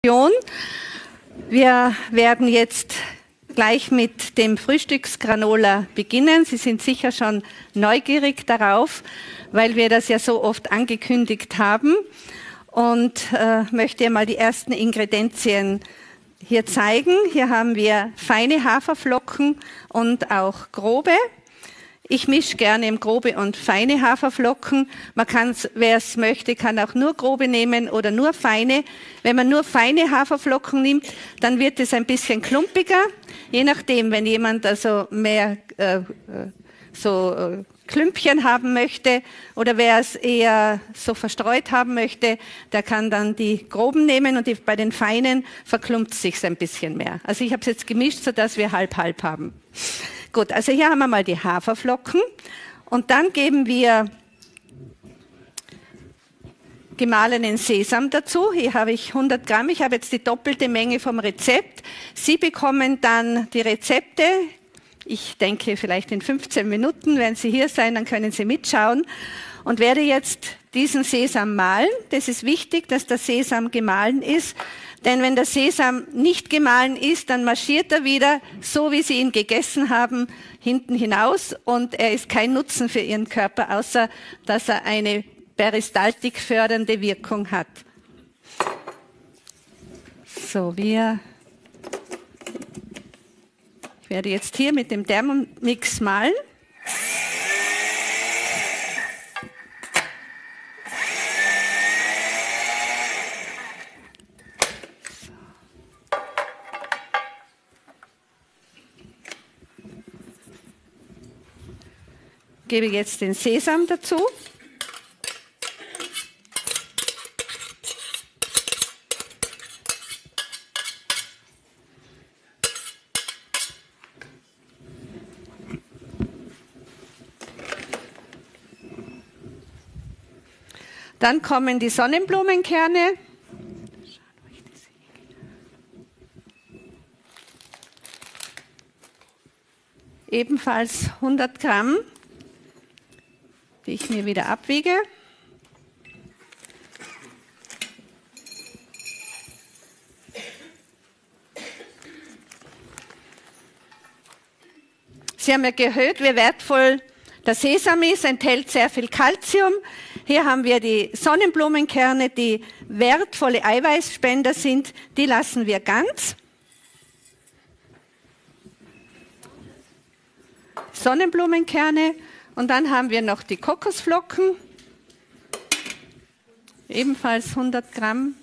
Wir werden jetzt gleich mit dem Frühstücksgranola beginnen. Sie sind sicher schon neugierig darauf, weil wir das ja so oft angekündigt haben. Und möchte mal die ersten Ingredienzien hier zeigen. Hier haben wir feine Haferflocken und auch grobe. Ich mische gerne grobe und feine Haferflocken. Man kann, wer es möchte, kann auch nur grobe nehmen oder nur feine. Wenn man nur feine Haferflocken nimmt, dann wird es ein bisschen klumpiger. Je nachdem, wenn jemand also mehr Klümpchen haben möchte oder wer es eher so verstreut haben möchte, der kann dann die groben nehmen und bei den feinen verklumpt es sich ein bisschen mehr. Also ich habe es jetzt gemischt, sodass wir halb-halb haben. Gut, also hier haben wir mal die Haferflocken und dann geben wir gemahlenen Sesam dazu. Hier habe ich 100 Gramm, ich habe jetzt die doppelte Menge vom Rezept. Sie bekommen dann die Rezepte. Ich denke, vielleicht in 15 Minuten, wenn Sie hier sein, dann können Sie mitschauen und werde jetzt diesen Sesam mahlen. Das ist wichtig, dass der Sesam gemahlen ist, denn wenn der Sesam nicht gemahlen ist, dann marschiert er wieder, so wie Sie ihn gegessen haben, hinten hinaus und er ist kein Nutzen für Ihren Körper, außer dass er eine Peristaltik fördernde Wirkung hat. So, ich werde jetzt hier mit dem Thermomix mahlen. Gebe jetzt den Sesam dazu. Dann kommen die Sonnenblumenkerne. Ebenfalls 100 Gramm, die ich mir wieder abwiege. Sie haben ja gehört, wie wertvoll der Sesam ist, enthält sehr viel Kalzium. Hier haben wir die Sonnenblumenkerne, die wertvolle Eiweißspender sind, die lassen wir ganz. Sonnenblumenkerne und dann haben wir noch die Kokosflocken, ebenfalls 100 Gramm.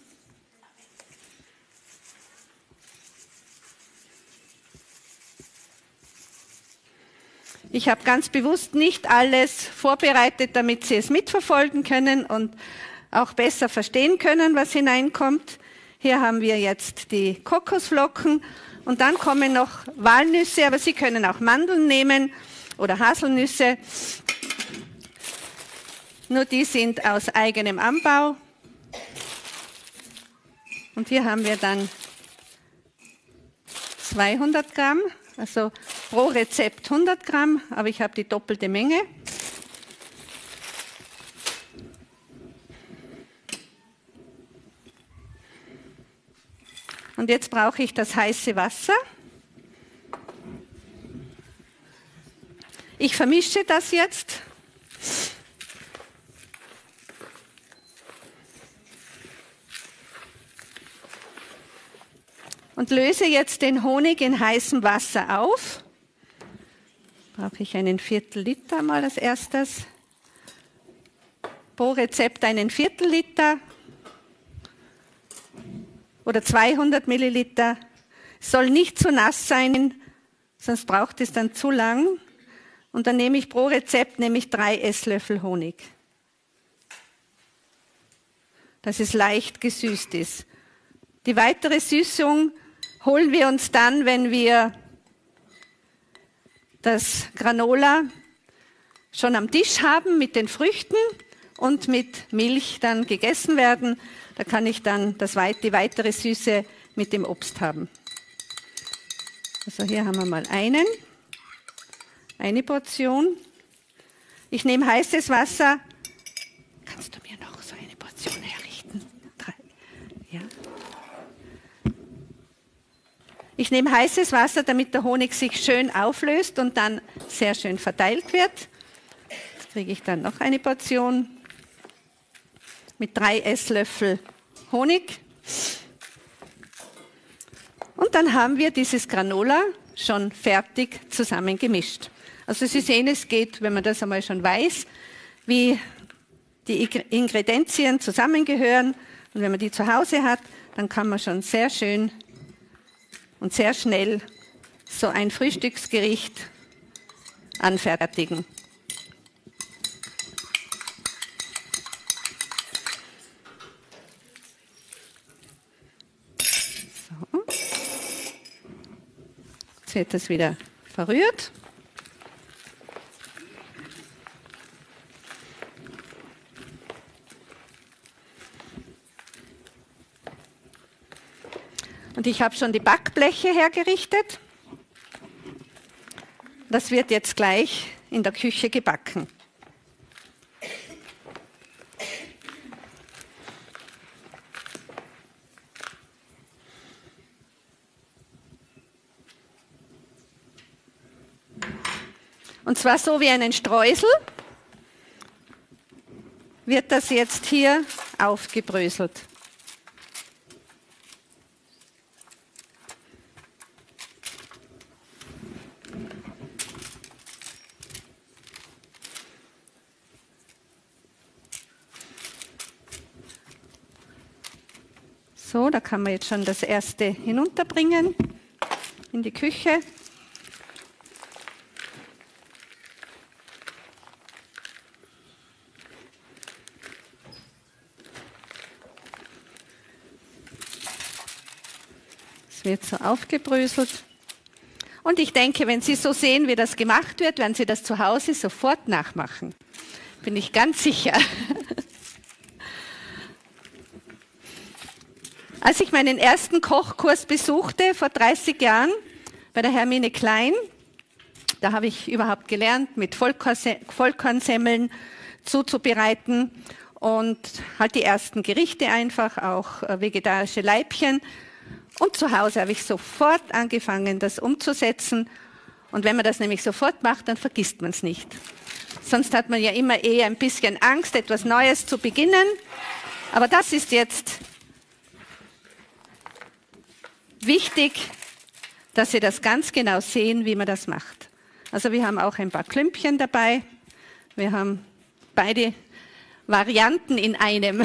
Ich habe ganz bewusst nicht alles vorbereitet, damit Sie es mitverfolgen können und auch besser verstehen können, was hineinkommt. Hier haben wir jetzt die Kokosflocken und dann kommen noch Walnüsse, aber Sie können auch Mandeln nehmen oder Haselnüsse. Nur die sind aus eigenem Anbau. Und hier haben wir dann 200 Gramm. Also pro Rezept 100 Gramm, aber ich habe die doppelte Menge. Und jetzt brauche ich das heiße Wasser. Ich vermische das jetzt. Und löse jetzt den Honig in heißem Wasser auf. Brauche ich einen Viertel-Liter mal als erstes. Pro Rezept einen Viertel-Liter oder 200 Milliliter. Es soll nicht zu nass sein, sonst braucht es dann zu lang. Und dann nehme ich pro Rezept 3 Esslöffel Honig, dass es leicht gesüßt ist. Die weitere Süßung holen wir uns dann, wenn wir das Granola schon am Tisch haben mit den Früchten und mit Milch dann gegessen werden. Da kann ich dann die weitere Süße mit dem Obst haben. Also hier haben wir mal eine Portion. Ich nehme heißes Wasser. Kannst du mir noch so eine Portion herrichten? 3. Ja. Ich nehme heißes Wasser, damit der Honig sich schön auflöst und dann sehr schön verteilt wird. Jetzt kriege ich dann noch eine Portion mit 3 Esslöffel Honig. Und dann haben wir dieses Granola schon fertig zusammengemischt. Also Sie sehen, es geht, wenn man das einmal schon weiß, wie die Ingredienzien zusammengehören. Und wenn man die zu Hause hat, dann kann man schon sehr schön und sehr schnell so ein Frühstücksgericht anfertigen. So. Jetzt wird das wieder verrührt. Und ich habe schon die Backbleche hergerichtet. Das wird jetzt gleich in der Küche gebacken. Und zwar so wie einen Streusel wird das jetzt hier aufgebröselt. So, da kann man jetzt schon das erste hinunterbringen in die Küche. Es wird so aufgebröselt. Und ich denke, wenn Sie so sehen, wie das gemacht wird, werden Sie das zu Hause sofort nachmachen. Bin ich ganz sicher. Als ich meinen ersten Kochkurs besuchte, vor 30 Jahren, bei der Hermine Klein, da habe ich überhaupt gelernt, mit Vollkornsemmeln zuzubereiten und halt die ersten Gerichte einfach, auch vegetarische Leibchen. Und zu Hause habe ich sofort angefangen, das umzusetzen. Und wenn man das nämlich sofort macht, dann vergisst man es nicht. Sonst hat man ja immer eher ein bisschen Angst, etwas Neues zu beginnen. Aber das ist jetzt wichtig, dass Sie das ganz genau sehen, wie man das macht. Also wir haben auch ein paar Klümpchen dabei. Wir haben beide Varianten in einem.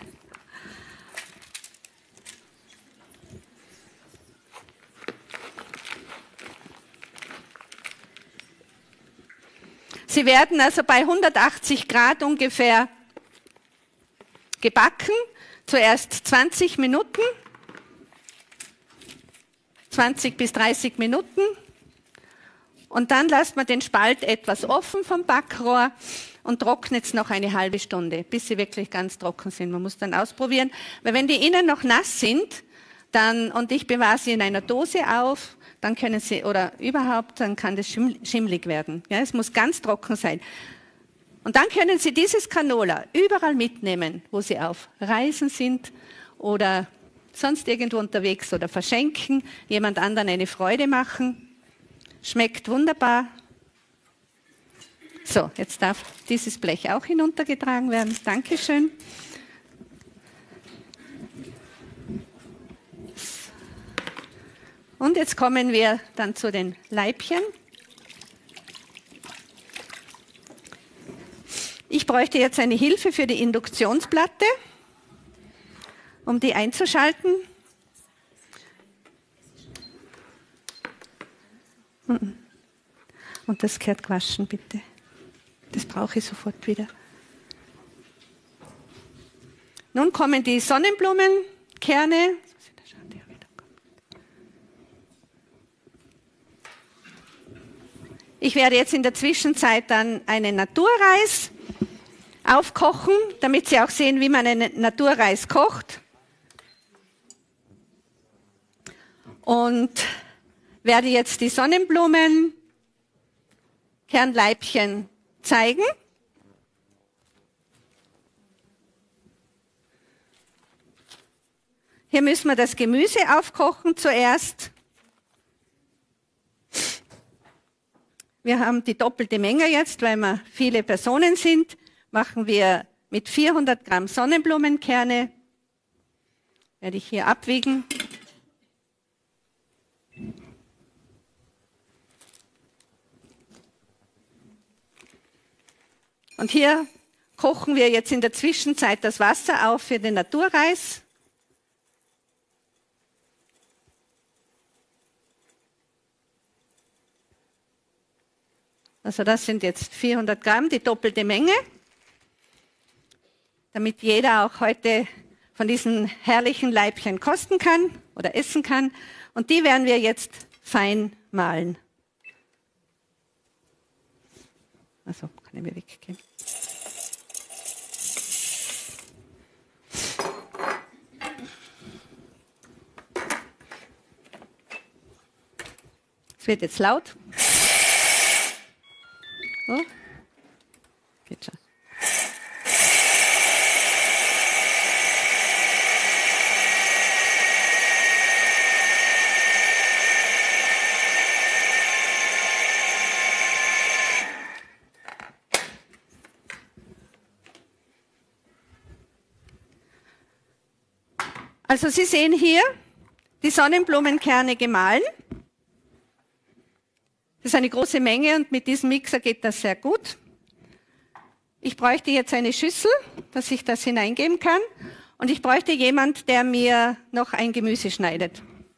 Sie werden also bei 180 Grad ungefähr gebacken. Zuerst 20 Minuten. 20 bis 30 Minuten und dann lässt man den Spalt etwas offen vom Backrohr und trocknet es noch eine halbe Stunde, bis sie wirklich ganz trocken sind. Man muss dann ausprobieren, weil wenn die innen noch nass sind, dann, und ich bewahre sie in einer Dose auf, dann können sie, oder überhaupt, dann kann das schimmlig werden. Ja, es muss ganz trocken sein. Und dann können Sie dieses Granola überall mitnehmen, wo Sie auf Reisen sind oder sonst irgendwo unterwegs oder verschenken, jemand anderen eine Freude machen. Schmeckt wunderbar. So, jetzt darf dieses Blech auch hinuntergetragen werden. Dankeschön. Und jetzt kommen wir dann zu den Leibchen. Ich bräuchte jetzt eine Hilfe für die Induktionsplatte, um die einzuschalten. Und das gehört gewaschen, bitte. Das brauche ich sofort wieder. Nun kommen die Sonnenblumenkerne. Ich werde jetzt in der Zwischenzeit dann einen Naturreis aufkochen, damit Sie auch sehen, wie man einen Naturreis kocht. Und werde jetzt die Sonnenblumenkernleibchen zeigen. Hier müssen wir das Gemüse aufkochen zuerst. Wir haben die doppelte Menge jetzt, weil wir viele Personen sind, machen wir mit 400 Gramm Sonnenblumenkerne, werde ich hier abwiegen. Und hier kochen wir jetzt in der Zwischenzeit das Wasser auf für den Naturreis. Also das sind jetzt 400 Gramm, die doppelte Menge, damit jeder auch heute von diesen herrlichen Laibchen kosten kann oder essen kann. Und die werden wir jetzt fein mahlen. Also kann ich mir weggehen. Es wird jetzt laut. So. Geht schon. Also Sie sehen hier die Sonnenblumenkerne gemahlen. Das ist eine große Menge und mit diesem Mixer geht das sehr gut. Ich bräuchte jetzt eine Schüssel, dass ich das hineingeben kann. Und ich bräuchte jemand, der mir noch ein Gemüse schneidet.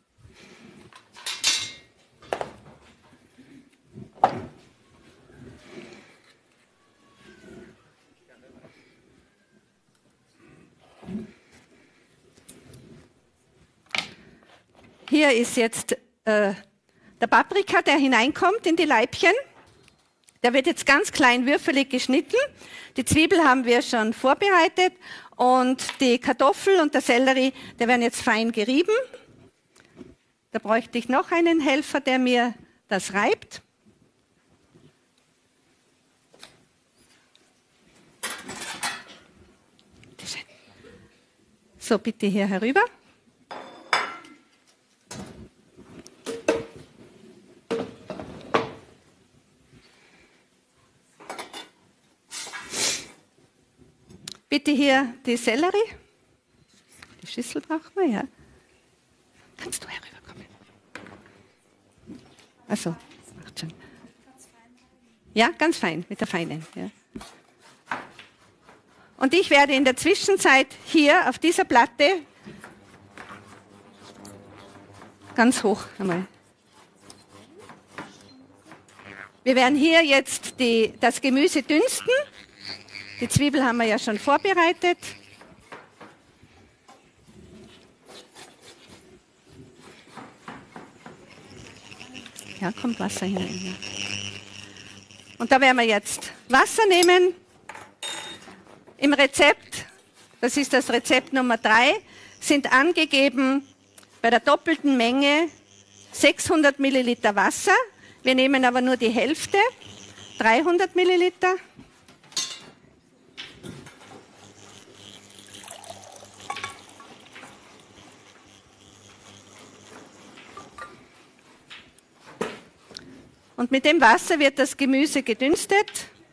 Hier ist jetzt der Paprika, der hineinkommt in die Laibchen. Der wird jetzt ganz klein würfelig geschnitten. Die Zwiebel haben wir schon vorbereitet und die Kartoffel und der Sellerie, der werden jetzt fein gerieben. Da bräuchte ich noch einen Helfer, der mir das reibt. So, bitte hier herüber. Bitte hier die Sellerie. Die Schüssel brauchen wir, ja. Kannst du herüberkommen? Also, macht schon. Ja, ganz fein, mit der feinen. Ja. Und ich werde in der Zwischenzeit hier auf dieser Platte ganz hoch einmal. Wir werden hier jetzt das Gemüse dünsten. Die Zwiebel haben wir ja schon vorbereitet. Ja, kommt Wasser hinein. Ja. Und da werden wir jetzt Wasser nehmen. Im Rezept, das ist das Rezept Nummer 3, sind angegeben bei der doppelten Menge 600 Milliliter Wasser. Wir nehmen aber nur die Hälfte, 300 Milliliter. Und mit dem Wasser wird das Gemüse gedünstet.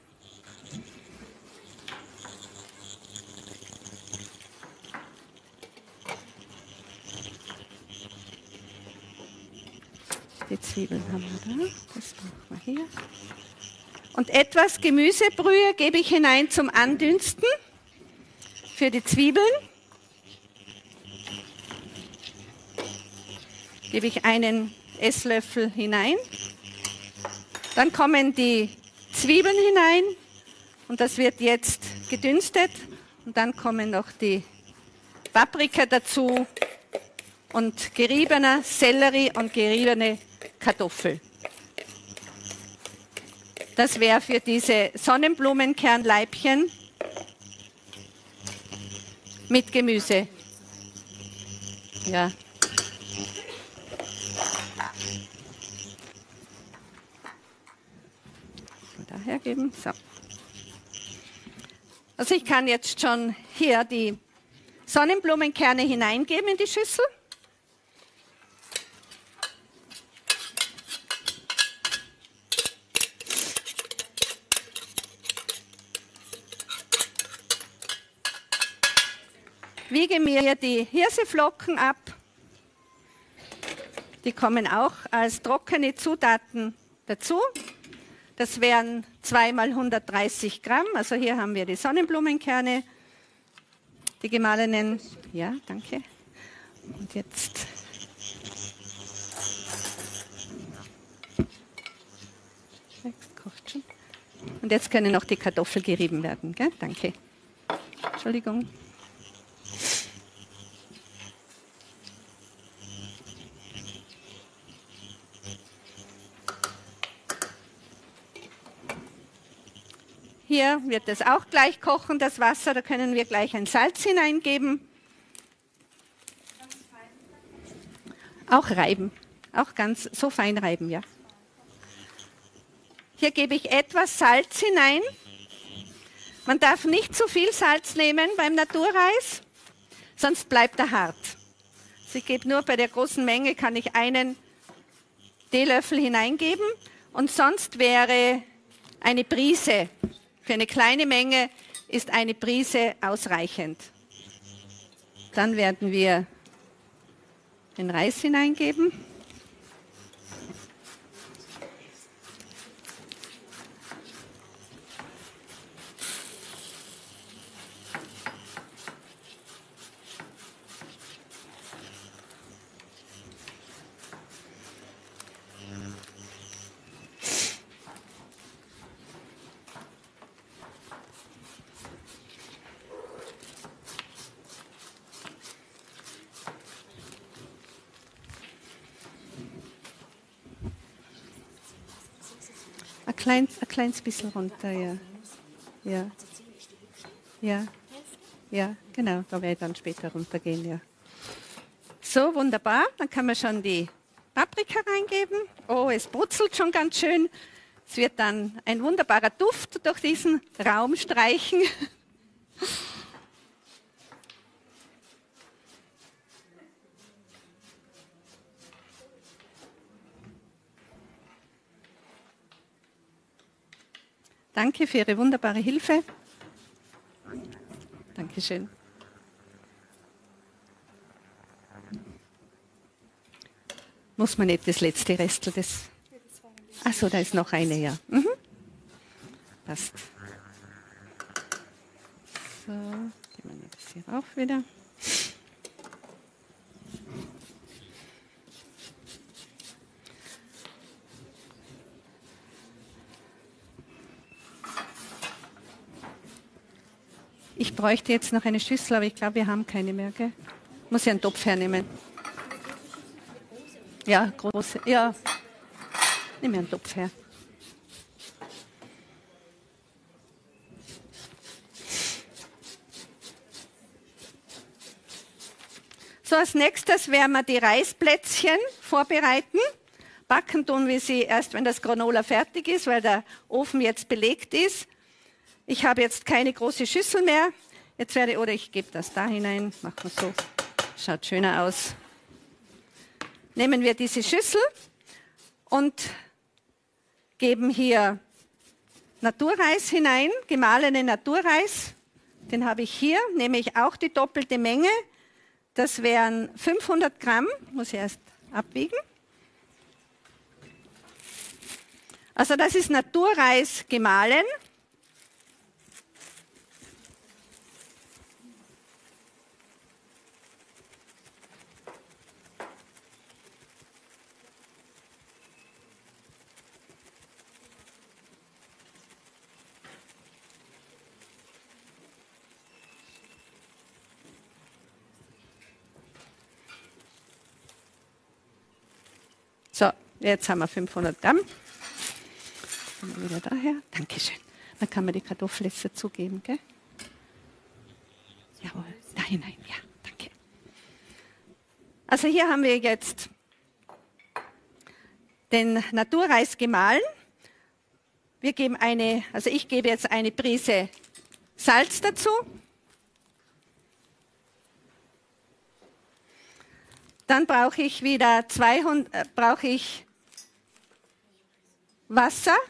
Die Zwiebeln haben wir da, das brauchen wir hier. Und etwas Gemüsebrühe gebe ich hinein zum Andünsten für die Zwiebeln. Gebe ich einen Esslöffel hinein. Dann kommen die Zwiebeln hinein und das wird jetzt gedünstet. Und dann kommen noch die Paprika dazu und geriebener Sellerie und geriebene Kartoffel. Das wäre für diese Sonnenblumenkernleibchen mit Gemüse. Ja. Hergeben. So. Also ich kann jetzt schon hier die Sonnenblumenkerne hineingeben in die Schüssel. wiege mir die Hirseflocken ab. Die kommen auch als trockene Zutaten dazu. Das wären 2 mal 130 Gramm. Also hier haben wir die Sonnenblumenkerne, die gemahlenen. Ja, danke. Und jetzt kocht schon. Und jetzt können noch die Kartoffeln gerieben werden. Gell? Danke. Entschuldigung. Hier wird es auch gleich kochen, das Wasser. Da können wir gleich ein Salz hineingeben. Auch reiben. Auch ganz so fein reiben, ja. Hier gebe ich etwas Salz hinein. Man darf nicht zu viel Salz nehmen beim Naturreis, sonst bleibt er hart. Also ich gebe nur bei der großen Menge, kann ich einen Teelöffel hineingeben und sonst wäre eine Prise. Für eine kleine Menge ist eine Prise ausreichend. Dann werden wir den Reis hineingeben. Ein kleines bisschen runter, ja. Ja. Ja. Ja, genau, da werde ich dann später runtergehen, ja. So, wunderbar. Dann kann man schon die Paprika reingeben. Oh, es brutzelt schon ganz schön. Es wird dann ein wunderbarer Duft durch diesen Raum streichen. Danke für Ihre wunderbare Hilfe. Dankeschön. Muss man nicht das letzte Restel des... Achso, da ist noch eine, ja. Mhm. Passt. So, nehmen wir das hier auch wieder. Ich bräuchte jetzt noch eine Schüssel, aber ich glaube, wir haben keine mehr. Gell? Muss ich einen Topf hernehmen? Ja, große. Ja, nimm mir einen Topf her. So, als nächstes werden wir die Reisplätzchen vorbereiten. Backen tun wir sie erst, wenn das Granola fertig ist, weil der Ofen jetzt belegt ist. Ich habe jetzt keine große Schüssel mehr. Jetzt werde, oder ich gebe das da hinein. Machen wir so. Schaut schöner aus. Nehmen wir diese Schüssel und geben hier Naturreis hinein, gemahlenen Naturreis. Den habe ich hier. Nehme ich auch die doppelte Menge. Das wären 500 Gramm. Muss ich erst abwiegen. Also das ist Naturreis gemahlen. So, jetzt haben wir 500 Gramm. Kommen wir wieder daher. Dankeschön. Dann kann man die Kartoffel jetzt dazugeben, gell? Jawohl, da hinein, ja, danke. Also hier haben wir jetzt den Naturreis gemahlen. Wir geben ich gebe jetzt eine Prise Salz dazu. Dann brauche ich wieder Wasser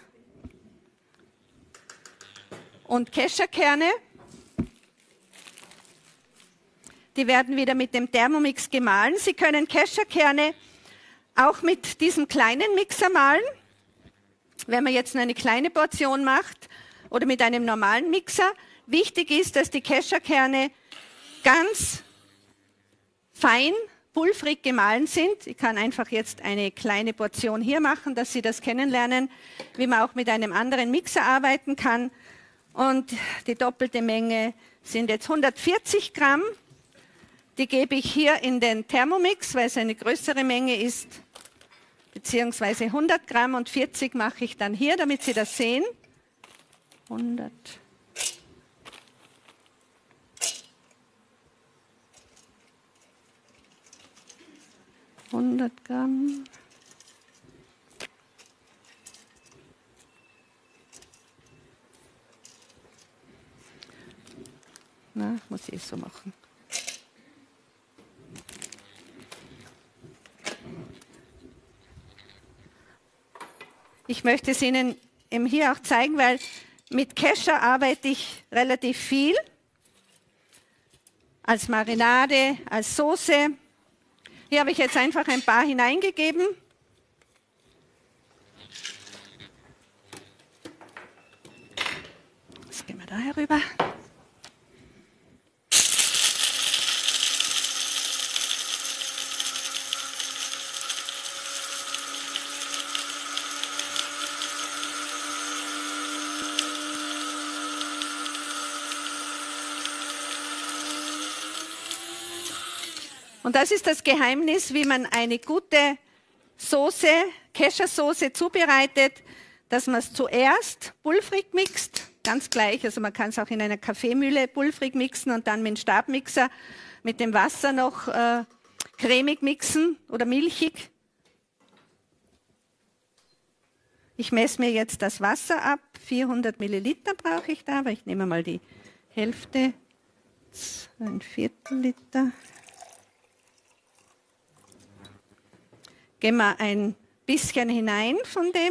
und Cashewkerne. Die werden wieder mit dem Thermomix gemahlen. Sie können Cashewkerne auch mit diesem kleinen Mixer mahlen. Wenn man jetzt eine kleine Portion macht oder mit einem normalen Mixer. Wichtig ist, dass die Cashewkerne ganz fein, pulverig gemahlen sind. Ich kann einfach jetzt eine kleine Portion hier machen, dass Sie das kennenlernen, wie man auch mit einem anderen Mixer arbeiten kann. Und die doppelte Menge sind jetzt 140 Gramm. Die gebe ich hier in den Thermomix, weil es eine größere Menge ist, beziehungsweise 100 Gramm und 40 mache ich dann hier, damit Sie das sehen. 100. Gramm. Na, muss ich so machen. Ich möchte es Ihnen eben hier auch zeigen, weil mit Kescher arbeite ich relativ viel. Als Marinade, als Soße. Hier habe ich jetzt einfach ein paar hineingegeben. Jetzt gehen wir da herüber. Und das ist das Geheimnis, wie man eine gute Soße, Keschersoße zubereitet, dass man es zuerst pulverig mixt, ganz gleich, also man kann es auch in einer Kaffeemühle pulverig mixen und dann mit dem Stabmixer mit dem Wasser noch cremig mixen oder milchig. Ich messe mir jetzt das Wasser ab, 400 Milliliter brauche ich da, aber ich nehme mal die Hälfte, ein Viertel Liter. Geben wir ein bisschen hinein von dem.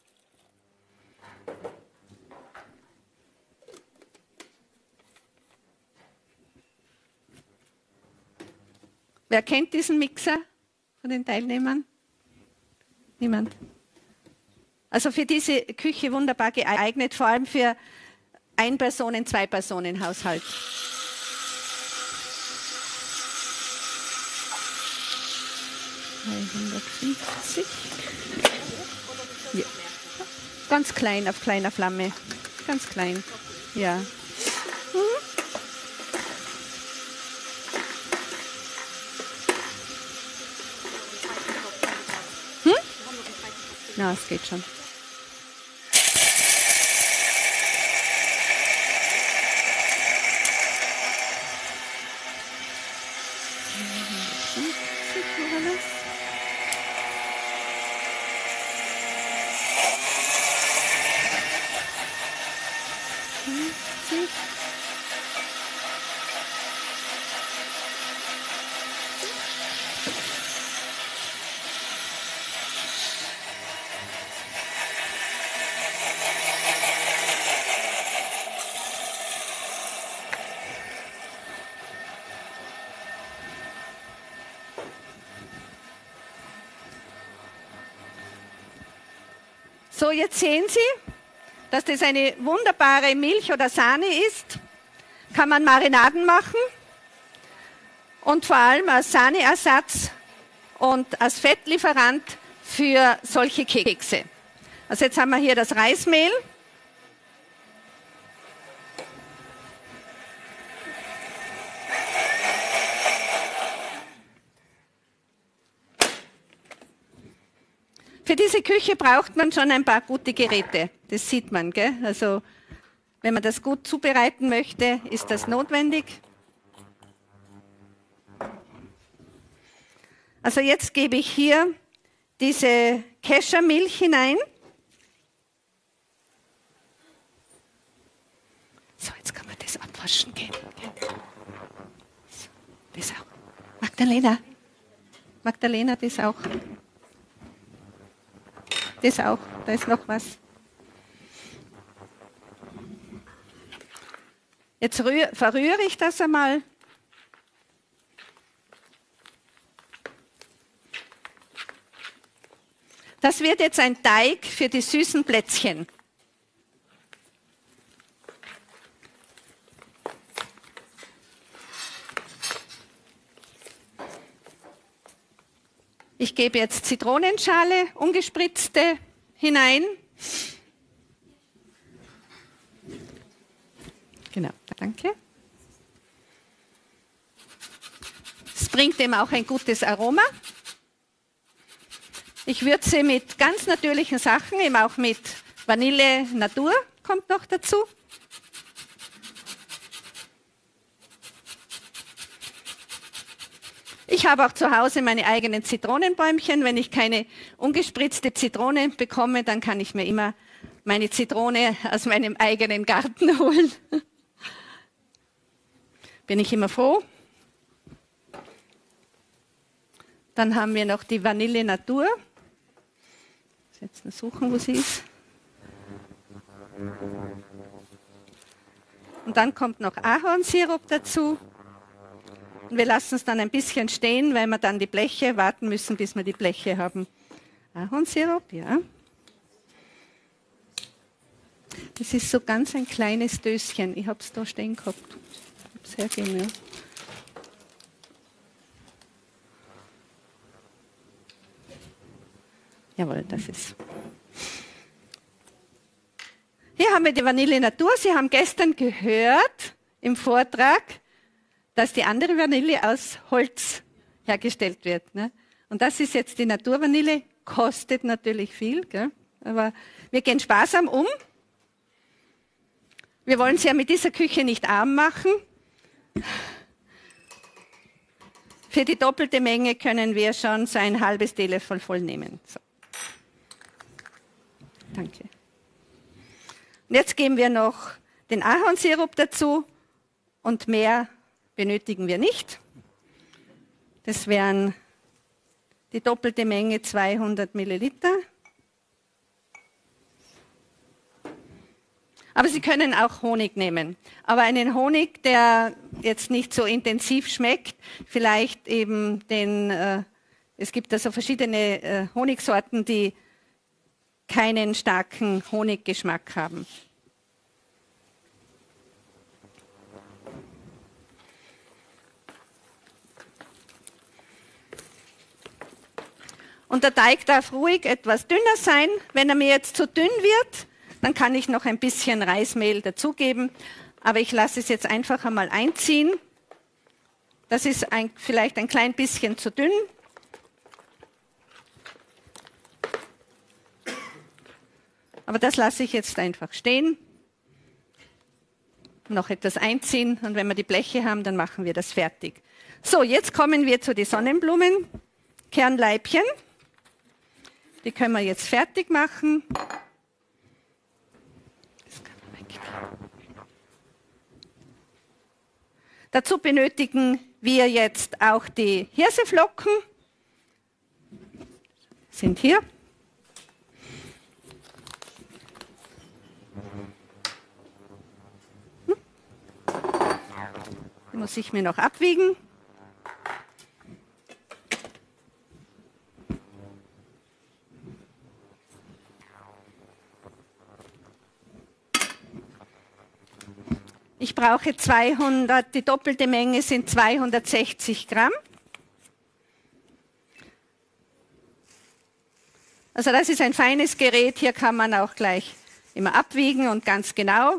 Wer kennt diesen Mixer von den Teilnehmern? Niemand. Also für diese Küche wunderbar geeignet, vor allem für Ein-Personen-, Zwei-Personen-Haushalt. Ja. Ganz klein, auf kleiner Flamme. Ganz klein. Ja. Na, es geht schon. So, jetzt sehen Sie, dass das eine wunderbare Milch oder Sahne ist. Kann man Marinaden machen und vor allem als Sahneersatz und als Fettlieferant für solche Kekse. Also jetzt haben wir hier das Reismehl. Für diese Küche braucht man schon ein paar gute Geräte, das sieht man, gell? Also wenn man das gut zubereiten möchte, ist das notwendig. Also jetzt gebe ich hier diese Keschermilch hinein. So, jetzt kann man das abwaschen gehen. So, das auch. Magdalena, das auch. Das auch, da ist noch was. Jetzt verrühre ich das einmal. Das wird jetzt ein Teig für die süßen Plätzchen. Ich gebe jetzt Zitronenschale, ungespritzte, hinein. Genau, danke. Es bringt eben auch ein gutes Aroma. Ich würze mit ganz natürlichen Sachen, eben auch mit Vanille Natur kommt noch dazu. Ich habe auch zu Hause meine eigenen Zitronenbäumchen. Wenn ich keine ungespritzte Zitrone bekomme, dann kann ich mir immer meine Zitrone aus meinem eigenen Garten holen. Bin ich immer froh. Dann haben wir noch die Vanille Natur. Ich muss jetzt mal suchen, wo sie ist. Und dann kommt noch Ahornsirup dazu. Und wir lassen es dann ein bisschen stehen, weil wir dann die Bleche warten müssen, bis wir die Bleche haben. Ahornsirup, ja. Das ist so ganz ein kleines Döschen. Ich habe es da stehen gehabt. Ich habe es hergeben, ja. Jawohl, das ist. Hier haben wir die Vanille Natur. Sie haben gestern gehört im Vortrag, dass die andere Vanille aus Holz hergestellt wird. Ne? Und das ist jetzt die Naturvanille, kostet natürlich viel, gell? Aber wir gehen sparsam um. Wir wollen sie ja mit dieser Küche nicht arm machen. Für die doppelte Menge können wir schon so ein halbes Teelöffel voll nehmen. So. Danke. Und jetzt geben wir noch den Ahornsirup dazu und mehr benötigen wir nicht. Das wären die doppelte Menge 200 Milliliter. Aber Sie können auch Honig nehmen. Aber einen Honig, der jetzt nicht so intensiv schmeckt, vielleicht eben es gibt also verschiedene Honigsorten, die keinen starken Honiggeschmack haben. Und der Teig darf ruhig etwas dünner sein. Wenn er mir jetzt zu dünn wird, dann kann ich noch ein bisschen Reismehl dazugeben. Aber ich lasse es jetzt einfach einmal einziehen. Das ist vielleicht ein klein bisschen zu dünn. Aber das lasse ich jetzt einfach stehen. Noch etwas einziehen und wenn wir die Bleche haben, dann machen wir das fertig. So, jetzt kommen wir zu den Sonnenblumenkernleibchen. Die können wir jetzt fertig machen. Dazu benötigen wir jetzt auch die Hirseflocken. Sind hier. Die muss ich mir noch abwiegen. Ich brauche die doppelte Menge sind 260 Gramm. Also das ist ein feines Gerät, hier kann man auch gleich immer abwiegen und ganz genau.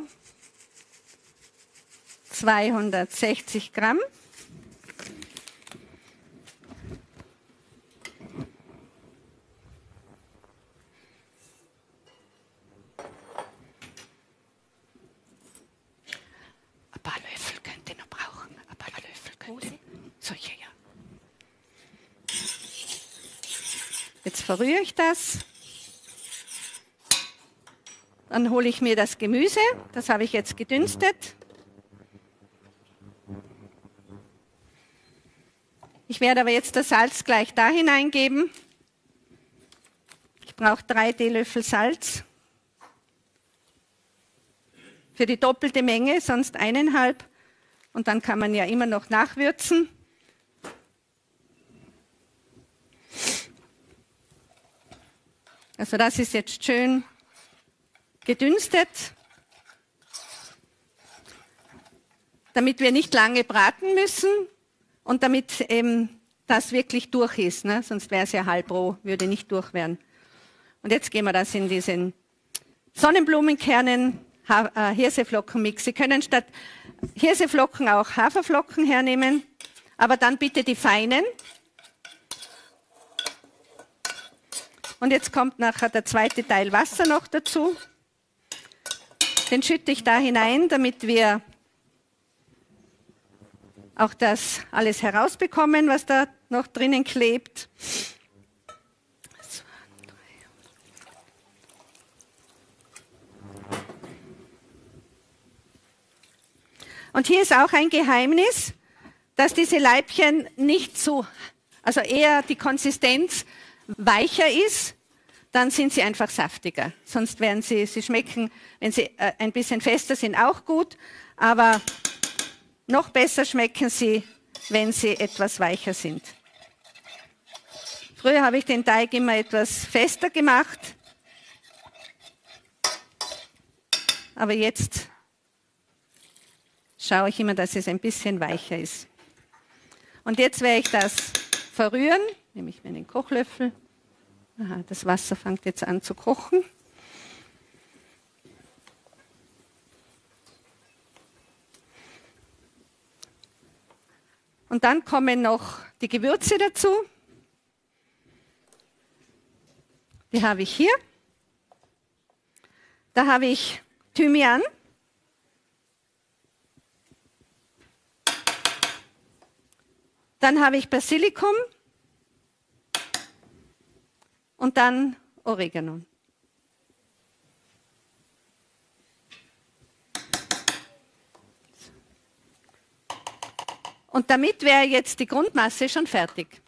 260 Gramm. Ein paar Löffel könnt ihr noch brauchen. Ein paar Löffel könnt ihr. Solche, ja. Jetzt verrühre ich das. Dann hole ich mir das Gemüse. Das habe ich jetzt gedünstet. Ich werde aber jetzt das Salz gleich da hineingeben. Ich brauche 3 Teelöffel Salz. Für die doppelte Menge, sonst 1,5. Und dann kann man ja immer noch nachwürzen. Also das ist jetzt schön gedünstet, damit wir nicht lange braten müssen und damit eben das wirklich durch ist, ne? Sonst wäre es ja halbroh, würde nicht durch werden. Und jetzt geben wir das in diesen Sonnenblumenkernen Hirseflockenmix. Sie können statt Hirseflocken auch Haferflocken hernehmen, aber dann bitte die feinen. Und jetzt kommt nachher der zweite Teil Wasser noch dazu. Den schütte ich da hinein, damit wir auch das alles herausbekommen, was da noch drinnen klebt. Und hier ist auch ein Geheimnis, dass diese Laibchen nicht so, also eher die Konsistenz weicher ist, dann sind sie einfach saftiger. Sonst werden sie schmecken, wenn sie ein bisschen fester sind, auch gut, aber noch besser schmecken sie, wenn sie etwas weicher sind. Früher habe ich den Teig immer etwas fester gemacht, aber jetzt schaue ich immer, dass es ein bisschen weicher ist. Und jetzt werde ich das verrühren, nehme ich mir einen Kochlöffel. Aha, das Wasser fängt jetzt an zu kochen. Und dann kommen noch die Gewürze dazu. Die habe ich hier. Da habe ich Thymian. Dann habe ich Basilikum und dann Oregano. Und damit wäre jetzt die Grundmasse schon fertig.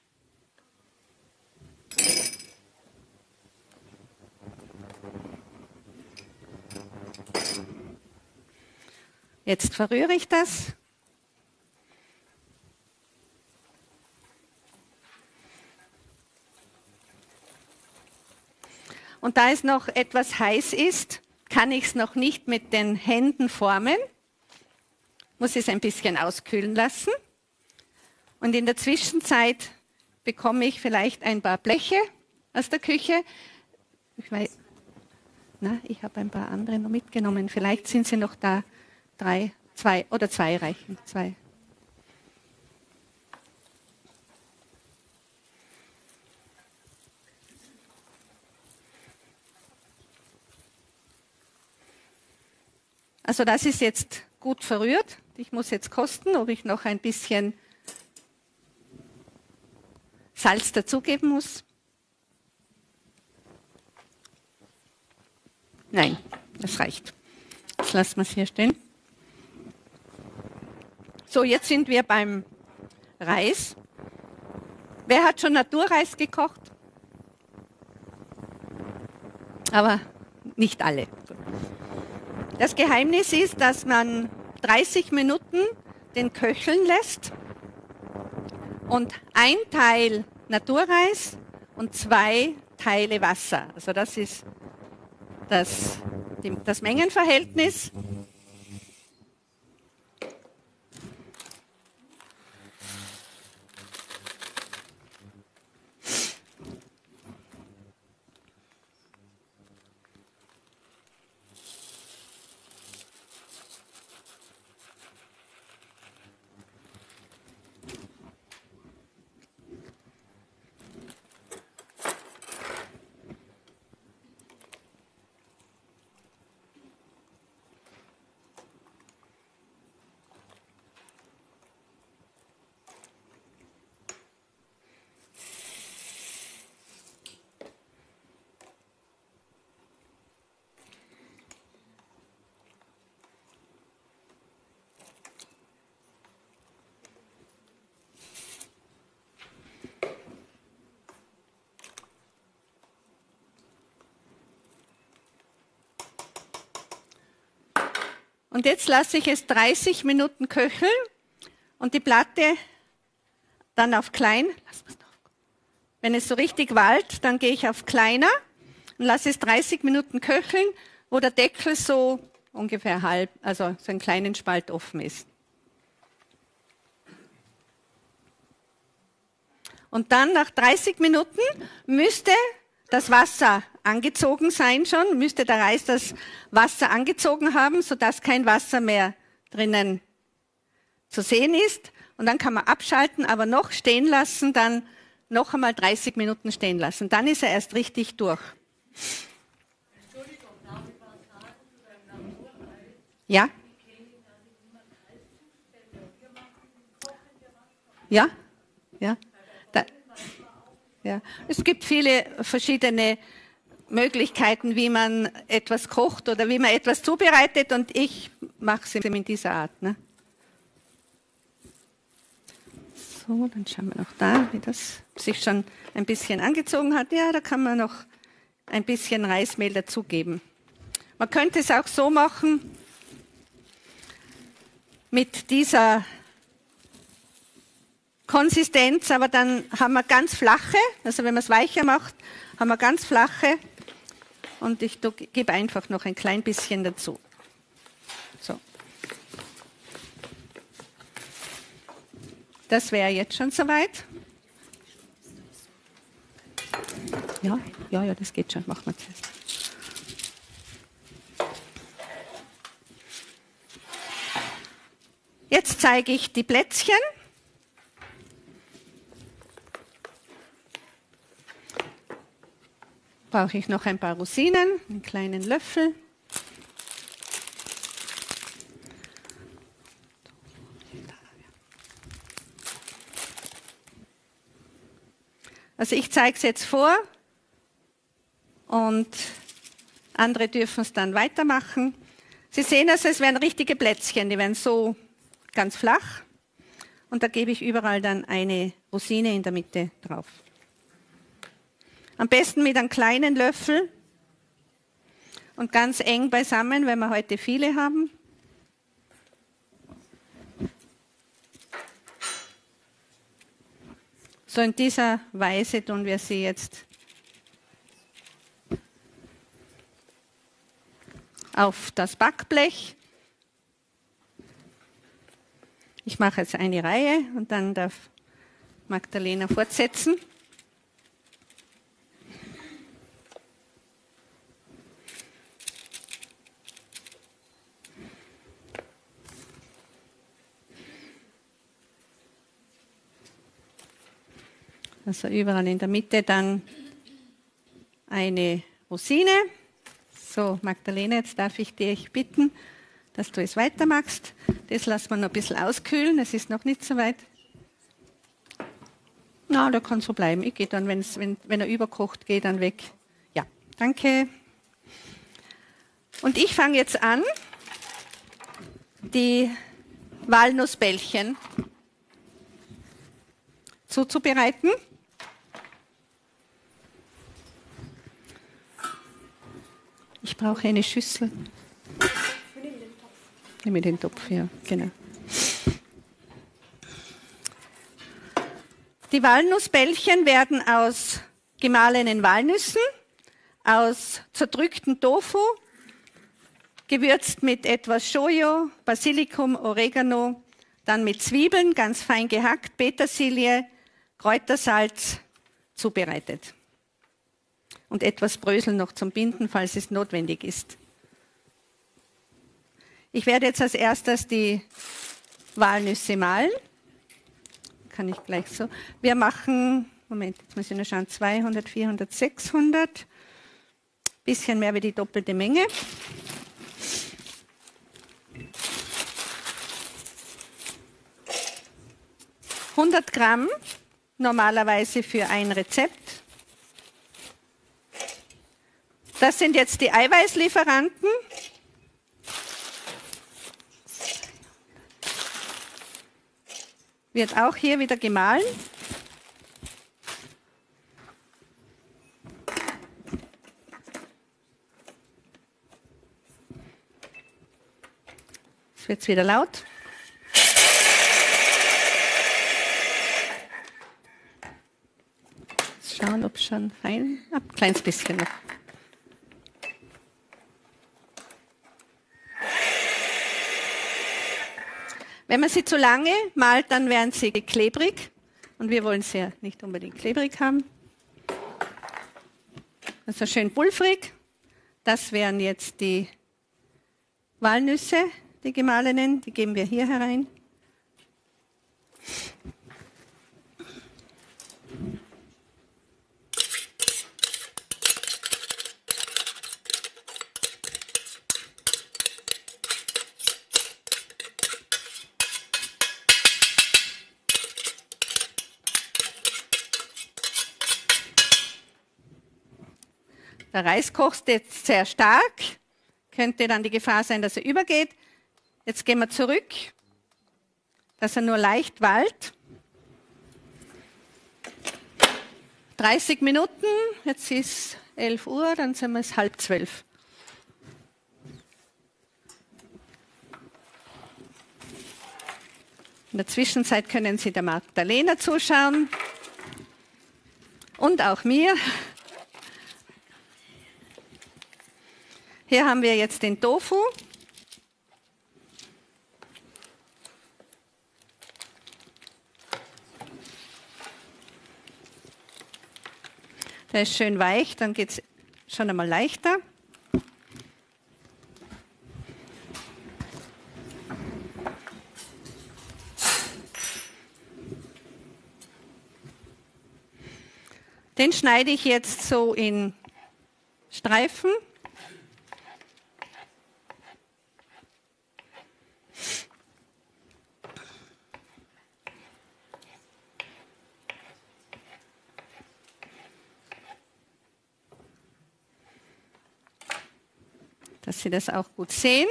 Jetzt verrühre ich das. Und da es noch etwas heiß ist, kann ich es noch nicht mit den Händen formen. Muss es ein bisschen auskühlen lassen. Und in der Zwischenzeit bekomme ich vielleicht ein paar Bleche aus der Küche. Ich habe ein paar andere noch mitgenommen. Vielleicht sind sie noch da. Zwei reichen. 2. Also das ist jetzt gut verrührt. Ich muss jetzt kosten, ob ich noch ein bisschen Salz dazugeben muss. Nein, das reicht. Jetzt lassen wir es hier stehen. So, jetzt sind wir beim Reis. Wer hat schon Naturreis gekocht? Aber nicht alle. Das Geheimnis ist, dass man 30 Minuten den köcheln lässt und 1 Teil Naturreis und 2 Teile Wasser. Also das ist das Mengenverhältnis. Und jetzt lasse ich es 30 Minuten köcheln und die Platte dann auf klein. Wenn es so richtig wallt, dann gehe ich auf kleiner und lasse es 30 Minuten köcheln, wo der Deckel so ungefähr halb, also so einen kleinen Spalt offen ist. Und dann nach 30 Minuten müsste das Wasser angezogen sein schon, müsste der Reis das Wasser angezogen haben, sodass kein Wasser mehr drinnen zu sehen ist. Und dann kann man abschalten, aber noch stehen lassen, dann noch einmal 30 Minuten stehen lassen. Dann ist er erst richtig durch. Entschuldigung, darf ich was sagen zu deinem Naturreis? Ja? Ja? Ja? Ja. Es gibt viele verschiedene Möglichkeiten, wie man etwas kocht oder wie man etwas zubereitet, und ich mache es in dieser Art. Ne? So, dann schauen wir noch da, wie das sich schon ein bisschen angezogen hat. Ja, da kann man noch ein bisschen Reismehl dazugeben. Man könnte es auch so machen, mit dieser Konsistenz, aber dann haben wir ganz flache, also wenn man es weicher macht, haben wir ganz flache, und ich gebe einfach noch ein klein bisschen dazu. So. Das wäre jetzt schon soweit. Ja, das geht schon, machen wir zuerst. Jetzt zeige ich die Plätzchen. Brauche ich noch ein paar Rosinen, einen kleinen Löffel. Also ich zeige es jetzt vor und andere dürfen es dann weitermachen. Sie sehen also, es werden richtige Plätzchen, die werden so ganz flach, und da gebe ich überall dann eine Rosine in der Mitte drauf. Am besten mit einem kleinen Löffel und ganz eng beisammen, weil wir heute viele haben. So in dieser Weise tun wir sie jetzt auf das Backblech. Ich mache jetzt eine Reihe und dann darf Magdalena fortsetzen. Also überall in der Mitte dann eine Rosine. So, Magdalena, jetzt darf ich dich bitten, dass du es weitermachst. Das lassen wir noch ein bisschen auskühlen, es ist noch nicht so weit. Na, der kann so bleiben. Ich gehe dann, wenn er überkocht, gehe dann weg. Ja, danke. Und ich fange jetzt an, die Walnussbällchen zuzubereiten. Ich brauche eine Schüssel. Nehme den Topf, ja, genau. Die Walnussbällchen werden aus gemahlenen Walnüssen, aus zerdrücktem Tofu, gewürzt mit etwas Shoyu, Basilikum, Oregano, dann mit Zwiebeln, ganz fein gehackt, Petersilie, Kräutersalz zubereitet. Und etwas Brösel noch zum Binden, falls es notwendig ist. Ich werde jetzt als erstes die Walnüsse mahlen. Kann ich gleich so. Wir machen, Moment, jetzt muss ich noch schauen, 200, 400, 600. Bisschen mehr wie die doppelte Menge. ...100 Gramm normalerweise für ein Rezept. Das sind jetzt die Eiweißlieferanten. Wird auch hier wieder gemahlen. Jetzt wird es wieder laut. Schauen, ob es schon fein, ein kleines bisschen noch. Wenn man sie zu lange malt, dann werden sie klebrig. Und wir wollen sie ja nicht unbedingt klebrig haben. Also schön pulverig. Das wären jetzt die Walnüsse, die gemahlenen. Die geben wir hier herein. Der Reis kocht jetzt sehr stark, könnte dann die Gefahr sein, dass er übergeht. Jetzt gehen wir zurück, dass er nur leicht wallt. 30 Minuten, jetzt ist 11 Uhr, dann sind wir es 11:30. In der Zwischenzeit können Sie der Magdalena zuschauen und auch mir. Hier haben wir jetzt den Tofu. Der ist schön weich, dann geht es schon einmal leichter. Den schneide ich jetzt so in Streifen. Dass Sie das auch gut sehen.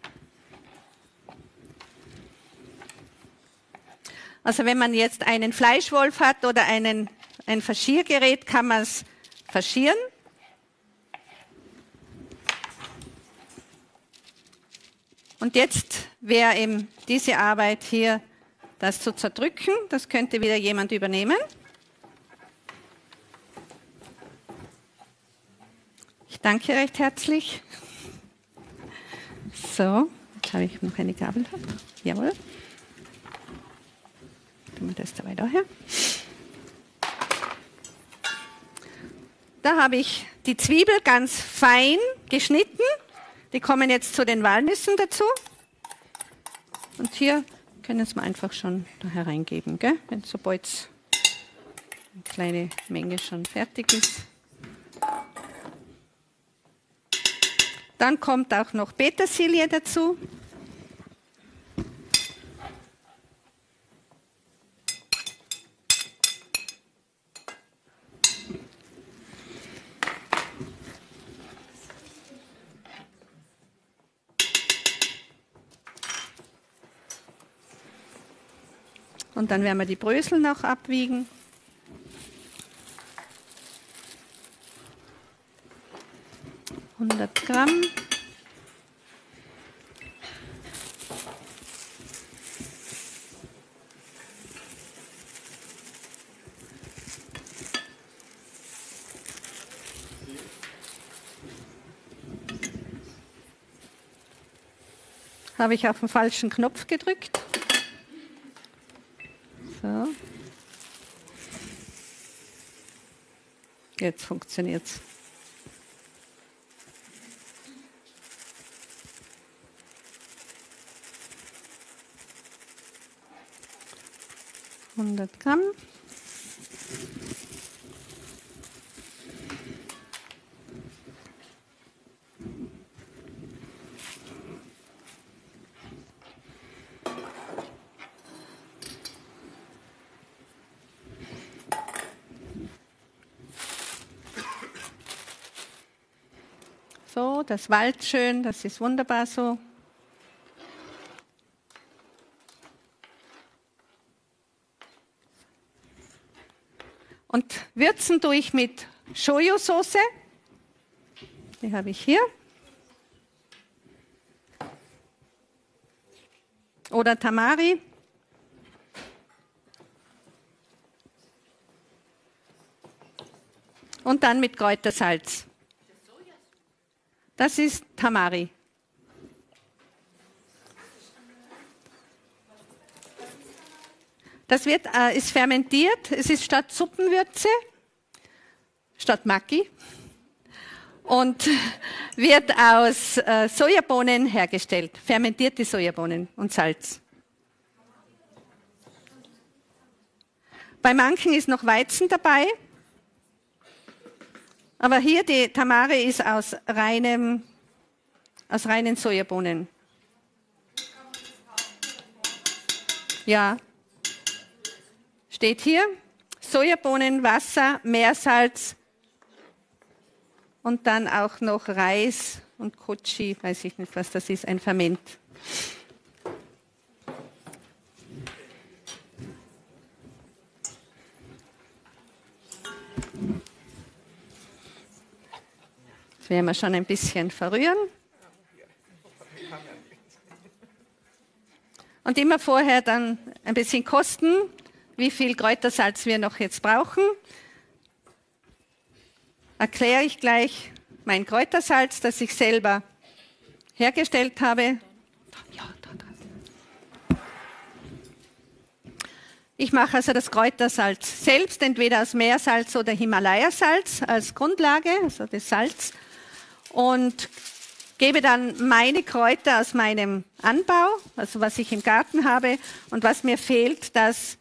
Also wenn man jetzt einen Fleischwolf hat oder ein Faschiergerät, kann man es faschieren. Und jetzt wäre eben diese Arbeit hier, das zu zerdrücken. Das könnte wieder jemand übernehmen. Ich danke recht herzlich. So, jetzt habe ich noch eine Gabel. Jawohl. Tun wir das dabei daher. Da habe ich die Zwiebel ganz fein geschnitten. Die kommen jetzt zu den Walnüssen dazu. Und hier können Sie mir einfach schon da hereingeben, gell? Sobald eine kleine Menge schon fertig ist. Dann kommt auch noch Petersilie dazu. Und dann werden wir die Brösel noch abwiegen. Gramm. Habe ich auf den falschen Knopf gedrückt. So. Jetzt funktioniert es. Gramm. So, das wallt schön, das ist wunderbar so. Und würzen tue ich mit Shoyu-Soße. Die habe ich hier. Oder Tamari. Und dann mit Kräutersalz. Das ist Tamari. Das ist fermentiert. Es ist statt Suppenwürze, statt Maggi und wird aus Sojabohnen hergestellt. Fermentierte Sojabohnen und Salz. Bei manchen ist noch Weizen dabei. Aber hier die Tamare ist aus reinen Sojabohnen. Ja. Steht hier. Sojabohnen, Wasser, Meersalz und dann auch noch Reis und Kochi, weiß ich nicht, was das ist, ein Ferment. Das werden wir schon ein bisschen verrühren. Und immer vorher dann ein bisschen kosten, wie viel Kräutersalz wir noch jetzt brauchen. Erkläre ich gleich mein Kräutersalz, das ich selber hergestellt habe. Ich mache also das Kräutersalz selbst, entweder aus Meersalz oder Himalaya-Salz als Grundlage, also das Salz. Und gebe dann meine Kräuter aus meinem Anbau, also was ich im Garten habe, und was mir fehlt, das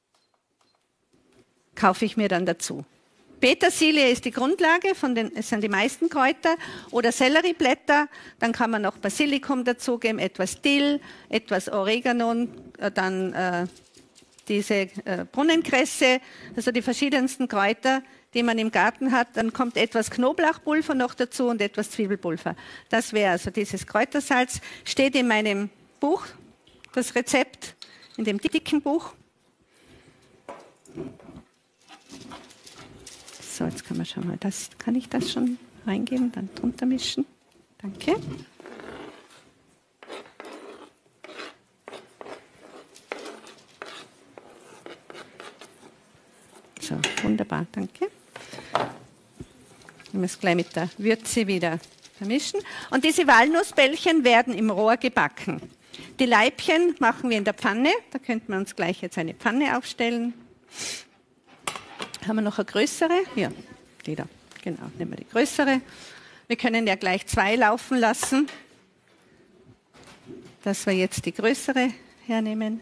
kaufe ich mir dann dazu. Petersilie ist die Grundlage, es sind die meisten Kräuter, oder Sellerieblätter, dann kann man noch Basilikum dazugeben, etwas Dill, etwas Oregano, dann diese Brunnenkresse, also die verschiedensten Kräuter, die man im Garten hat. Dann kommt etwas Knoblauchpulver noch dazu und etwas Zwiebelpulver. Das wäre also dieses Kräutersalz. Steht in meinem Buch, das Rezept, in dem dicken Buch. So, jetzt kann man schon mal kann ich das schon reingeben, dann drunter mischen. Danke. So, wunderbar, danke. Wir müssen gleich mit der Würze wieder vermischen. Und diese Walnussbällchen werden im Rohr gebacken. Die Laibchen machen wir in der Pfanne. Da könnten wir uns gleich jetzt eine Pfanne aufstellen. Haben wir noch eine größere? Ja, die da. Genau, nehmen wir die größere. Wir können ja gleich 2 laufen lassen. Dass wir jetzt die größere hernehmen.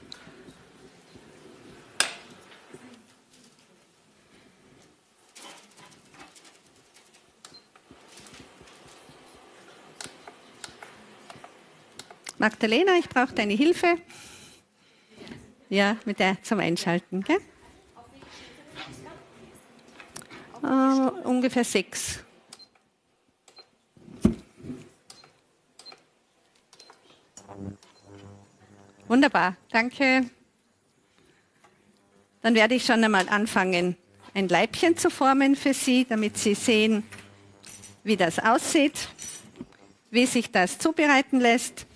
Magdalena, ich brauche deine Hilfe. Ja, mit der zum Einschalten. Gell? Ungefähr 6. Wunderbar, danke. Dann werde ich schon einmal anfangen, ein Laibchen zu formen für Sie, damit Sie sehen, wie das aussieht, wie sich das zubereiten lässt.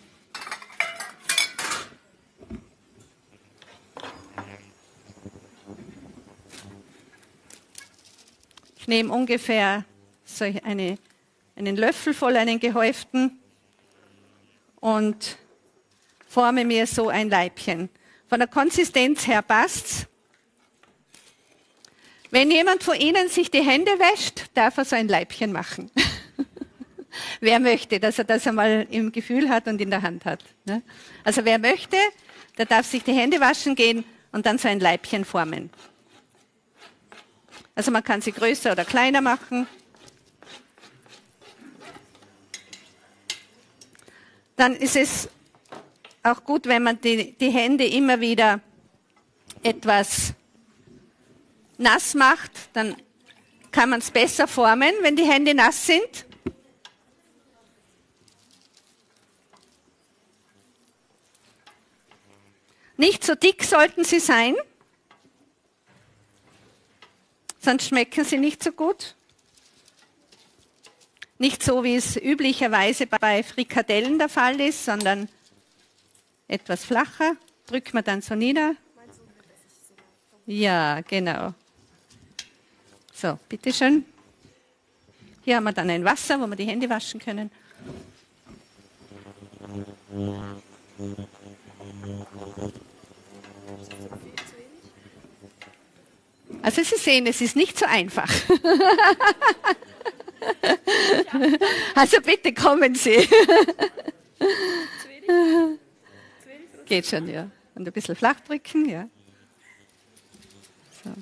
Ich nehme ungefähr so einen Löffel voll, einen gehäuften, und forme mir so ein Laibchen. Von der Konsistenz her passt's. Wenn jemand von Ihnen sich die Hände wäscht, darf er so ein Laibchen machen. Wer möchte, dass er das einmal im Gefühl hat und in der Hand hat. Ne? Also wer möchte, der darf sich die Hände waschen gehen und dann so ein Laibchen formen. Also man kann sie größer oder kleiner machen. Dann ist es auch gut, wenn man die Hände immer wieder etwas nass macht. Dann kann man es besser formen, wenn die Hände nass sind. Nicht so dick sollten sie sein, sonst schmecken sie nicht so gut. Nicht so, wie es üblicherweise bei Frikadellen der Fall ist, sondern etwas flacher. Drückt man dann so nieder. Ja, genau. So, bitteschön. Hier haben wir dann ein Wasser, wo wir die Hände waschen können. Also Sie sehen, es ist nicht so einfach. Also bitte kommen Sie. Geht schon, ja. Und ein bisschen flach drücken, ja. So.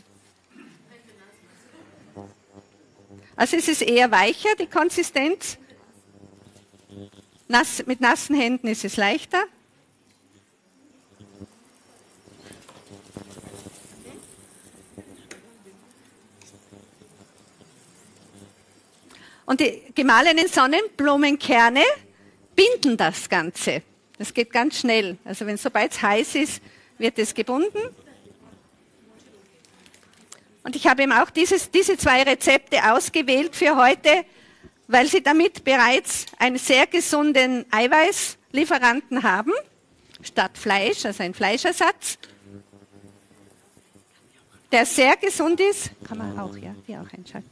Also es ist eher weicher, die Konsistenz. Mit nassen Händen ist es leichter. Und die gemahlenen Sonnenblumenkerne binden das Ganze. Das geht ganz schnell. Also sobald es heiß ist, wird es gebunden. Und ich habe eben auch diese 2 Rezepte ausgewählt für heute, weil Sie damit bereits einen sehr gesunden Eiweißlieferanten haben, statt Fleisch, also ein Fleischersatz, der sehr gesund ist. Kann man auch, ja, hier auch einschalten.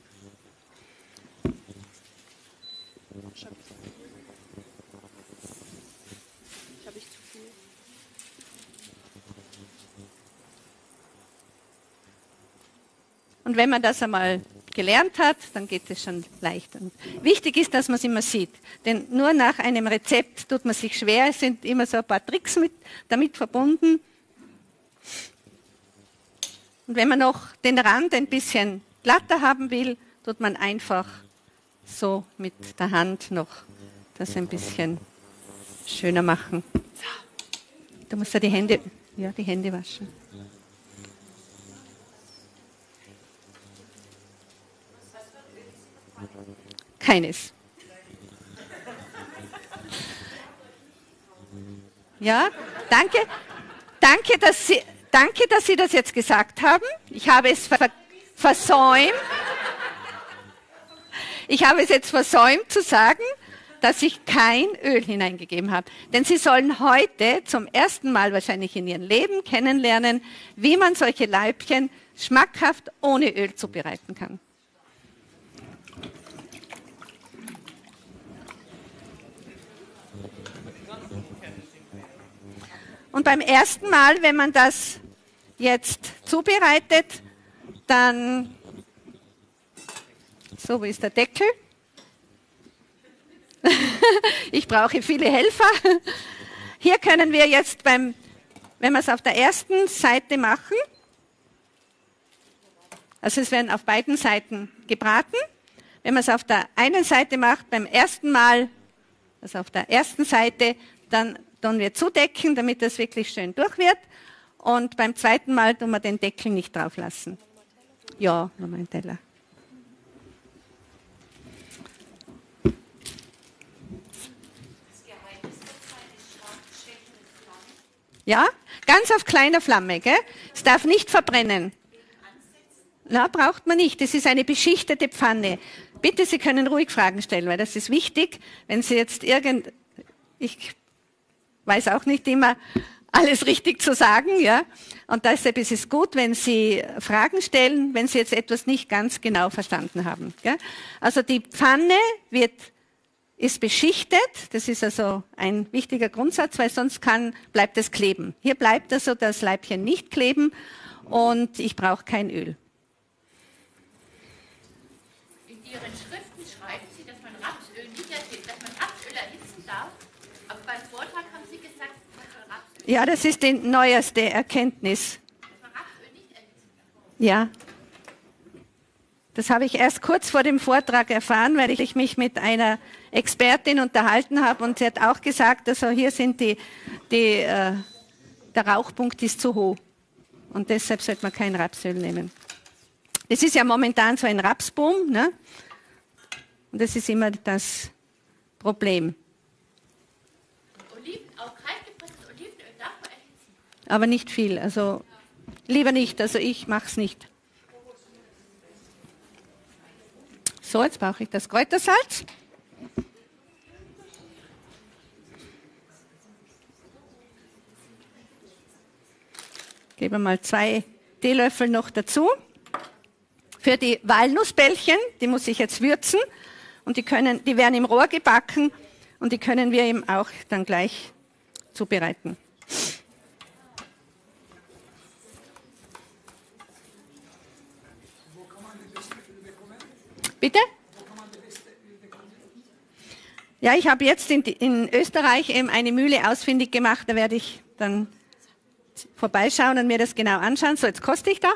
Und wenn man das einmal gelernt hat, dann geht es schon leicht. Und wichtig ist, dass man es immer sieht. Denn nur nach einem Rezept tut man sich schwer. Es sind immer so ein paar Tricks damit verbunden. Und wenn man noch den Rand ein bisschen glatter haben will, tut man einfach so mit der Hand noch das ein bisschen schöner machen. Da muss er die Hände waschen. Keines. Ja, danke. Danke, dass Sie das jetzt gesagt haben. Ich habe es versäumt. Ich habe es jetzt versäumt zu sagen, dass ich kein Öl hineingegeben habe. Denn Sie sollen heute zum ersten Mal wahrscheinlich in Ihrem Leben kennenlernen, wie man solche Laibchen schmackhaft ohne Öl zubereiten kann. Und beim ersten Mal, wenn man das jetzt zubereitet, dann, so, wo ist der Deckel? Ich brauche viele Helfer. Hier können wir jetzt wenn wir es auf der ersten Seite machen, also es werden auf beiden Seiten gebraten. Wenn man es auf der einen Seite macht, beim ersten Mal, also auf der ersten Seite, dann tun wir zudecken, damit das wirklich schön durch wird. Und beim zweiten Mal tun wir den Deckel nicht drauf lassen. Ja, nochmal einen Teller. Ja, ganz auf kleiner Flamme, gell? Es darf nicht verbrennen. Na, braucht man nicht. Das ist eine beschichtete Pfanne. Bitte, Sie können ruhig Fragen stellen, weil das ist wichtig. Wenn Sie jetzt ich weiß auch nicht immer alles richtig zu sagen, ja. Und deshalb ist es gut, wenn Sie Fragen stellen, wenn Sie jetzt etwas nicht ganz genau verstanden haben. Gell? Also die Pfanne ist beschichtet. Das ist also ein wichtiger Grundsatz, weil sonst bleibt es kleben. Hier bleibt also das Laibchen nicht kleben und ich brauche kein Öl. In Ihren Schriften schreiben Sie, dass man Rapsöl nicht erhitzt, dass man Rapsöl erhitzen darf. Aber beim Vortrag haben Sie gesagt, dass man Rapsöl... Ja, das ist die neueste Erkenntnis. Dass man Rapsöl nicht erhitzen darf. Ja. Das habe ich erst kurz vor dem Vortrag erfahren, weil ich mich mit einer Expertin unterhalten habe und sie hat auch gesagt, also hier sind der Rauchpunkt ist zu hoch und deshalb sollte man kein Rapsöl nehmen. Das ist ja momentan so ein Rapsboom, ne? Und das ist immer das Problem. Auch kaltgepresstes Olivenöl darf man erhitzen. Aber nicht viel, also lieber nicht, also ich mache es nicht. So, jetzt brauche ich das Kräutersalz. Gebe mal 2 Teelöffel noch dazu. Für die Walnussbällchen, die muss ich jetzt würzen und die werden im Rohr gebacken und die können wir eben auch dann gleich zubereiten. Bitte? Ja, ich habe jetzt in Österreich eben eine Mühle ausfindig gemacht, da werde ich dann vorbeischauen und mir das genau anschauen. So, jetzt koste ich da.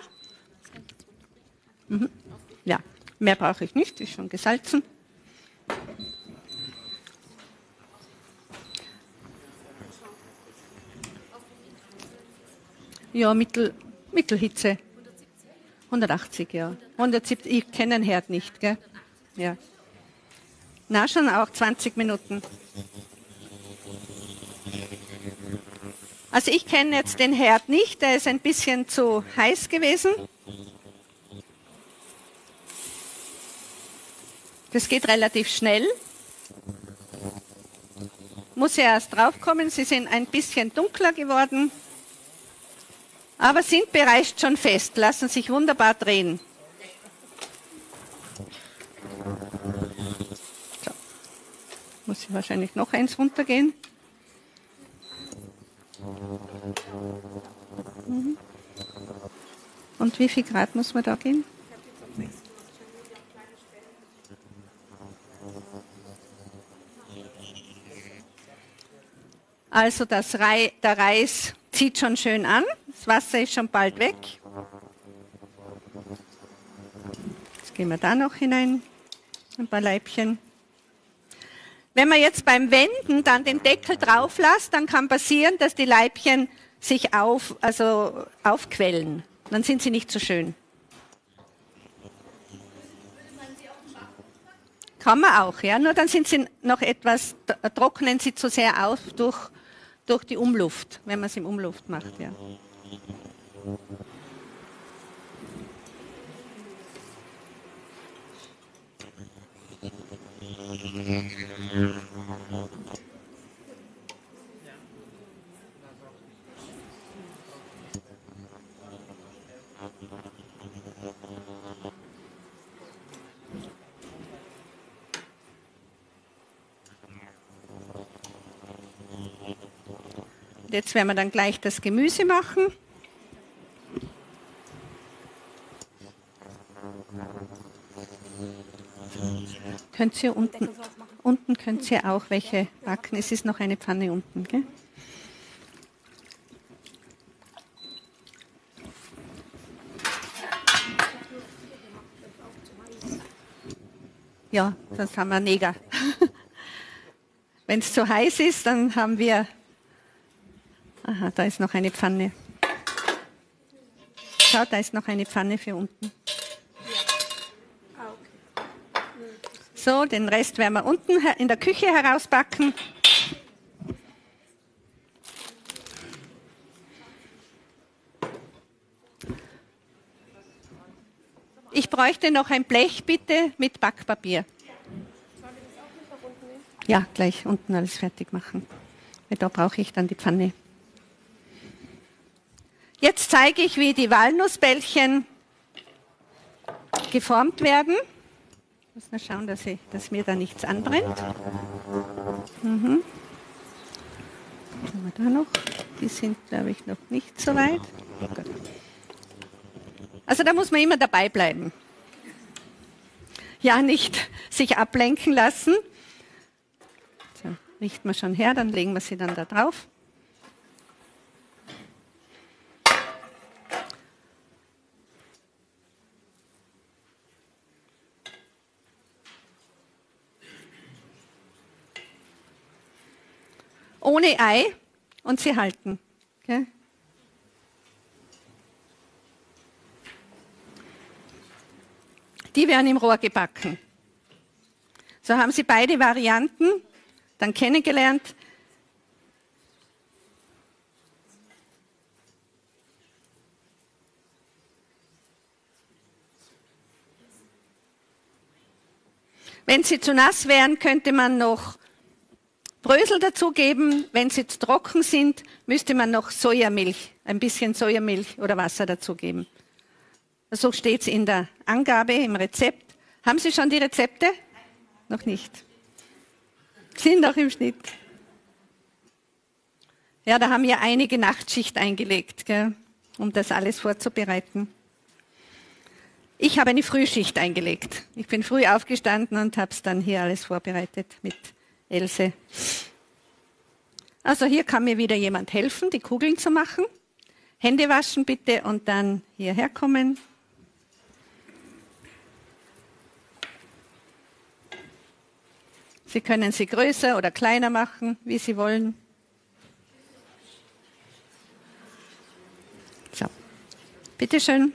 Mhm. Ja, mehr brauche ich nicht, ist schon gesalzen. Ja, Mittelhitze. 180, ja. 170, ich kenne den Herd nicht, gell? Ja. Na, schon auch 20 Minuten. Also ich kenne jetzt den Herd nicht, der ist ein bisschen zu heiß gewesen. Das geht relativ schnell. Muss ja erst draufkommen, sie sind ein bisschen dunkler geworden, aber sind bereits schon fest, lassen sich wunderbar drehen. So. Muss ich wahrscheinlich noch eins runtergehen. Und wie viel Grad muss man da gehen? Also der Reis zieht schon schön an, das Wasser ist schon bald weg. Jetzt gehen wir da noch hinein, ein paar Laibchen. Wenn man jetzt beim Wenden dann den Deckel drauf lässt, dann kann passieren, dass die Laibchen sich aufquellen. Dann sind sie nicht so schön. Kann man auch, ja. Nur dann sind sie noch etwas, trocknen sie zu sehr auf durch die Umluft, wenn man es im Umluft macht, ja. Jetzt werden wir dann gleich das Gemüse machen. Könnt ihr unten könnt ihr auch welche backen. Es ist noch eine Pfanne unten, gell? Ja, sonst haben wir Neger. Wenn es zu heiß ist, dann haben wir... Aha, da ist noch eine Pfanne. Schau, da ist noch eine Pfanne für unten. So, den Rest werden wir unten in der Küche herausbacken. Ich bräuchte noch ein Blech, bitte, mit Backpapier. Ja, gleich unten alles fertig machen. Weil da brauche ich dann die Pfanne. Jetzt zeige ich, wie die Walnussbällchen geformt werden. Ich muss nur schauen, dass mir da nichts anbrennt. Mhm. Haben wir da noch? Die sind, glaube ich, noch nicht so weit. Also da muss man immer dabei bleiben. Ja, nicht sich ablenken lassen. So, richten wir schon her, dann legen wir sie dann da drauf. Ohne Ei und sie halten. Okay? Die werden im Rohr gebacken. So haben Sie beide Varianten dann kennengelernt. Wenn sie zu nass wären, könnte man noch Brösel dazugeben. Wenn sie zu trocken sind, müsste man noch Sojamilch, ein bisschen Sojamilch oder Wasser dazugeben. So steht es in der Angabe, im Rezept. Haben Sie schon die Rezepte? Noch nicht. Sind noch im Schnitt. Ja, da haben wir einige Nachtschicht eingelegt, gell, um das alles vorzubereiten. Ich habe eine Frühschicht eingelegt. Ich bin früh aufgestanden und habe es dann hier alles vorbereitet mit Else. Also hier kann mir wieder jemand helfen, die Kugeln zu machen. Hände waschen bitte und dann hierher kommen. Sie können sie größer oder kleiner machen, wie Sie wollen. So, bitteschön.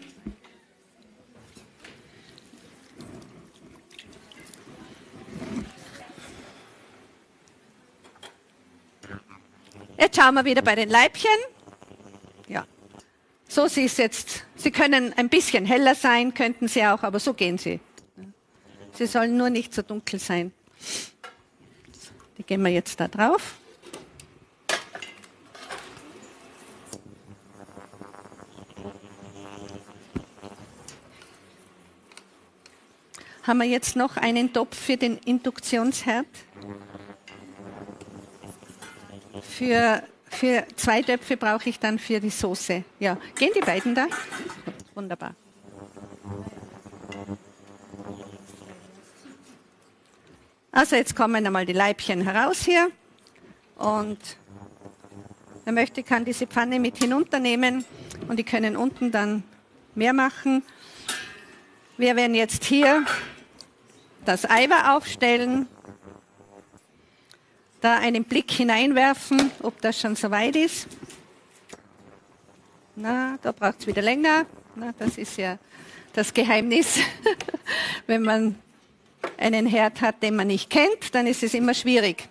Jetzt schauen wir wieder bei den Leibchen. Ja, so sie ist jetzt. Sie können ein bisschen heller sein, könnten sie auch, aber so gehen sie. Sie sollen nur nicht so dunkel sein. Die gehen wir jetzt da drauf. Haben wir jetzt noch einen Topf für den Induktionsherd? Für 2 Töpfe brauche ich dann für die Soße. Ja, gehen die beiden da? Wunderbar. Also jetzt kommen einmal die Leibchen heraus hier. Und wer möchte, kann diese Pfanne mit hinunternehmen. Und die können unten dann mehr machen. Wir werden jetzt hier das Eiweiß aufstellen. Da einen Blick hineinwerfen, ob das schon soweit ist. Na, da braucht es wieder länger. Na, das ist ja das Geheimnis. Wenn man einen Herd hat, den man nicht kennt, dann ist es immer schwierig.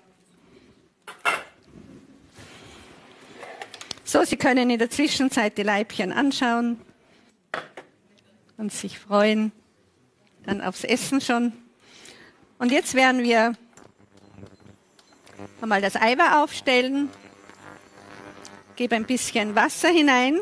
So, Sie können in der Zwischenzeit die Leibchen anschauen und sich freuen dann aufs Essen schon. Und jetzt werden wir einmal das Eiweiß aufstellen, gebe ein bisschen Wasser hinein,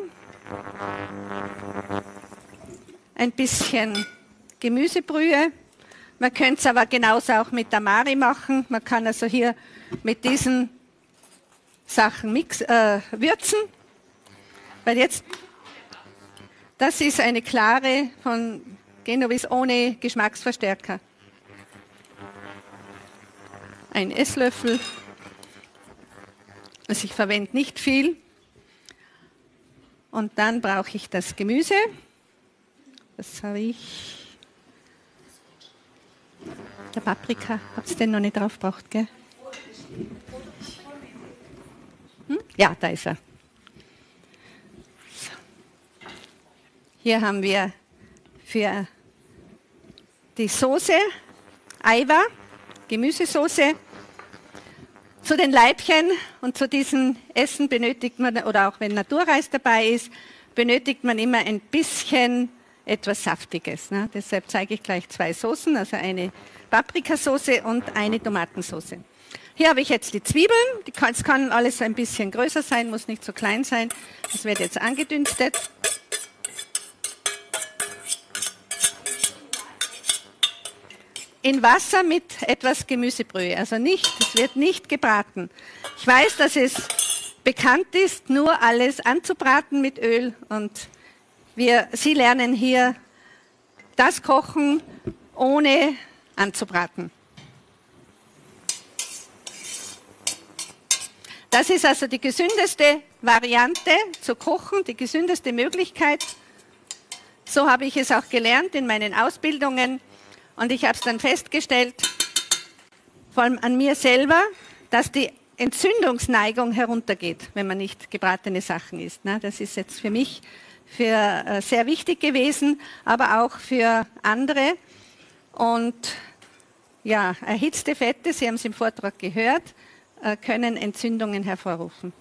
ein bisschen Gemüsebrühe. Man könnte es aber genauso auch mit Tamari machen. Man kann also hier mit diesen Sachen würzen. Weil jetzt, das ist eine klare von Genovese ohne Geschmacksverstärker. Ein Esslöffel. Also ich verwende nicht viel. Und dann brauche ich das Gemüse. Das habe ich. Der Paprika, habt ihr den noch nicht drauf gebraucht, gell? Ja, da ist er. So. Hier haben wir für die Soße Eiweiß, Gemüsesoße. Zu den Leibchen und zu diesem Essen benötigt man, oder auch wenn Naturreis dabei ist, benötigt man immer ein bisschen etwas Saftiges. Ne? Deshalb zeige ich gleich 2 Soßen, also eine Paprikasauce und eine Tomatensauce. Hier habe ich jetzt die Zwiebeln. Es kann alles ein bisschen größer sein, muss nicht so klein sein. Das wird jetzt angedünstet. In Wasser mit etwas Gemüsebrühe, also es wird nicht gebraten. Ich weiß, dass es bekannt ist, nur alles anzubraten mit Öl und Sie lernen hier das Kochen ohne anzubraten. Das ist also die gesündeste Variante zu kochen, die gesündeste Möglichkeit. So habe ich es auch gelernt in meinen Ausbildungen. Und ich habe es dann festgestellt, vor allem an mir selber, dass die Entzündungsneigung heruntergeht, wenn man nicht gebratene Sachen isst. Das ist jetzt für mich sehr wichtig gewesen, aber auch für andere. Und ja, erhitzte Fette, Sie haben es im Vortrag gehört, können Entzündungen hervorrufen.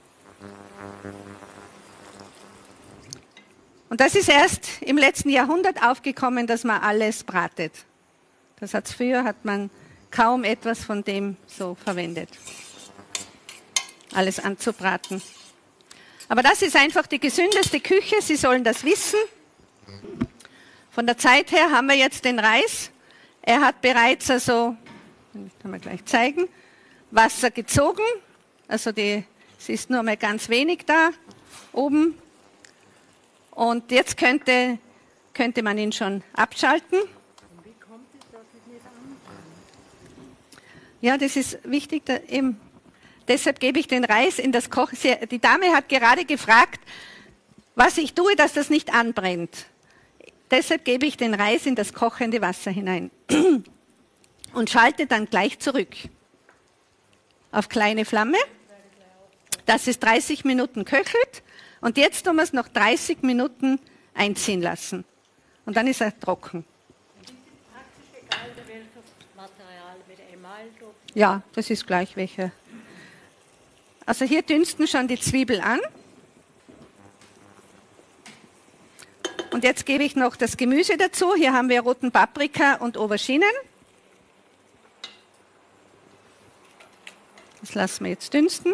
Und das ist erst im letzten Jahrhundert aufgekommen, dass man alles bratet. Früher hat man kaum etwas von dem so verwendet. Alles anzubraten. Aber das ist einfach die gesündeste Küche, Sie sollen das wissen. Von der Zeit her haben wir jetzt den Reis. Er hat bereits, also, das kann man gleich zeigen, Wasser gezogen. Also es ist nur mal ganz wenig da oben. Und jetzt könnte könnte man ihn schon abschalten. Wie kommt es, dass es nicht ankommt? Ja, das ist wichtig. Deshalb gebe ich den Reis in das Kochen. Die Dame hat gerade gefragt, was ich tue, dass das nicht anbrennt. Deshalb gebe ich den Reis in das kochende Wasser hinein und schalte dann gleich zurück auf kleine Flamme, dass es 30 Minuten köchelt. Und jetzt tun wir es noch 30 Minuten einziehen lassen. Und dann ist er trocken. Ist praktisch egal, welches Material mit Emal drauf? Ja, das ist gleich welcher. Also hier dünsten schon die Zwiebel an. Und jetzt gebe ich noch das Gemüse dazu. Hier haben wir roten Paprika und Auberginen. Das lassen wir jetzt dünsten.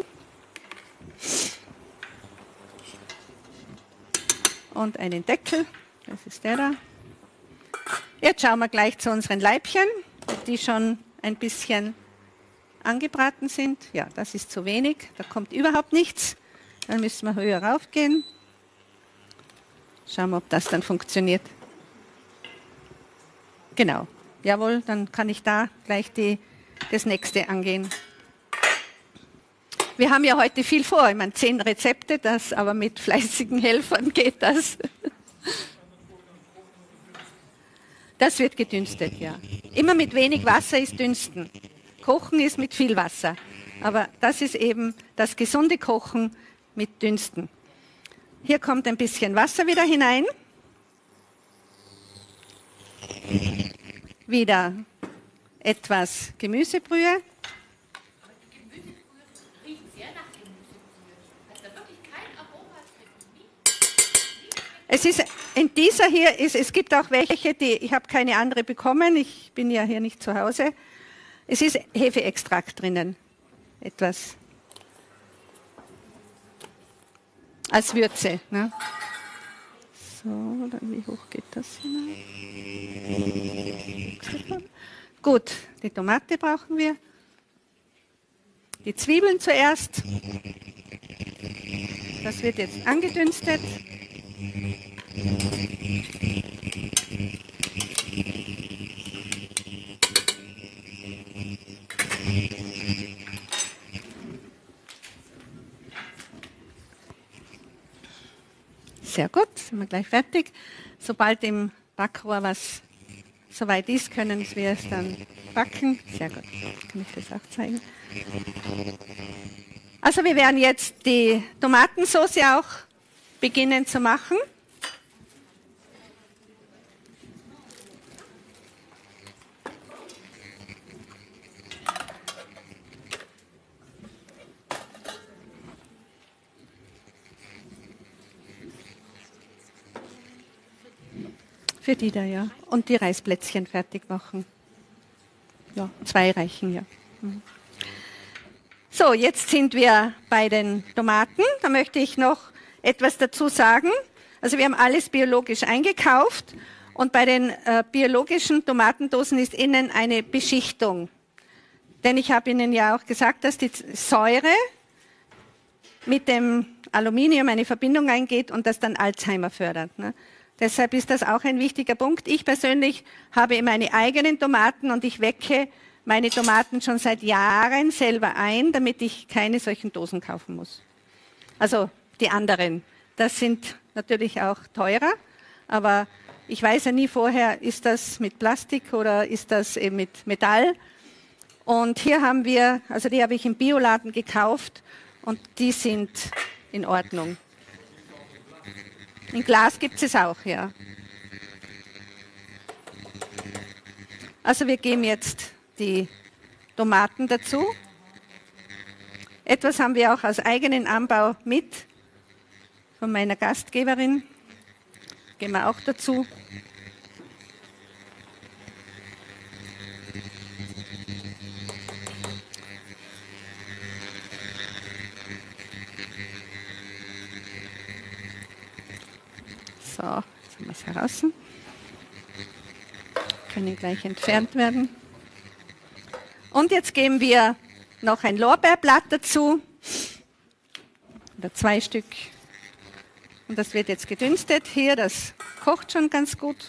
Und einen Deckel. Das ist der da. Jetzt schauen wir gleich zu unseren Leibchen, die schon ein bisschen angebraten sind. Ja, das ist zu wenig. Da kommt überhaupt nichts. Dann müssen wir höher raufgehen. Schauen wir, ob das dann funktioniert. Genau. Jawohl, dann kann ich da gleich das nächste angehen. Wir haben ja heute viel vor. Ich meine, 10 Rezepte, aber mit fleißigen Helfern geht das. Das wird gedünstet, ja. Immer mit wenig Wasser ist Dünsten. Kochen ist mit viel Wasser. Aber das ist eben das gesunde Kochen mit Dünsten. Hier kommt ein bisschen Wasser wieder hinein. Wieder etwas Gemüsebrühe. Aber die Gemüsebrühe riecht sehr nach Gemüsebrühe. Hat da wirklich kein Aroma drin? Es ist in dieser hier, es gibt auch welche, ich habe keine andere bekommen, ich bin ja hier nicht zu Hause. Es ist Hefeextrakt drinnen, etwas als Würze. Ne? So, dann wie hoch geht das hinein? Gut, die Tomate brauchen wir. Die Zwiebeln zuerst. Das wird jetzt angedünstet. Sehr gut, sind wir gleich fertig. Sobald im Backrohr was soweit ist, können wir es dann backen. Sehr gut, kann ich das auch zeigen. Also wir werden jetzt die Tomatensauce auch beginnen zu machen. Für die da, ja. Und die Reisplätzchen fertig machen. Ja, 2 reichen, ja. So, jetzt sind wir bei den Tomaten. Da möchte ich noch etwas dazu sagen. Also wir haben alles biologisch eingekauft und bei den biologischen Tomatendosen ist innen eine Beschichtung. Denn ich habe Ihnen ja auch gesagt, dass die Säure mit dem Aluminium eine Verbindung eingeht und das dann Alzheimer fördert. Ne? Deshalb ist das auch ein wichtiger Punkt. Ich persönlich habe meine eigenen Tomaten und ich wecke meine Tomaten schon seit Jahren selber ein, damit ich keine solchen Dosen kaufen muss. Also die anderen. Das sind natürlich auch teurer, aber ich weiß ja nie vorher, ist das mit Plastik oder ist das eben mit Metall. Und hier haben wir, also die habe ich im Bioladen gekauft und die sind in Ordnung. In Glas gibt es auch, ja. Also wir geben jetzt die Tomaten dazu. Etwas haben wir auch aus eigenem Anbau mit, von meiner Gastgeberin. Geben wir auch dazu. So, jetzt haben wir es heraus. Können gleich entfernt werden. Und jetzt geben wir noch ein Lorbeerblatt dazu. Oder 2 Stück. Und das wird jetzt gedünstet. Hier das kocht schon ganz gut.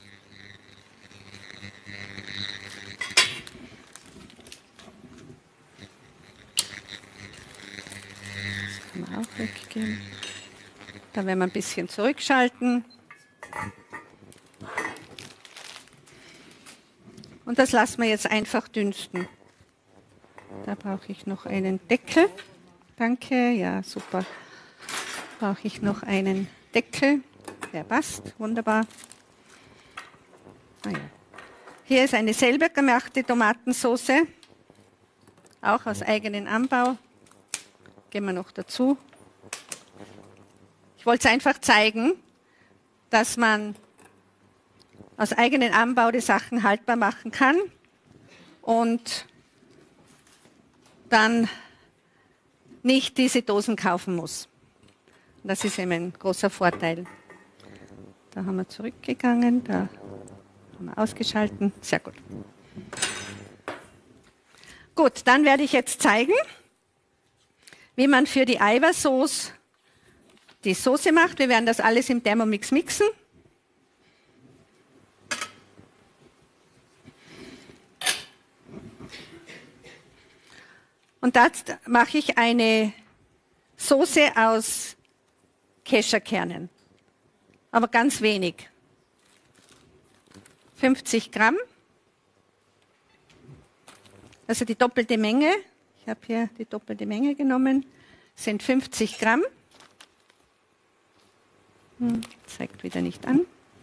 Das kann man auch weggeben. Dann werden wir ein bisschen zurückschalten. Und das lassen wir jetzt einfach dünsten. Da brauche ich noch einen Deckel. Danke, ja, super. Brauche ich noch einen Deckel. Der passt, wunderbar. Ah, ja. Hier ist eine selber gemachte Tomatensauce, auch aus eigenem Anbau. Geben wir noch dazu. Ich wollte es einfach zeigen, dass man aus eigenem Anbau die Sachen haltbar machen kann und dann nicht diese Dosen kaufen muss. Das ist eben ein großer Vorteil. Da haben wir zurückgegangen, da haben wir ausgeschalten. Sehr gut. Gut, dann werde ich jetzt zeigen, wie man für die Eiweißsauce die Soße macht. Wir werden das alles im Thermomix mixen. Und da mache ich eine Soße aus Cashewkernen, aber ganz wenig. 50 Gramm, also die doppelte Menge. Ich habe hier die doppelte Menge genommen, sind 50 Gramm. Zeigt wieder nicht an.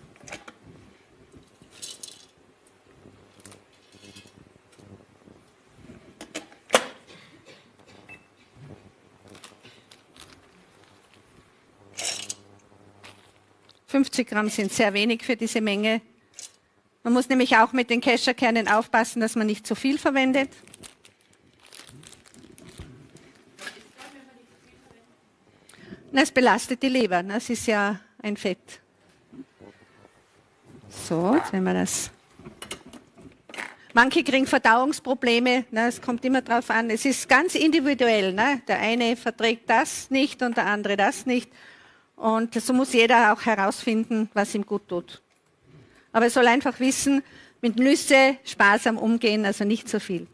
,50 Gramm sind sehr wenig für diese Menge. Man muss nämlich auch mit den Cashewkernen aufpassen, dass man nicht zu viel verwendet. Es belastet die Leber, das ist ja ein Fett. So, jetzt wenn wir das. Manche kriegen Verdauungsprobleme, es kommt immer drauf an. Es ist ganz individuell. Der eine verträgt das nicht und der andere das nicht. Und so muss jeder auch herausfinden, was ihm gut tut. Aber er soll einfach wissen, mit Nüsse sparsam umgehen, also nicht so viel.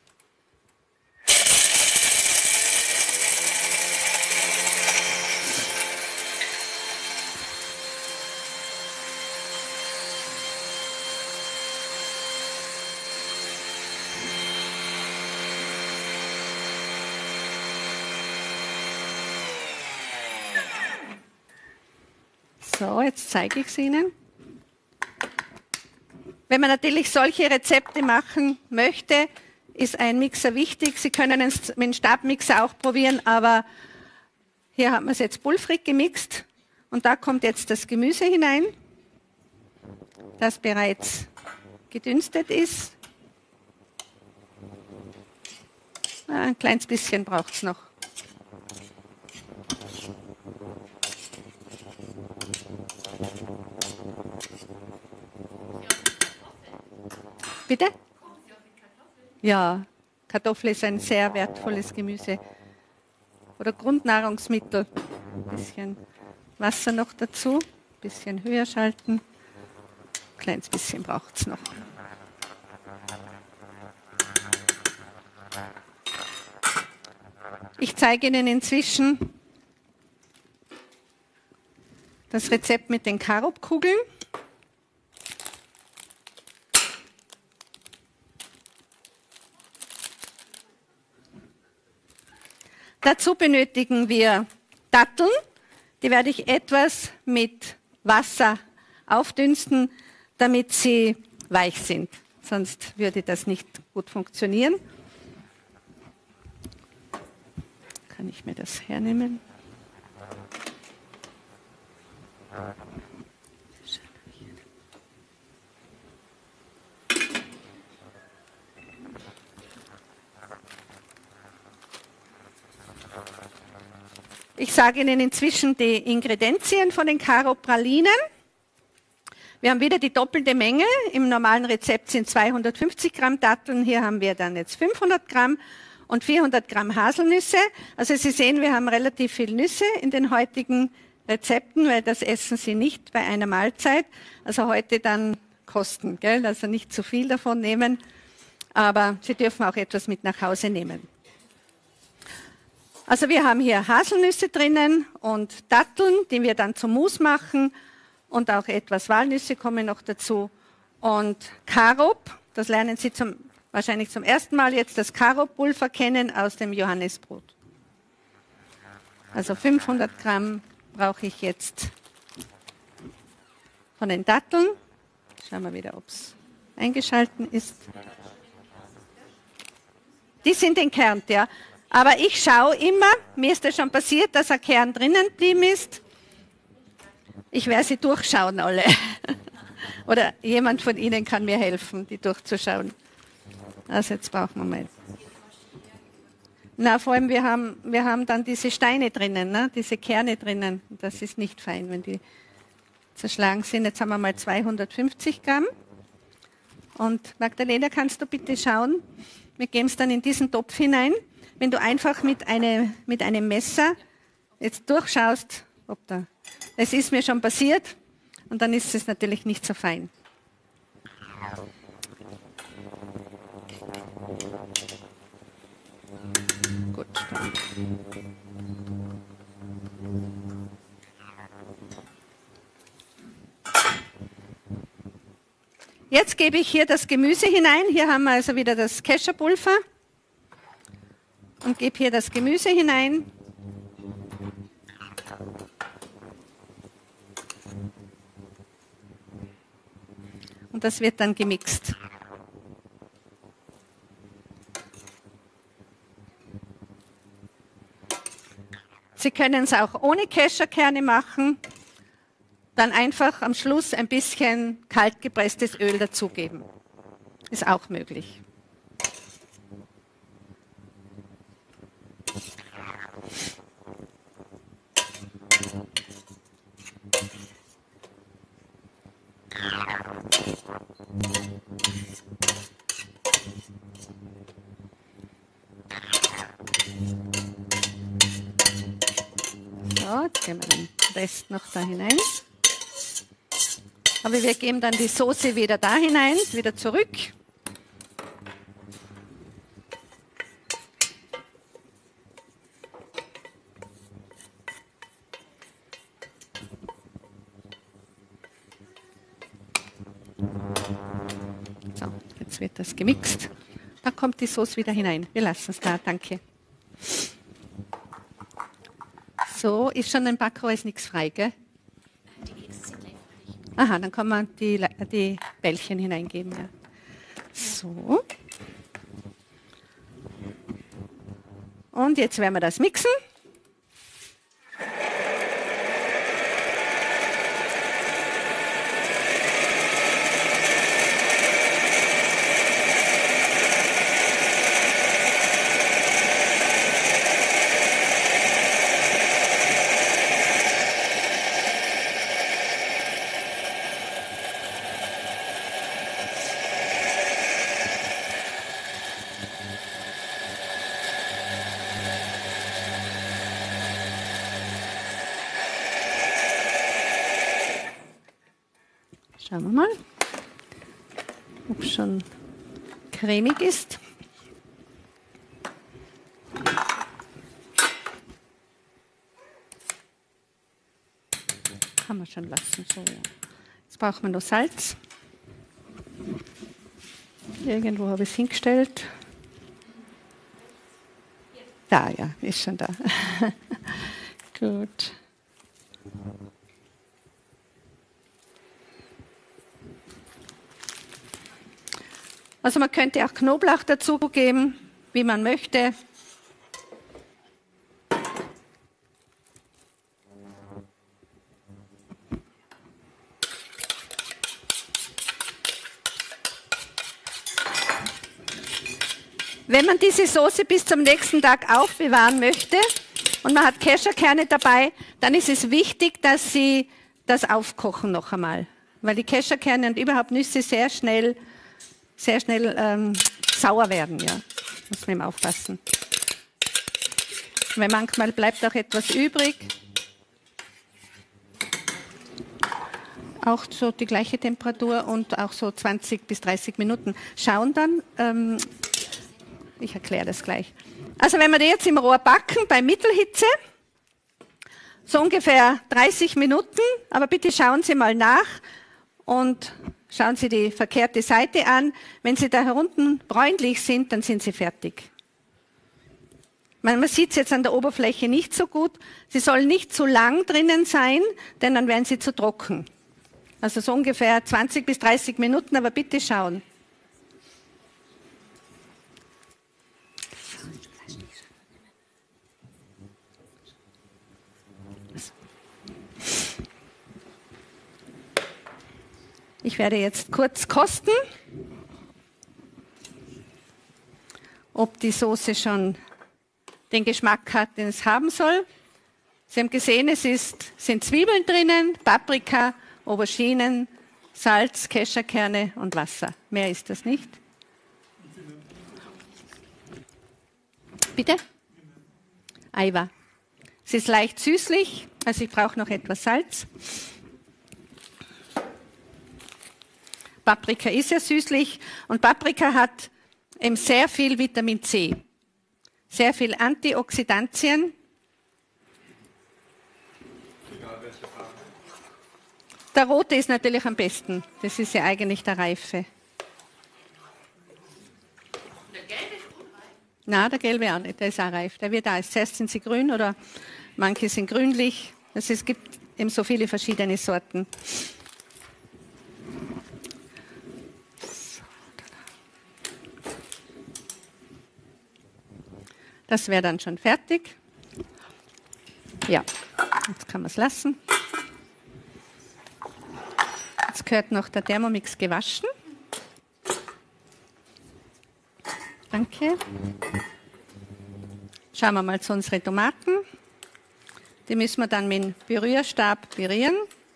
So, jetzt zeige ich es Ihnen. Wenn man natürlich solche Rezepte machen möchte, ist ein Mixer wichtig. Sie können es mit dem Stabmixer auch probieren, aber hier hat man es jetzt pulverig gemixt und da kommt jetzt das Gemüse hinein, das bereits gedünstet ist. Ein kleines bisschen braucht es noch. Bitte? Ja, Kartoffel ist ein sehr wertvolles Gemüse. Oder Grundnahrungsmittel. Ein bisschen Wasser noch dazu, ein bisschen höher schalten. Ein kleines bisschen braucht es noch. Ich zeige Ihnen inzwischen das Rezept mit den Karobkugeln. Dazu benötigen wir Datteln. Die werde ich etwas mit Wasser aufdünsten, damit sie weich sind. Sonst würde das nicht gut funktionieren. Kann ich mir das hernehmen? Ich sage Ihnen inzwischen die Ingredienzien von den Karopralinen. Wir haben wieder die doppelte Menge. Im normalen Rezept sind 250 Gramm Datteln. Hier haben wir dann jetzt 500 Gramm und 400 Gramm Haselnüsse. Also Sie sehen, wir haben relativ viel Nüsse in den heutigen Rezepten, weil das essen Sie nicht bei einer Mahlzeit. Also heute dann kosten, gell? Also nicht zu viel davon nehmen, aber Sie dürfen auch etwas mit nach Hause nehmen. Also wir haben hier Haselnüsse drinnen und Datteln, die wir dann zum Mus machen, und auch etwas Walnüsse kommen noch dazu. Und Karob, das lernen Sie wahrscheinlich zum ersten Mal jetzt, das Karob-Pulver kennen aus dem Johannesbrot. Also 500 Gramm brauche ich jetzt von den Datteln. Schauen wir wieder, ob es eingeschalten ist. Die sind entkernt, ja. Aber ich schaue immer, mir ist das schon passiert, dass ein Kern drinnen geblieben ist. Ich werde sie durchschauen alle. Oder jemand von Ihnen kann mir helfen, die durchzuschauen. Also jetzt brauchen wir mal. Na, vor allem wir haben dann diese Steine drinnen, ne? Diese Kerne drinnen. Das ist nicht fein, wenn die zerschlagen sind. Jetzt haben wir mal 250 Gramm. Und Magdalena, kannst du bitte schauen? Wir geben es dann in diesen Topf hinein. Wenn du einfach mit einem Messer jetzt durchschaust, es ist mir schon passiert, und dann ist es natürlich nicht so fein. Gut. Jetzt gebe ich hier das Gemüse hinein. Hier haben wir also wieder das Kescherpulver. Und gebe hier das Gemüse hinein. Und das wird dann gemixt. Sie können es auch ohne Kescherkerne machen. Dann einfach am Schluss ein bisschen kalt gepresstes Öl dazugeben. Ist auch möglich. So, jetzt geben wir den Rest noch da hinein. Aber wir geben dann die Soße wieder da hinein, wieder zurück. So, jetzt wird das gemixt. Da kommt die Soße wieder hinein. Wir lassen es da, danke. So, ist schon ein Backrohr, nichts frei, gell? Die Kekse sind gleich fertig. Aha, dann kann man die Bällchen hineingeben. Ja. So. Und jetzt werden wir das mixen. Schauen wir mal, ob es schon cremig ist. Kann man schon lassen. So, ja. Jetzt braucht man noch Salz. Irgendwo habe ich es hingestellt. Da, ja, ist schon da. Gut. Also man könnte auch Knoblauch dazugeben, wie man möchte. Wenn man diese Soße bis zum nächsten Tag aufbewahren möchte und man hat Kescherkerne dabei, dann ist es wichtig, dass Sie das aufkochen noch einmal. Weil die Kescherkerne und überhaupt Nüsse sehr schnell sauer werden. Ja. Muss man eben aufpassen. Weil manchmal bleibt auch etwas übrig. auch so die gleiche Temperatur und auch so 20 bis 30 Minuten. Schauen dann, ich erkläre das gleich. Also wenn wir die jetzt im Rohr backen, bei Mittelhitze, so ungefähr 30 Minuten, aber bitte schauen Sie mal nach und schauen Sie die verkehrte Seite an. Wenn sie da unten bräunlich sind, dann sind sie fertig. Man sieht es jetzt an der Oberfläche nicht so gut. Sie sollen nicht zu lang drinnen sein, denn dann werden sie zu trocken. Also so ungefähr 20 bis 30 Minuten, aber bitte schauen. Ich werde jetzt kurz kosten, ob die Soße schon den Geschmack hat, den es haben soll. Sie haben gesehen, sind Zwiebeln drinnen, Paprika, Auberginen, Salz, Kescherkerne und Wasser. Mehr ist das nicht. Bitte? Aiwa. Es ist leicht süßlich, also ich brauche noch etwas Salz. Paprika ist ja süßlich und Paprika hat eben sehr viel Vitamin C, sehr viel Antioxidantien. Der rote ist natürlich am besten, das ist ja eigentlich der reife. Der gelbe ist unreif. Nein, der gelbe auch nicht, der ist auch reif, der wird da. Zuerst sind sie grün oder manche sind grünlich. Also es gibt eben so viele verschiedene Sorten. Das wäre dann schon fertig. Ja, jetzt kann man es lassen. Jetzt gehört noch der Thermomix gewaschen. Danke. Schauen wir mal zu unseren Tomaten. Die müssen wir dann mit dem Pürierstab pürieren.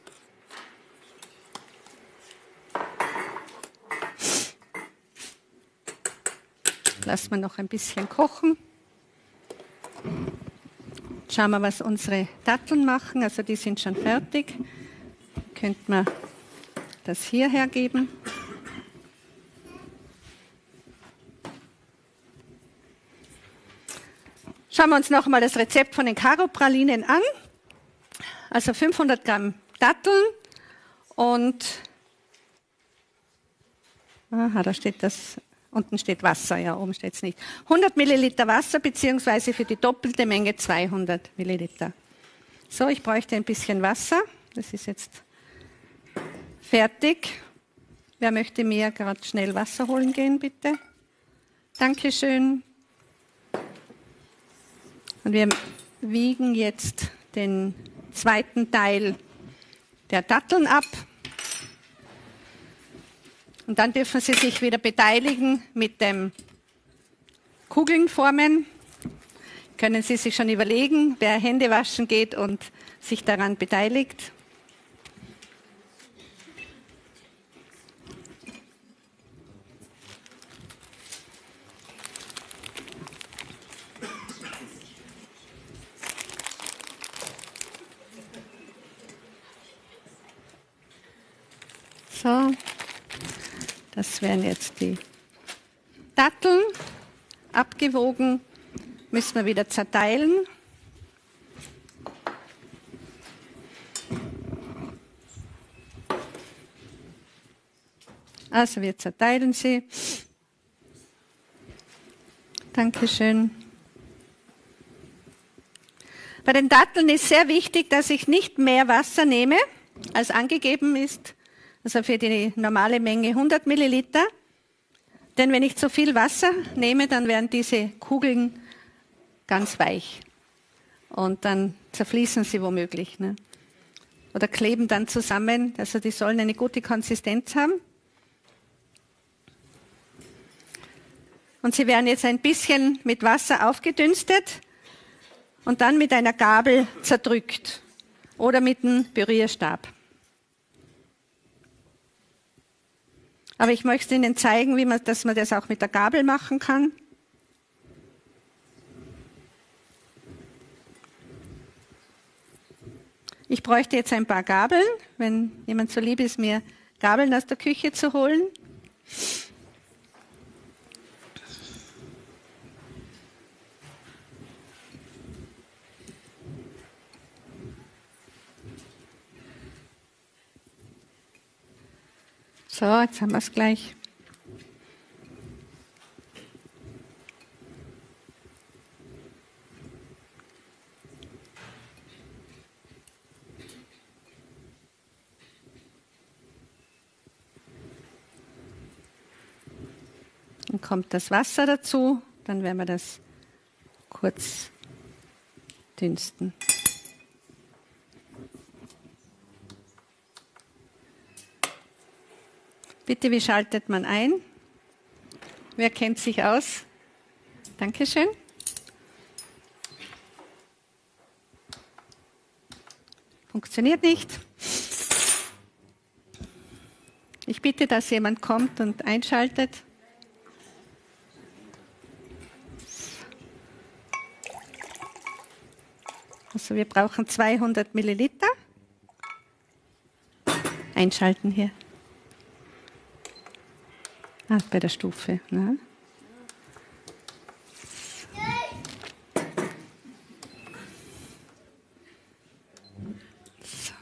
Lassen wir noch ein bisschen kochen. Schauen wir, was unsere Datteln machen. Also die sind schon fertig. Könnte man das hier hergeben. Schauen wir uns noch mal das Rezept von den Karo-Pralinen an. Also 500 Gramm Datteln und da steht das. Unten steht Wasser, ja, oben steht es nicht. 100 Milliliter Wasser, beziehungsweise für die doppelte Menge 200 Milliliter. So, ich bräuchte ein bisschen Wasser. Das ist jetzt fertig. Wer möchte mir gerade schnell Wasser holen gehen, bitte? Dankeschön. Und wir wiegen jetzt den zweiten Teil der Datteln ab. Und dann dürfen Sie sich wieder beteiligen mit dem Kugeln formen. Können Sie sich schon überlegen, wer Hände waschen geht und sich daran beteiligt. So. Das wären jetzt die Datteln, abgewogen, müssen wir wieder zerteilen. Also wir zerteilen sie. Dankeschön. Bei den Datteln ist sehr wichtig, dass ich nicht mehr Wasser nehme, als angegeben ist. Also für die normale Menge 100 Milliliter. Denn wenn ich zu viel Wasser nehme, dann werden diese Kugeln ganz weich. Und dann zerfließen sie womöglich. Ne? Oder kleben dann zusammen. Also die sollen eine gute Konsistenz haben. Und sie werden jetzt ein bisschen mit Wasser aufgedünstet und dann mit einer Gabel zerdrückt. Oder mit einem Pürierstab. Aber ich möchte Ihnen zeigen, dass man das auch mit der Gabel machen kann. Ich bräuchte jetzt ein paar Gabeln, wenn jemand so lieb ist, mir Gabeln aus der Küche zu holen. So, jetzt haben wir es gleich. Dann kommt das Wasser dazu, dann werden wir das kurz dünsten. Bitte, wie schaltet man ein? Wer kennt sich aus? Dankeschön. Funktioniert nicht. Ich bitte, dass jemand kommt und einschaltet. Also wir brauchen 200 Milliliter. Einschalten hier. Ah, bei der Stufe. Ne? So.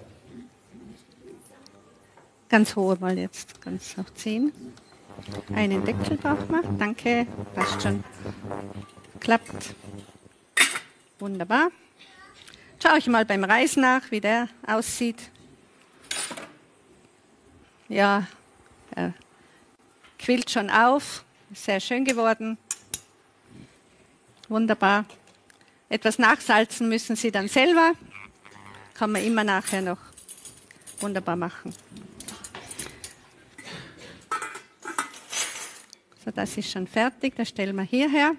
Ganz hohe mal jetzt, ganz auf 10. Einen Deckel braucht man. Danke, passt schon. Klappt. Wunderbar. Schaue ich mal beim Reis nach, wie der aussieht. Ja, er quillt schon auf. Sehr schön geworden. Wunderbar. Etwas nachsalzen müssen Sie dann selber. Kann man immer nachher noch wunderbar machen. So, das ist schon fertig. Das stellen wir hierher.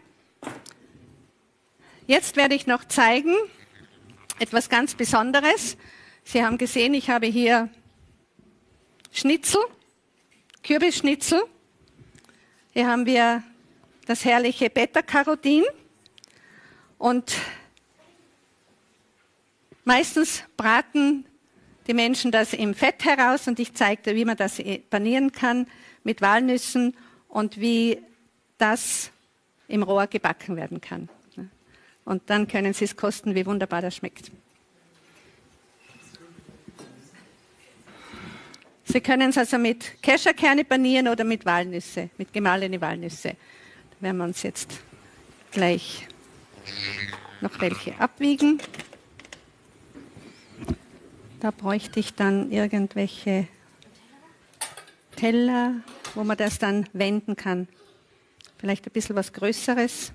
Jetzt werde ich noch zeigen, etwas ganz Besonderes. Sie haben gesehen, ich habe hier Schnitzel, Kürbisschnitzel. Hier haben wir das herrliche Beta-Carotin. Und meistens braten die Menschen das im Fett heraus und ich zeige dir, wie man das panieren kann mit Walnüssen und wie das im Rohr gebacken werden kann. Und dann können Sie es kosten, wie wunderbar das schmeckt. Sie können es also mit Cashewkerne panieren oder mit Walnüsse, mit gemahlene Walnüsse. Da werden wir uns jetzt gleich noch welche abwiegen. Da bräuchte ich dann irgendwelche Teller, wo man das dann wenden kann. Vielleicht ein bisschen was Größeres.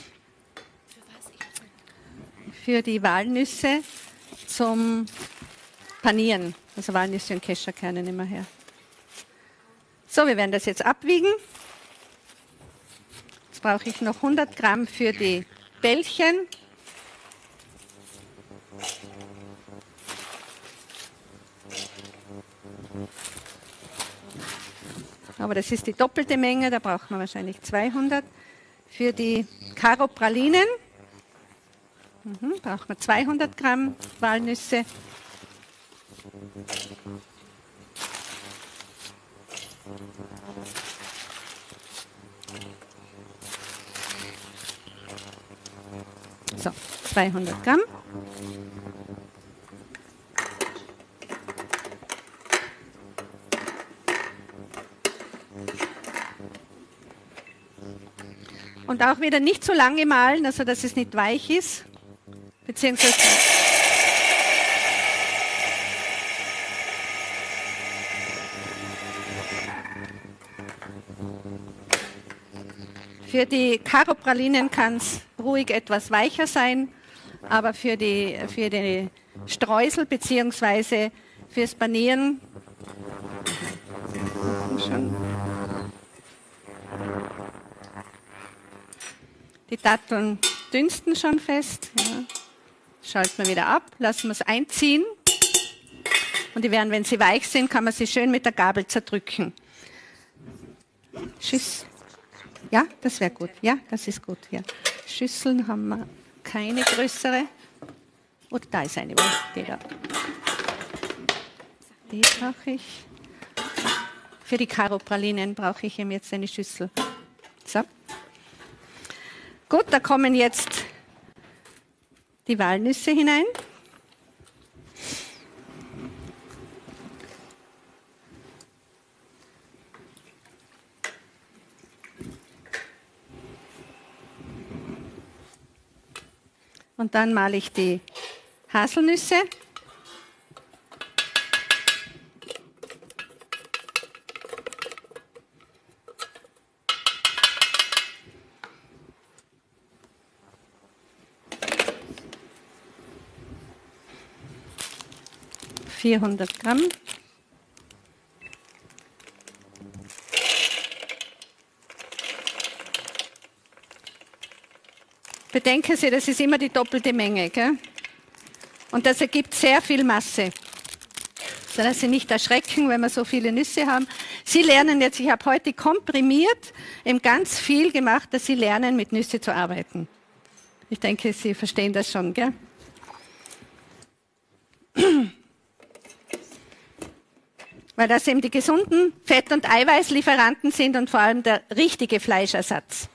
Für die Walnüsse zum Panieren. Also Walnüsse und Cashewkerne nehmen wir her. So, wir werden das jetzt abwiegen. Jetzt brauche ich noch 100 Gramm für die Bällchen. Aber das ist die doppelte Menge, da braucht man wahrscheinlich 200. Für die Karo-Pralinen braucht man 200 Gramm Walnüsse. So, 200 Gramm. Und auch wieder nicht zu lange mahlen, also dass es nicht weich ist, beziehungsweise für die Karo-Pralinen kann es ruhig etwas weicher sein, aber für die Streusel beziehungsweise fürs Panieren schon. Die Datteln dünsten schon fest. Ja. Schalten wir wieder ab, lassen wir es einziehen. Und die werden, wenn sie weich sind, kann man sie schön mit der Gabel zerdrücken. Ja, das wäre gut. Ja, das ist gut. Ja. Schüsseln haben wir keine größere. Oder da ist eine, die da. Die brauche ich. Für die Karo-Pralinen brauche ich eben jetzt eine Schüssel. So. Gut, da kommen jetzt die Walnüsse hinein. Und dann male ich die Haselnüsse. (400 Gramm). Bedenken Sie, das ist immer die doppelte Menge, gell? Und das ergibt sehr viel Masse, sodass Sie nicht erschrecken, wenn wir so viele Nüsse haben. Sie lernen jetzt, ich habe heute komprimiert, eben ganz viel gemacht, dass Sie lernen, mit Nüsse zu arbeiten. Ich denke, Sie verstehen das schon, gell? Weil das eben die gesunden Fett- und Eiweißlieferanten sind und vor allem der richtige Fleischersatz.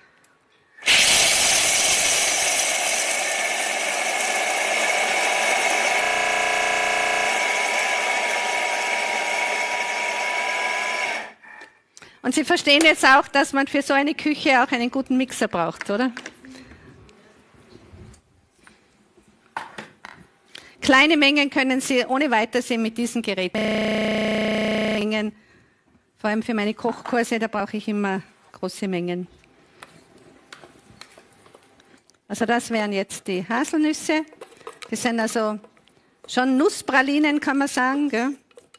Und Sie verstehen jetzt auch, dass man für so eine Küche auch einen guten Mixer braucht, oder? Kleine Mengen können Sie ohne Weitersehen mit diesen Geräten. Vor allem für meine Kochkurse, da brauche ich immer große Mengen. Also das wären jetzt die Haselnüsse. Das sind also schon Nusspralinen, kann man sagen, gell?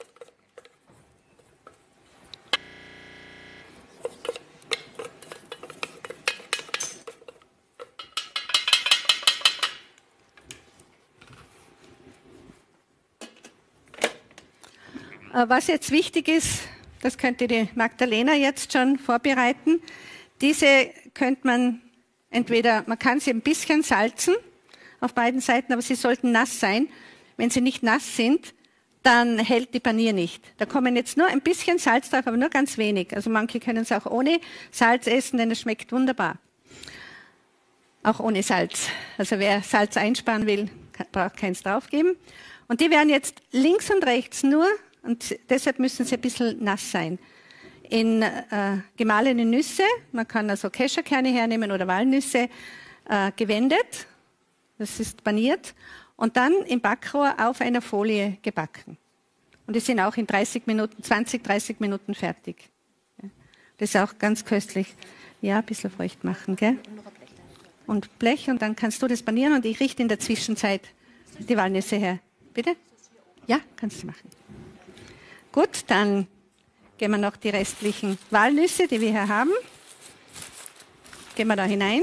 Was jetzt wichtig ist, das könnte die Magdalena jetzt schon vorbereiten. Diese könnte man entweder, man kann sie ein bisschen salzen auf beiden Seiten, aber sie sollten nass sein. Wenn sie nicht nass sind, dann hält die Panier nicht. Da kommen jetzt nur ein bisschen Salz drauf, aber nur ganz wenig. Also manche können es auch ohne Salz essen, denn es schmeckt wunderbar. Auch ohne Salz. Also wer Salz einsparen will, braucht keins draufgeben. Und die werden jetzt links und rechts nur, und deshalb müssen sie ein bisschen nass sein, in gemahlene Nüsse, man kann also Cashewkerne hernehmen oder Walnüsse, gewendet, das ist paniert, und dann im Backrohr auf einer Folie gebacken. Und die sind auch in 30 Minuten fertig. Das ist auch ganz köstlich. Ja, ein bisschen feucht machen, gell? Und Blech, und dann kannst du das panieren und ich richte in der Zwischenzeit die Walnüsse her. Bitte? Ja, kannst du machen. Gut, dann geben wir noch die restlichen Walnüsse, die wir hier haben. Gehen wir da hinein.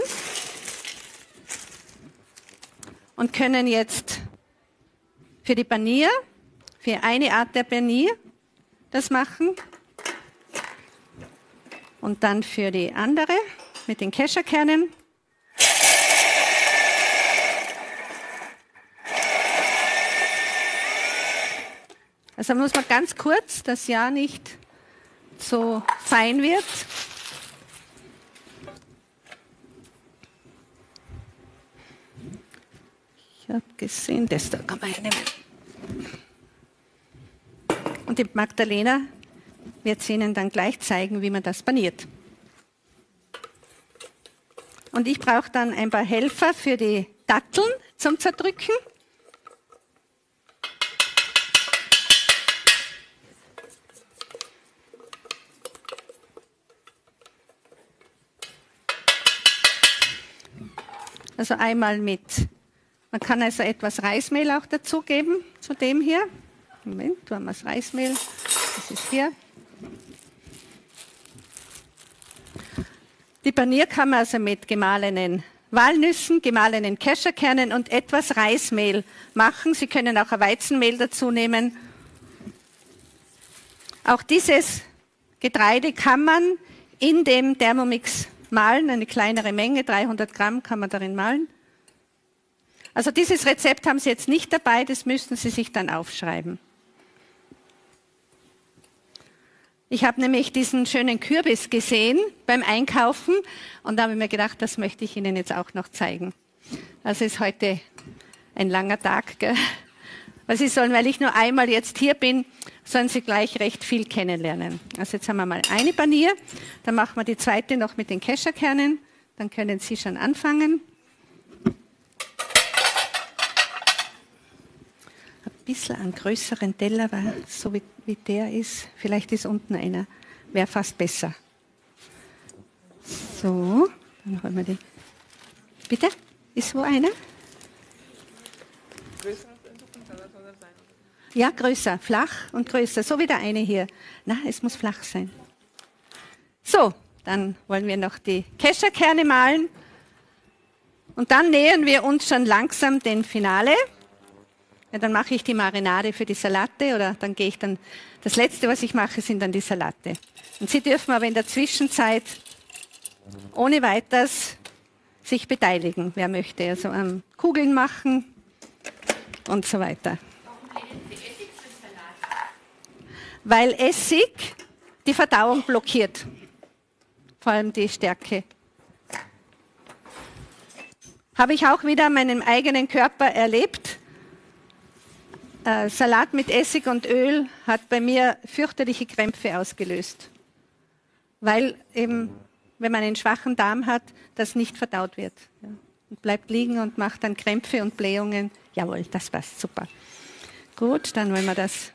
Und können jetzt für die Panier, für eine Art der Panier, das machen. Und dann für die andere mit den Cashewkernen. Also muss man ganz kurz, dass ja nicht so fein wird. Ich habe gesehen, das da kann man nehmen. Und die Magdalena wird es Ihnen dann gleich zeigen, wie man das paniert. Und ich brauche dann ein paar Helfer für die Datteln zum Zerdrücken. Also einmal mit, man kann also etwas Reismehl auch dazugeben, zu dem hier. Moment, da haben wir das Reismehl, das ist hier. Die Panier kann man also mit gemahlenen Walnüssen, gemahlenen Cashewkernen und etwas Reismehl machen. Sie können auch ein Weizenmehl dazu nehmen. Auch dieses Getreide kann man in dem Thermomix mahlen, eine kleinere Menge, 300 Gramm kann man darin mahlen. Also dieses Rezept haben Sie jetzt nicht dabei, das müssten Sie sich dann aufschreiben. Ich habe nämlich diesen schönen Kürbis gesehen beim Einkaufen und da habe ich mir gedacht, das möchte ich Ihnen jetzt auch noch zeigen. Also ist heute ein langer Tag, gell? Was Sie sollen, weil ich nur einmal jetzt hier bin, sollen Sie gleich recht viel kennenlernen. Also jetzt haben wir mal eine Panier, dann machen wir die zweite noch mit den Kescherkernen, dann können Sie schon anfangen. Ein bisschen einen größeren Teller, weil so wie der ist, vielleicht ist unten einer, wäre fast besser. So, dann holen wir die. Bitte? Ist wo einer? Ja, größer, flach und größer, so wie der eine hier. Na, es muss flach sein. So, dann wollen wir noch die Kescherkerne mahlen. Und dann nähern wir uns schon langsam dem Finale. Ja, dann mache ich die Marinade für die Salate oder dann gehe ich dann, das Letzte, was ich mache, sind dann die Salate. Und Sie dürfen aber in der Zwischenzeit ohne weiteres sich beteiligen, wer möchte. Also Kugeln machen und so weiter. Weil Essig die Verdauung blockiert, vor allem die Stärke. Habe ich auch wieder an meinem eigenen Körper erlebt. Salat mit Essig und Öl hat bei mir fürchterliche Krämpfe ausgelöst, weil eben, wenn man einen schwachen Darm hat, das nicht verdaut wird. Ja, und bleibt liegen und macht dann Krämpfe und Blähungen. Jawohl, das passt super. Gut, dann wollen wir das.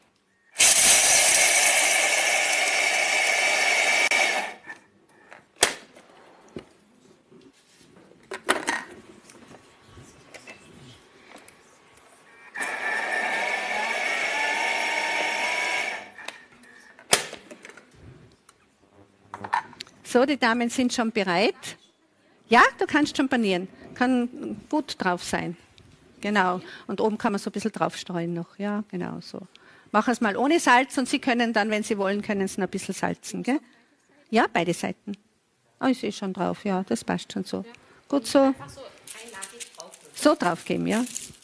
So, die Damen sind schon bereit. Ja, du kannst schon panieren. Kann gut drauf sein. Genau. Und oben kann man so ein bisschen draufstreuen noch. Ja, genau so. Machen es mal ohne Salz und Sie können dann, wenn Sie wollen, können Sie noch ein bisschen salzen. Gell? Ja, beide Seiten. Oh, ich sehe schon drauf. Ja, das passt schon so. Gut so. So draufgeben, ja.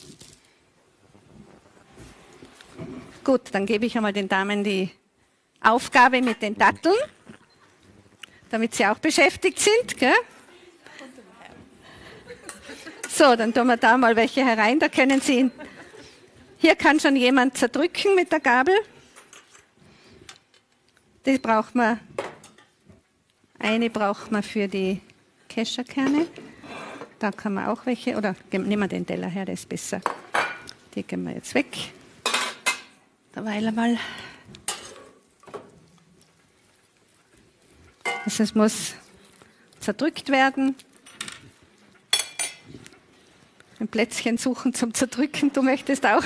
Gut, dann gebe ich einmal den Damen die Aufgabe mit den Datteln, damit sie auch beschäftigt sind. Gell? So, dann tun wir da mal welche herein. Da können Sie, hier kann schon jemand zerdrücken mit der Gabel. Die braucht man, eine braucht man für die Kescherkerne. Da kann man auch welche, oder nehmen wir den Teller her, der ist besser. Die geben wir jetzt weg. Derweil einmal. Also es muss zerdrückt werden. Ein Plätzchen suchen zum Zerdrücken, du möchtest auch.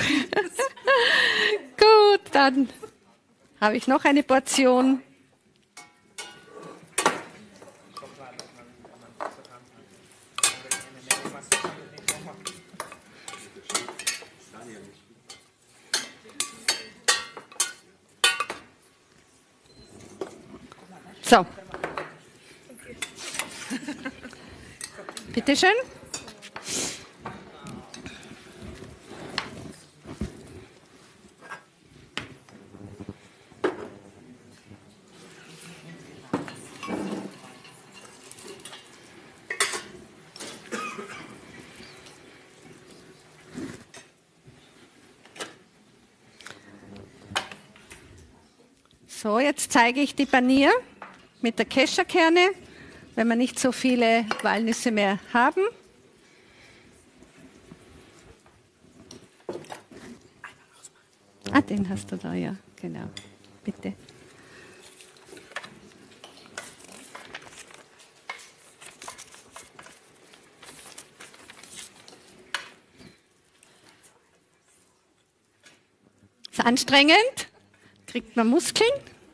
Gut, dann habe ich noch eine Portion. So. Bitte schön. So, jetzt zeige ich die Panier mit der Kescherkerne, wenn wir nicht so viele Walnüsse mehr haben. Ah, den hast du da, ja, genau. Bitte. Ist anstrengend, kriegt man Muskeln.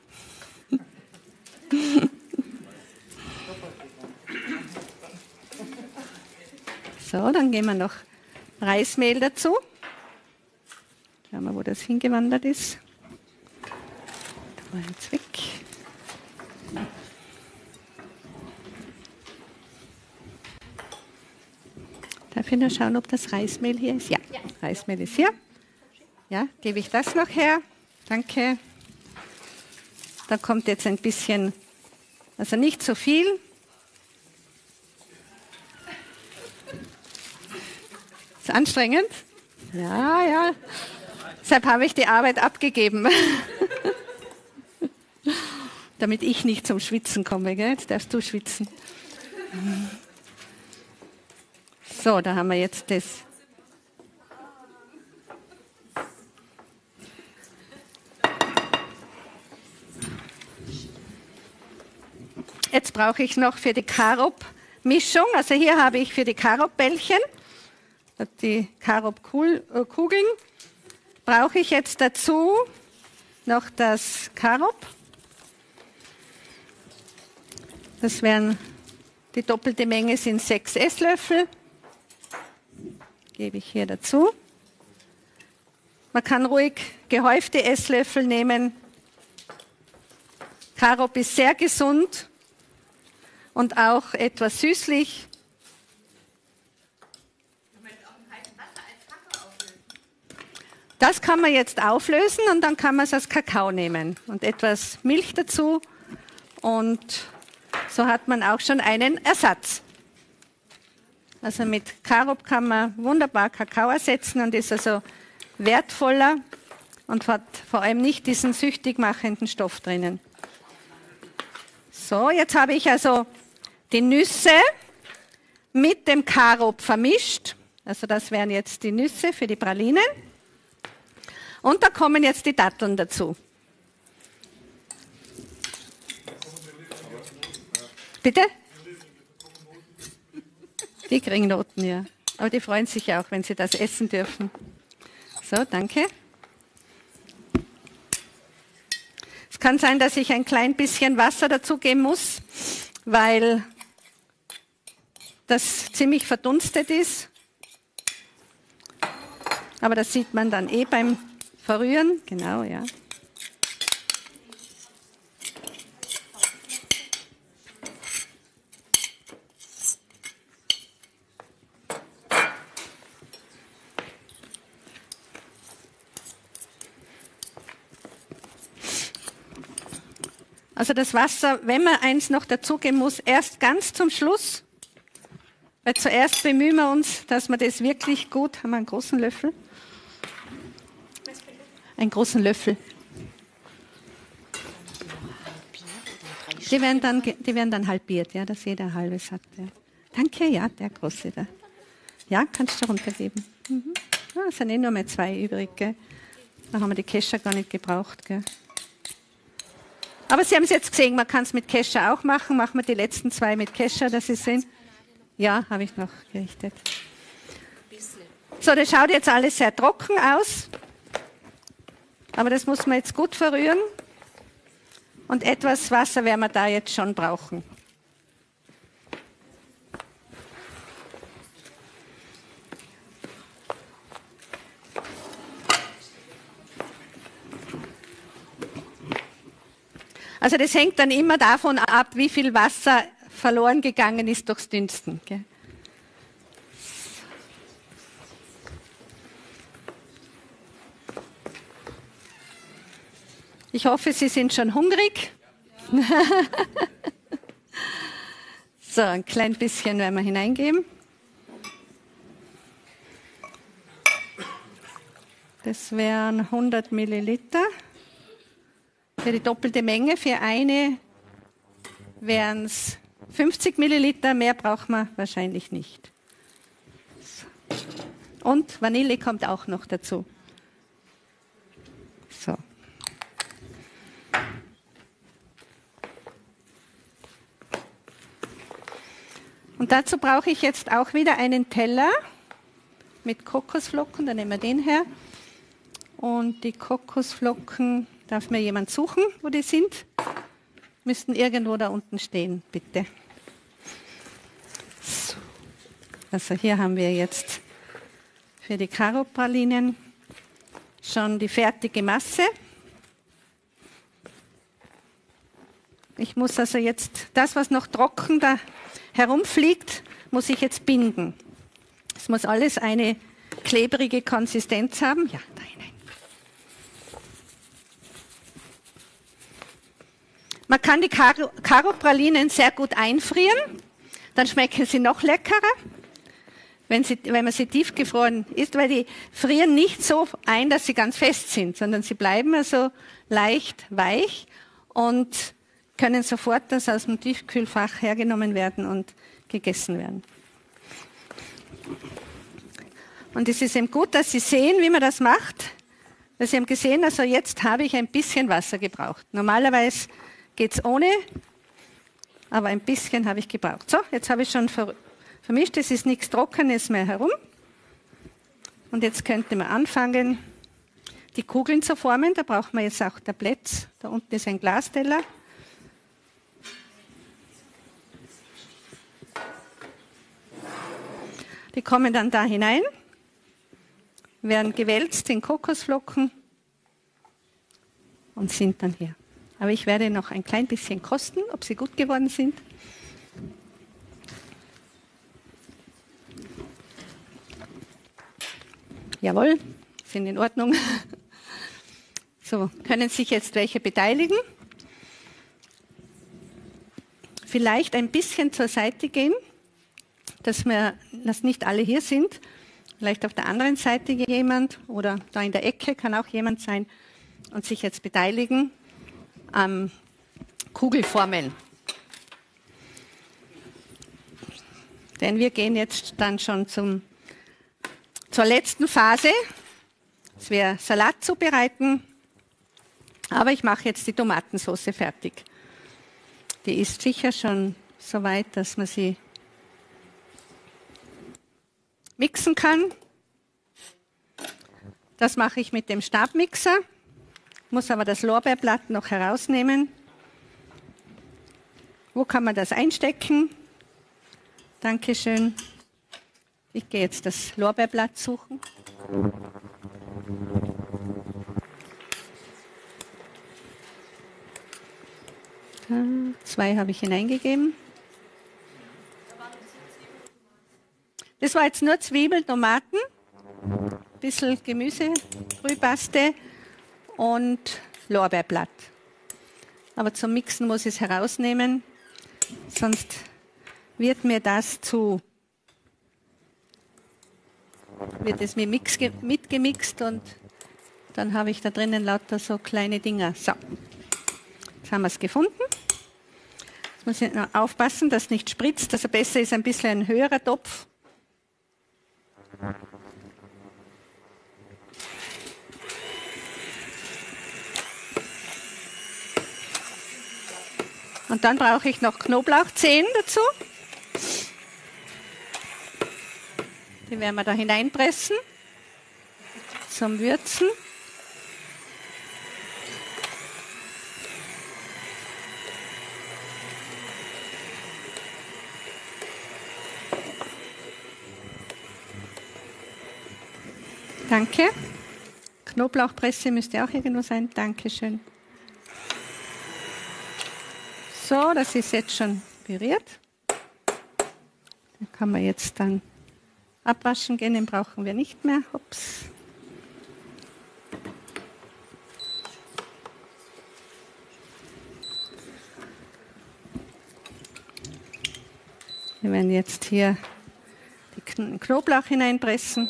So, dann geben wir noch Reismehl dazu. Schauen wir, wo das hingewandert ist. Da war jetzt weg. Darf ich nur schauen, ob das Reismehl hier ist? Ja, Reismehl ist hier. Ja, gebe ich das noch her. Danke. Da kommt jetzt ein bisschen, also nicht so viel. Ist anstrengend? Ja, ja. Deshalb habe ich die Arbeit abgegeben. Damit ich nicht zum Schwitzen komme. Gell? Jetzt darfst du schwitzen. So, da haben wir jetzt das. Jetzt brauche ich noch für die Karob-Mischung, also hier habe ich für die Karob-Bällchen, die Karob-Kugeln, brauche ich jetzt dazu noch das Karob. Das wären, die doppelte Menge sind 6 Esslöffel. Gebe ich hier dazu. Man kann ruhig gehäufte Esslöffel nehmen. Karob ist sehr gesund und auch etwas süßlich. Das kann man jetzt auflösen und dann kann man es als Kakao nehmen und etwas Milch dazu und so hat man auch schon einen Ersatz. Also mit Karob kann man wunderbar Kakao ersetzen und ist also wertvoller und hat vor allem nicht diesen süchtig machenden Stoff drinnen. So, jetzt habe ich also die Nüsse mit dem Karob vermischt. Also das wären jetzt die Nüsse für die Pralinen. Und da kommen jetzt die Datteln dazu. Bitte? Die kriegen Noten, ja. Aber die freuen sich ja auch, wenn sie das essen dürfen. So, danke. Es kann sein, dass ich ein klein bisschen Wasser dazugeben muss, weil das ziemlich verdunstet ist. Aber das sieht man dann eh beim Verrühren. Genau, ja. Also das Wasser, wenn man eins noch dazugeben muss, erst ganz zum Schluss. Weil zuerst bemühen wir uns, dass wir das wirklich gut, haben wir einen großen Löffel? Einen großen Löffel. Die werden dann halbiert, ja, dass jeder ein halbes hat. Ja. Danke, ja, der große da. Ja, kannst du runtergeben. Mhm. Ah, es sind eh nur mehr 2 übrig, gell? Da haben wir die Kescher gar nicht gebraucht, gell? Aber Sie haben es jetzt gesehen, man kann es mit Kescher auch machen. Machen wir die letzten 2 mit Kescher, dass Sie sehen. Ja, habe ich noch gerichtet. So, das schaut jetzt alles sehr trocken aus. Aber das muss man jetzt gut verrühren. Und etwas Wasser werden wir da jetzt schon brauchen. Also das hängt dann immer davon ab, wie viel Wasser verloren gegangen ist durchs Dünsten. Gell? Ich hoffe, Sie sind schon hungrig. So, ein klein bisschen werden wir hineingeben. Das wären 100 Milliliter. Für die doppelte Menge, für eine wären es 50 Milliliter, mehr braucht man wahrscheinlich nicht. Und Vanille kommt auch noch dazu. So. Und dazu brauche ich jetzt auch wieder einen Teller mit Kokosflocken, dann nehmen wir den her. Und die Kokosflocken, darf mir jemand suchen, wo die sind? Müssten irgendwo da unten stehen, bitte. So. Also hier haben wir jetzt für die Karob-Pralinen schon die fertige Masse. Ich muss also jetzt, das was noch trocken da herumfliegt, muss ich jetzt binden. Es muss alles eine klebrige Konsistenz haben. Ja, da hinein. Man kann die Karo-Pralinen sehr gut einfrieren, dann schmecken sie noch leckerer, wenn man sie tiefgefroren isst, weil die frieren nicht so ein, dass sie ganz fest sind, sondern sie bleiben also leicht weich und können sofort aus dem Tiefkühlfach hergenommen werden und gegessen werden. Und es ist eben gut, dass Sie sehen, wie man das macht. Weil Sie haben gesehen, also jetzt habe ich ein bisschen Wasser gebraucht. Normalerweise geht es ohne, aber ein bisschen habe ich gebraucht. So, jetzt habe ich schon vermischt, es ist nichts Trockenes mehr herum. Und jetzt könnte man anfangen, die Kugeln zu formen. Da braucht man jetzt auch Tabletts. Da unten ist ein Glasteller. Die kommen dann da hinein, werden gewälzt in Kokosflocken und sind dann hier. Aber ich werde noch ein klein bisschen kosten, ob sie gut geworden sind. Jawohl, sind in Ordnung. So, können sich jetzt welche beteiligen. Vielleicht ein bisschen zur Seite gehen, dass nicht alle hier sind. Vielleicht auf der anderen Seite jemand oder da in der Ecke kann auch jemand sein und sich jetzt beteiligen am Kugelformeln. Denn wir gehen jetzt dann schon zur letzten Phase. Es wäre Salat zubereiten, aber ich mache jetzt die Tomatensauce fertig. Die ist sicher schon so weit, dass man sie mixen kann. Das mache ich mit dem Stabmixer, muss aber das Lorbeerblatt noch herausnehmen. Wo kann man das einstecken? Dankeschön. Ich gehe jetzt das Lorbeerblatt suchen. Da, 2 habe ich hineingegeben. Das war jetzt nur Zwiebel, Tomaten, ein bisschen Gemüse, Brühpaste und Lorbeerblatt. Aber zum Mixen muss ich es herausnehmen, sonst wird mir das wird es mir mitgemixt und dann habe ich da drinnen lauter so kleine Dinger. So, jetzt haben wir es gefunden. Jetzt muss ich noch aufpassen, dass es nicht spritzt. Also besser ist ein bisschen ein höherer Topf. Und dann brauche ich noch Knoblauchzehen dazu. Die werden wir da hineinpressen zum Würzen. Danke. Knoblauchpresse müsste auch irgendwo sein. Dankeschön. So, das ist jetzt schon püriert. Den kann man jetzt dann abwaschen gehen, den brauchen wir nicht mehr. Ups. Wir werden jetzt hier den Knoblauch hineinpressen.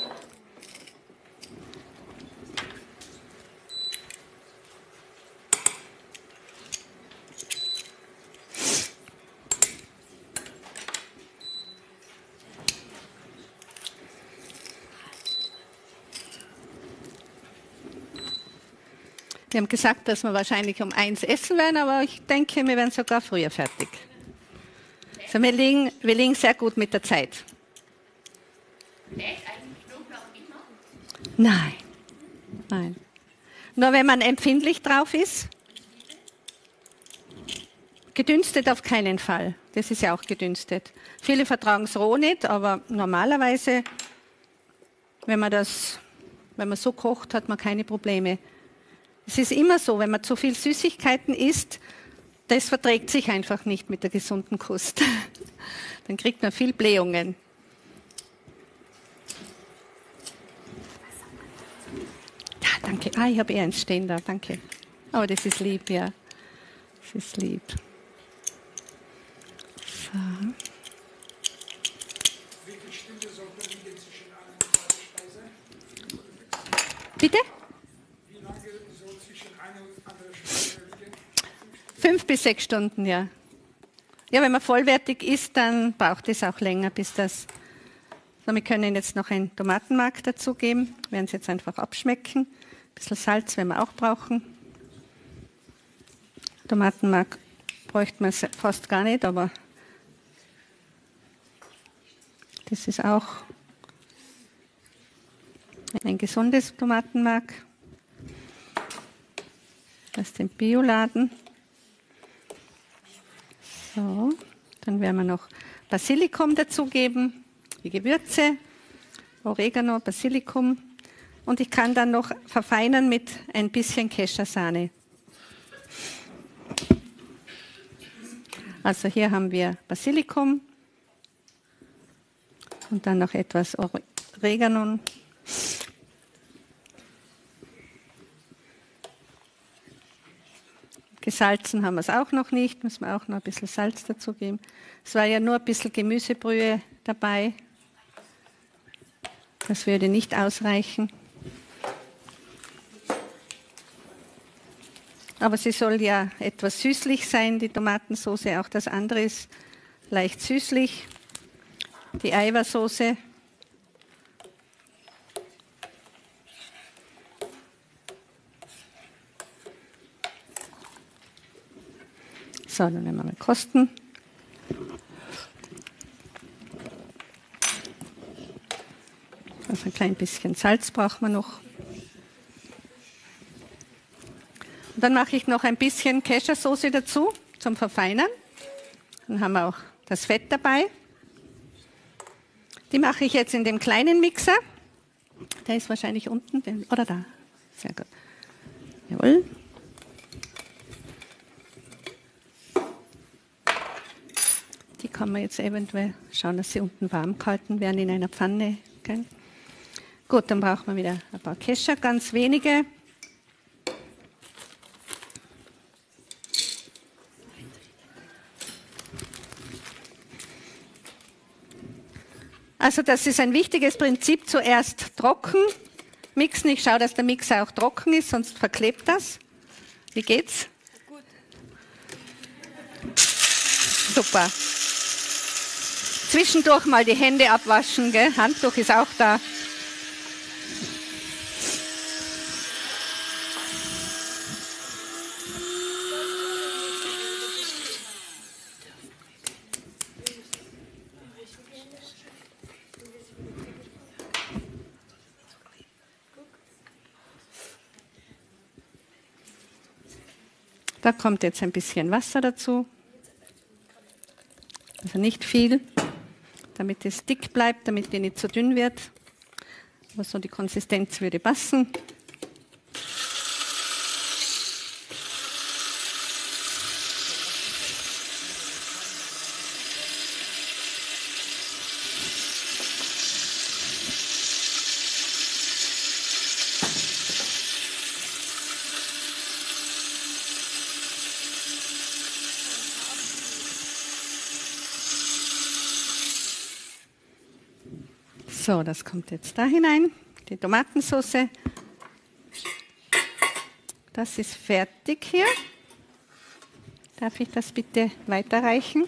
Wir haben gesagt, dass wir wahrscheinlich um 1 essen werden, aber ich denke, wir werden sogar früher fertig. Also wir liegen sehr gut mit der Zeit. Lädt eigentlich Knoblauch immer? Nein, nein. Nur wenn man empfindlich drauf ist. Gedünstet auf keinen Fall. Das ist ja auch gedünstet. Viele vertragen es roh nicht, aber normalerweise, wenn man so kocht, hat man keine Probleme. Es ist immer so, wenn man zu viel Süßigkeiten isst, das verträgt sich einfach nicht mit der gesunden Kost. Dann kriegt man viel Blähungen. Okay, ich habe eins stehen da, danke. Aber das ist lieb, ja. Das ist lieb. So. Wie viele Stunden sollte liegen zwischen einer und zweiter Speise? Bitte? Wie lange soll zwischen einer und anderen Speise liegen? 5 bis 6 Stunden, ja. Ja, wenn man vollwertig isst, dann braucht es auch länger, bis das... So, wir können jetzt noch ein Tomatenmark dazugeben. Wir werden es jetzt einfach abschmecken. Ein bisschen Salz werden wir auch brauchen. Tomatenmark bräuchte man fast gar nicht, aber das ist auch ein gesundes Tomatenmark. Das ist im Bioladen. So, dann werden wir noch Basilikum dazugeben, die Gewürze, Oregano, Basilikum. Und ich kann dann noch verfeinern mit ein bisschen Keschersahne. Also hier haben wir Basilikum und dann noch etwas Oregano. Gesalzen haben wir es auch noch nicht, müssen wir auch noch ein bisschen Salz dazugeben. Es war ja nur ein bisschen Gemüsebrühe dabei. Das würde nicht ausreichen. Aber sie soll ja etwas süßlich sein, die Tomatensauce. Auch das andere ist leicht süßlich. Die Eiwersauce. So, dann nehmen wir mal kosten. Also ein klein bisschen Salz brauchen wir noch. Und dann mache ich noch ein bisschen Keschersauce dazu zum Verfeinern. Dann haben wir auch das Fett dabei. Die mache ich jetzt in dem kleinen Mixer. Der ist wahrscheinlich unten, oder da. Sehr gut. Jawohl. Die kann man jetzt eventuell schauen, dass sie unten warm gehalten werden in einer Pfanne. Okay. Gut, dann brauchen wir wieder ein paar Kescher, ganz wenige. Also das ist ein wichtiges Prinzip, zuerst trocken mixen. Ich schaue, dass der Mixer auch trocken ist, sonst verklebt das. Wie geht's? Gut. Super. Zwischendurch mal die Hände abwaschen, gell? Handtuch ist auch da. Da kommt jetzt ein bisschen Wasser dazu. Also nicht viel, damit es dick bleibt, damit die nicht zu dünn wird. Aber so die Konsistenz würde passen. So, das kommt jetzt da hinein, die Tomatensauce. Das ist fertig hier. Darf ich das bitte weiterreichen?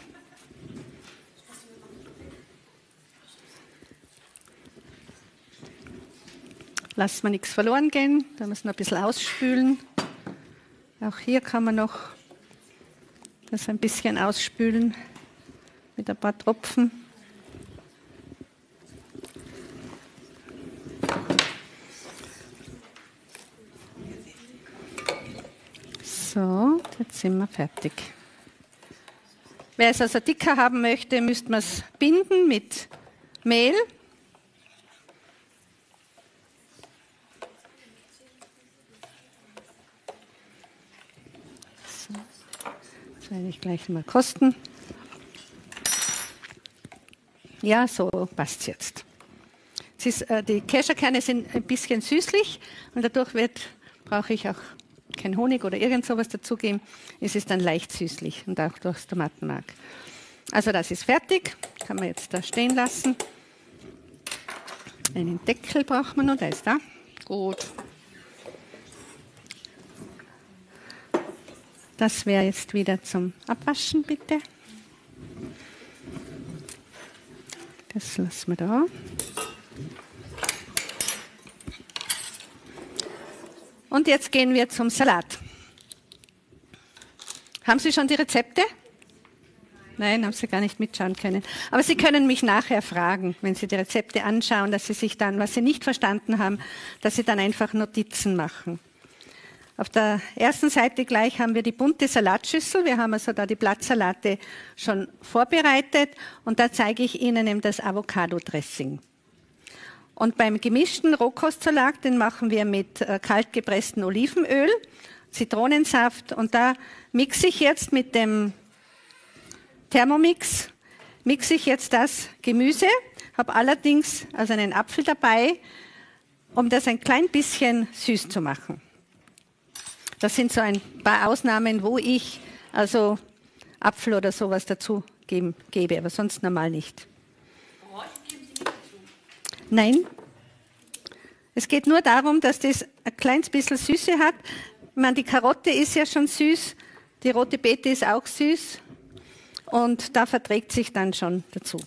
Lassen wir nichts verloren gehen, da müssen wir ein bisschen ausspülen. Auch hier kann man noch das ein bisschen ausspülen mit ein paar Tropfen. So, jetzt sind wir fertig. Wer es also dicker haben möchte, müsste man es binden mit Mehl. So, das werde ich gleich mal kosten. Ja, so passt es jetzt. Die Cashew-Kerne sind ein bisschen süßlich und dadurch wird brauche ich auch kein Honig oder irgend sowas dazugeben. Es ist dann leicht süßlich und auch durchs Tomatenmark. Also das ist fertig, kann man jetzt da stehen lassen. Einen Deckel braucht man noch, der ist da. Gut. Das wäre jetzt wieder zum Abwaschen, bitte. Das lassen wir da. Und jetzt gehen wir zum Salat. Haben Sie schon die Rezepte? Nein, haben Sie gar nicht mitschauen können. Aber Sie können mich nachher fragen, wenn Sie die Rezepte anschauen, dass Sie sich dann, was Sie nicht verstanden haben, dass Sie dann einfach Notizen machen. Auf der ersten Seite gleich haben wir die bunte Salatschüssel. Wir haben also da die Blattsalate schon vorbereitet und da zeige ich Ihnen eben das Avocado-Dressing. Und beim gemischten Rohkostsalat, den machen wir mit kalt gepresstem Olivenöl, Zitronensaft und da mixe ich jetzt mit dem Thermomix, mixe ich jetzt das Gemüse, habe allerdings also einen Apfel dabei, um das ein klein bisschen süß zu machen. Das sind so ein paar Ausnahmen, wo ich also Apfel oder sowas dazu gebe, aber sonst normal nicht. Orangen geben Sie nicht dazu. Nein. Es geht nur darum, dass das ein kleines bisschen Süße hat. Ich meine, die Karotte ist ja schon süß, die rote Beete ist auch süß und da verträgt sich dann schon dazu.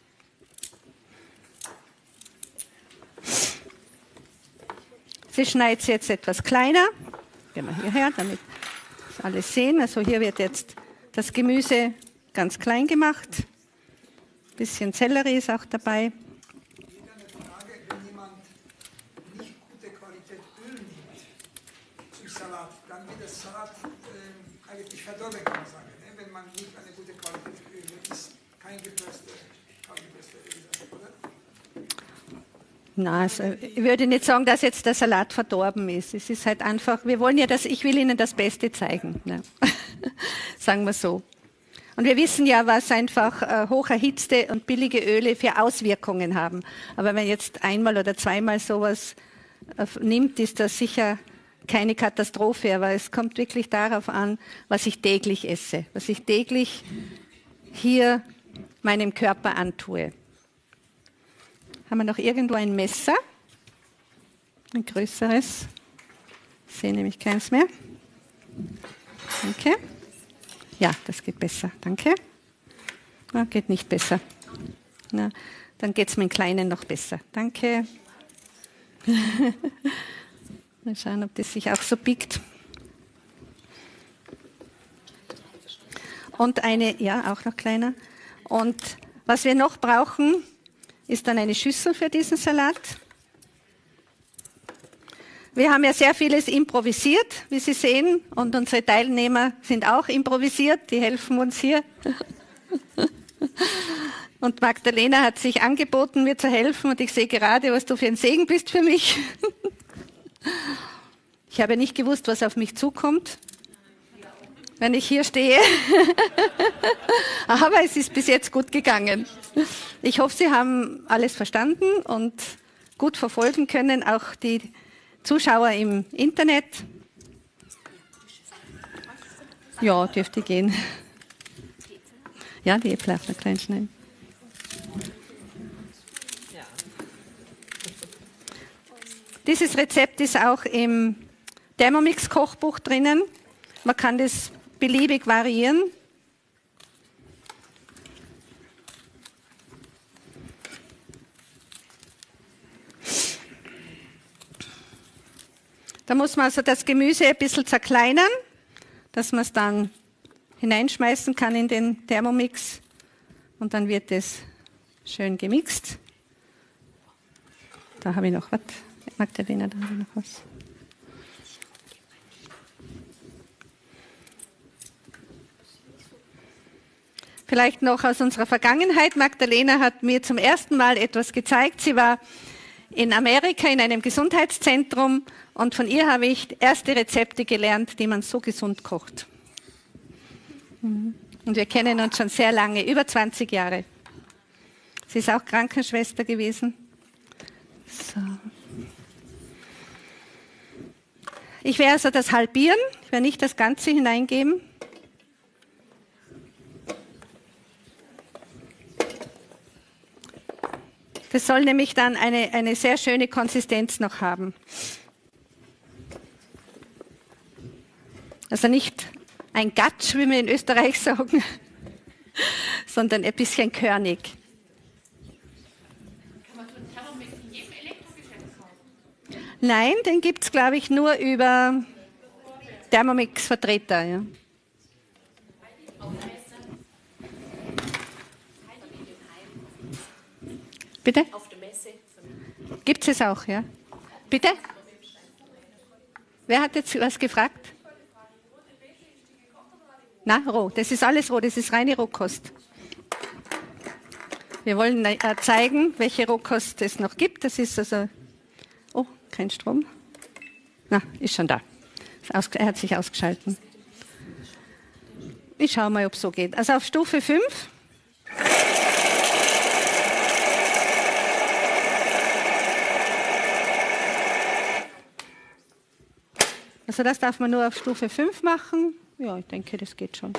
Sie schneidet es jetzt etwas kleiner. Gehen wir hierher, damit Sie alles sehen. Also hier wird jetzt das Gemüse ganz klein gemacht. Ein bisschen Sellerie ist auch dabei. Eine Frage, wenn jemand nicht gute Qualität Öl nimmt zum Salat, dann wird der Salat eigentlich verdorben, kann man sagen. Ne? Wenn man nicht eine gute Qualität Öl nimmt, ist kein gepresste Öl, oder? Na, also ich würde nicht sagen, dass jetzt der Salat verdorben ist. Es ist halt einfach, wir wollen ja ich will Ihnen das Beste zeigen. Ne? Sagen wir so. Und wir wissen ja, was einfach hoch erhitzte und billige Öle für Auswirkungen haben. Aber wenn man jetzt einmal oder zweimal sowas nimmt, ist das sicher keine Katastrophe. Aber es kommt wirklich darauf an, was ich täglich esse, was ich täglich hier meinem Körper antue. Haben wir noch irgendwo ein Messer? Ein größeres. Ich sehe nämlich keins mehr. Danke. Ja, das geht besser. Danke. Na, geht nicht besser. Na, dann geht es mit dem Kleinen noch besser. Danke. Mal schauen, ob das sich auch so biegt. Und ja, auch noch kleiner. Und was wir noch brauchen, ist dann eine Schüssel für diesen Salat. Wir haben ja sehr vieles improvisiert, wie Sie sehen, und unsere Teilnehmer sind auch improvisiert, die helfen uns hier. Und Magdalena hat sich angeboten, mir zu helfen, und ich sehe gerade, was du für ein Segen bist für mich. Ich habe nicht gewusst, was auf mich zukommt, wenn ich hier stehe. Aber es ist bis jetzt gut gegangen. Ich hoffe, Sie haben alles verstanden und gut verfolgen können, auch die Zuschauer im Internet. Ja, dürfte gehen. Ja, die Äpfel auch noch klein schneiden. Dieses Rezept ist auch im Thermomix-Kochbuch drinnen. Man kann das beliebig variieren. Da muss man also das Gemüse ein bisschen zerkleinern, dass man es dann hineinschmeißen kann in den Thermomix und dann wird es schön gemixt. Da habe ich noch was. Magdalena, da habe ich noch was. Vielleicht noch aus unserer Vergangenheit. Magdalena hat mir zum ersten Mal etwas gezeigt. Sie war in Amerika in einem Gesundheitszentrum und von ihr habe ich erste Rezepte gelernt, die man so gesund kocht. Und wir kennen uns schon sehr lange, über 20 Jahre. Sie ist auch Krankenschwester gewesen. So. Ich werde also das halbieren, ich werde nicht das Ganze hineingeben. Das soll nämlich dann eine sehr schöne Konsistenz noch haben. Also nicht ein Gatsch, wie wir in Österreich sagen, sondern ein bisschen körnig. Kann man so einen Thermomix in jedem Elektrogeschäft kaufen? Nein, den gibt es, glaube ich, nur über Thermomix-Vertreter. Ja. Bitte? Auf der Messe. Gibt es auch, ja? Bitte? Wer hat jetzt was gefragt? Na, roh. Das ist alles roh. Das ist reine Rohkost. Wir wollen zeigen, welche Rohkost es noch gibt. Das ist also... Oh, kein Strom. Na, ist schon da. Er hat sich ausgeschalten. Ich schaue mal, ob es so geht. Also auf Stufe 5. Also das darf man nur auf Stufe 5 machen. Ja, ich denke, das geht schon.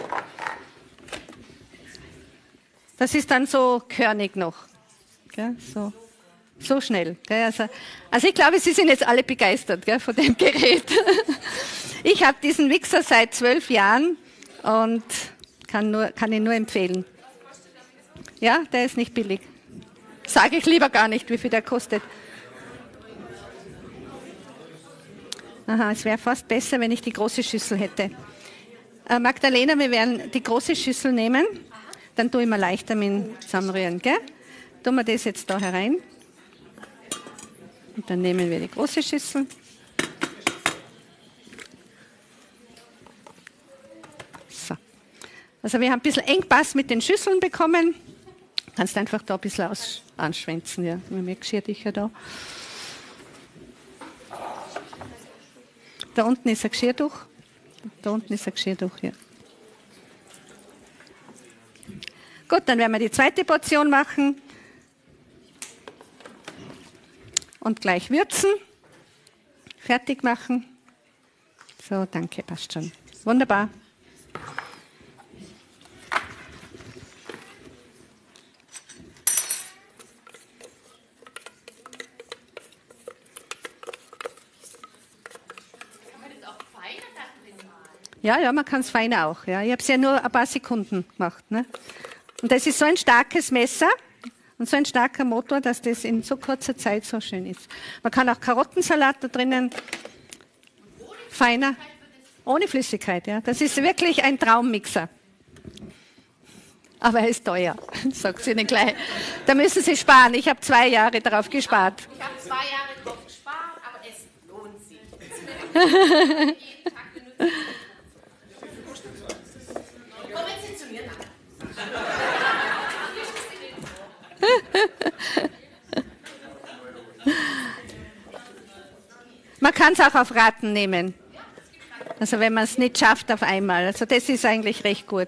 Das ist dann so körnig noch. Gell? So schnell. Gell? Also ich glaube, Sie sind jetzt alle begeistert, gell, von dem Gerät. Ich habe diesen Mixer seit 12 Jahren und kann ihn nur empfehlen. Ja, der ist nicht billig. Sage ich lieber gar nicht, wie viel der kostet. Aha, es wäre fast besser, wenn ich die große Schüssel hätte. Magdalena, wir werden die große Schüssel nehmen. Dann tue ich mir leichter mit dem Zusammenrühren. Gell? Tun wir das jetzt da herein. Und dann nehmen wir die große Schüssel. So. Also wir haben ein bisschen Engpass mit den Schüsseln bekommen. Du kannst einfach da ein bisschen anschwänzen. Ja. Wir haben ja Geschirrtücher da. Da unten ist ein Geschirrtuch. Da unten ist ein Geschirrtuch, ja. Gut, dann werden wir die zweite Portion machen. Und gleich würzen. Fertig machen. So, danke, passt schon. Wunderbar. Ja, man kann es feiner auch. Ja. Ich habe es ja nur ein paar Sekunden gemacht. Ne? Und das ist so ein starkes Messer und so ein starker Motor, dass das in so kurzer Zeit so schön ist. Man kann auch Karottensalat da drinnen feiner, ohne Flüssigkeit. Ja. Das ist wirklich ein Traummixer. Aber er ist teuer, sagt sie Ihnen gleich. Da müssen Sie sparen. Ich habe 2 Jahre darauf gespart. Ich habe 2 Jahre drauf gespart, aber es lohnt sich. Jeden Tag benutzen. Kommen Sie zu mir nach. Man kann es auch auf Raten nehmen. Also wenn man es nicht schafft auf einmal. Also das ist eigentlich recht gut.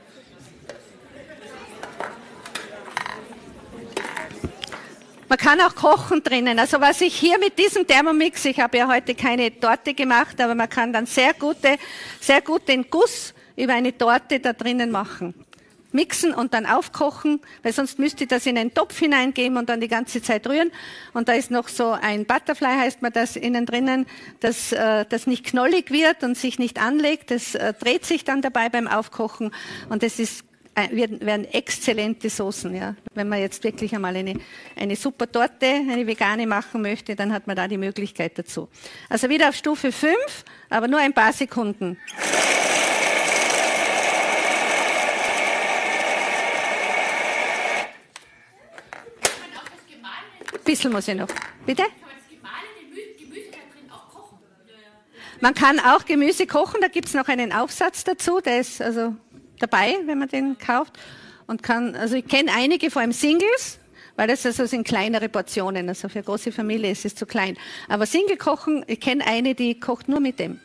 Man kann auch kochen drinnen. Also was ich hier mit diesem Thermomix, ich habe ja heute keine Torte gemacht, aber man kann dann sehr gut den Guss über eine Torte da drinnen machen. Mixen und dann aufkochen, weil sonst müsste ich das in einen Topf hineingeben und dann die ganze Zeit rühren. Und da ist noch so ein Butterfly, heißt man das, innen drinnen, das nicht knollig wird und sich nicht anlegt. Das dreht sich dann dabei beim Aufkochen und das werden exzellente Soßen. Ja. Wenn man jetzt wirklich einmal eine super Torte, eine vegane machen möchte, dann hat man da die Möglichkeit dazu. Also wieder auf Stufe 5, aber nur ein paar Sekunden. Ein bisschen muss ich noch. Bitte? Kann man das gemahlene Gemüse da drin auch kochen? Man kann auch Gemüse kochen, da gibt es noch einen Aufsatz dazu, der ist also dabei, wenn man den kauft. Und also ich kenne einige, vor allem Singles, weil das also sind kleinere Portionen, also für eine große Familie ist es zu klein. Aber Single kochen, ich kenne eine, die kocht nur mit dem.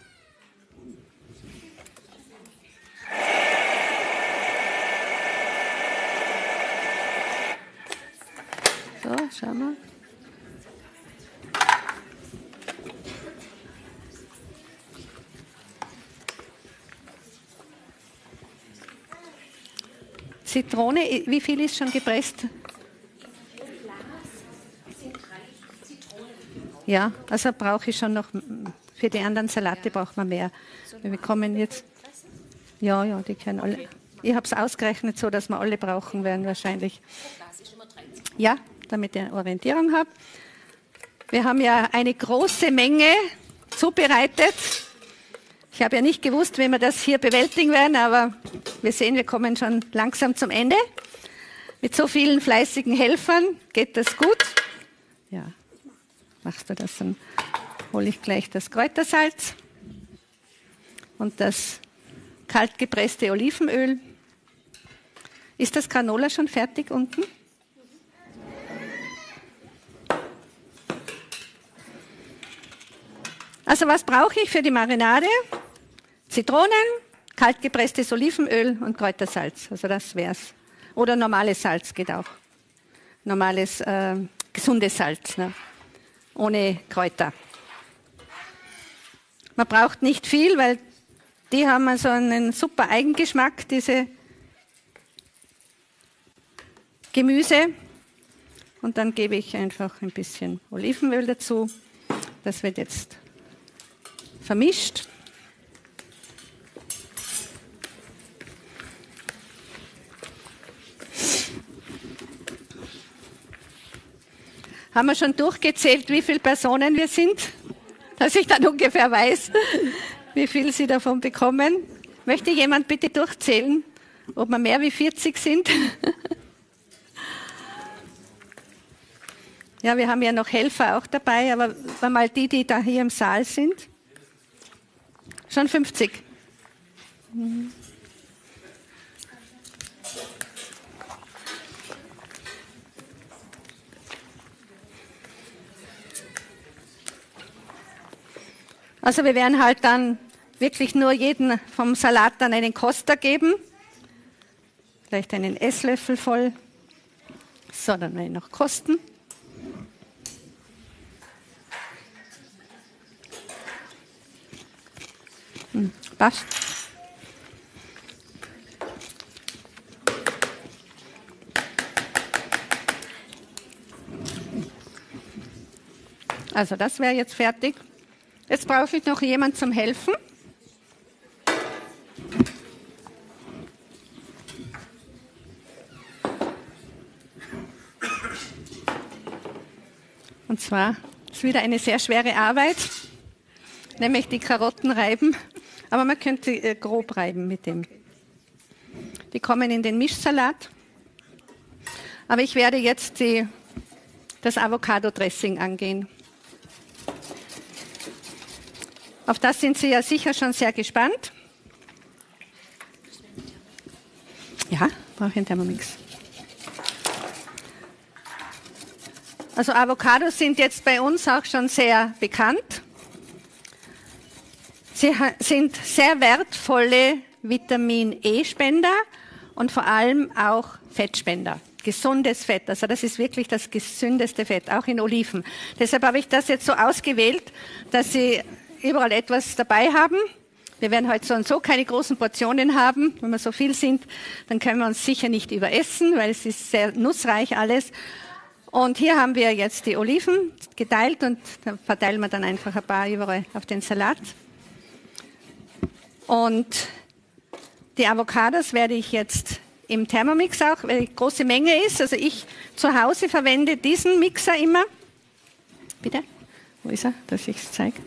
So, schauen wir. Zitrone, wie viel ist schon gepresst? Ja, also brauche ich schon noch, für die anderen Salate braucht man mehr. Wir bekommen jetzt, ja, die können alle. Ich habe es ausgerechnet so, dass wir alle brauchen werden wahrscheinlich. Ja, damit ich eine Orientierung habe. Wir haben ja eine große Menge zubereitet. Ich habe ja nicht gewusst, wie wir das hier bewältigen werden, aber wir sehen, wir kommen schon langsam zum Ende. Mit so vielen fleißigen Helfern geht das gut. Ja, machst du das, dann hole ich gleich das Kräutersalz und das kalt gepresste Olivenöl. Ist das Granola schon fertig unten? Also was brauche ich für die Marinade? Zitronen, kalt gepresstes Olivenöl und Kräutersalz. Also das wär's. Oder normales Salz geht auch. Normales, gesundes Salz, ne? Ohne Kräuter. Man braucht nicht viel, weil die haben also einen super Eigengeschmack, diese Gemüse. Und dann gebe ich einfach ein bisschen Olivenöl dazu. Das wird jetzt vermischt. Haben wir schon durchgezählt, wie viele Personen wir sind? Dass ich dann ungefähr weiß, wie viel Sie davon bekommen. Möchte jemand bitte durchzählen, ob wir mehr wie 40 sind? Ja, wir haben ja noch Helfer auch dabei, aber mal die da hier im Saal sind. Schon 50. Also wir werden halt dann wirklich nur jeden vom Salat dann einen Koster geben. Vielleicht einen Esslöffel voll. So, dann werden wir noch kosten. Passt. Also das wäre jetzt fertig. Jetzt brauche ich noch jemanden zum Helfen. Und zwar ist wieder eine sehr schwere Arbeit, nämlich die Karotten reiben. Aber man könnte grob reiben mit dem. Die kommen in den Mischsalat. Aber ich werde jetzt das Avocado-Dressing angehen. Auf das sind Sie ja sicher schon sehr gespannt. Ja, brauche ich einen Thermomix. Also Avocados sind jetzt bei uns auch schon sehr bekannt. Sie sind sehr wertvolle Vitamin-E-Spender und vor allem auch Fettspender. Gesundes Fett, also das ist wirklich das gesündeste Fett, auch in Oliven. Deshalb habe ich das jetzt so ausgewählt, dass Sie überall etwas dabei haben. Wir werden heute so und so keine großen Portionen haben. Wenn wir so viel sind, dann können wir uns sicher nicht überessen, weil es ist sehr nussreich alles. Und hier haben wir jetzt die Oliven geteilt und da verteilen wir dann einfach ein paar überall auf den Salat. Und die Avocados werde ich jetzt im Thermomix auch, weil eine große Menge ist. Also ich zu Hause verwende diesen Mixer immer. Bitte? Wo ist er, dass ich es zeige?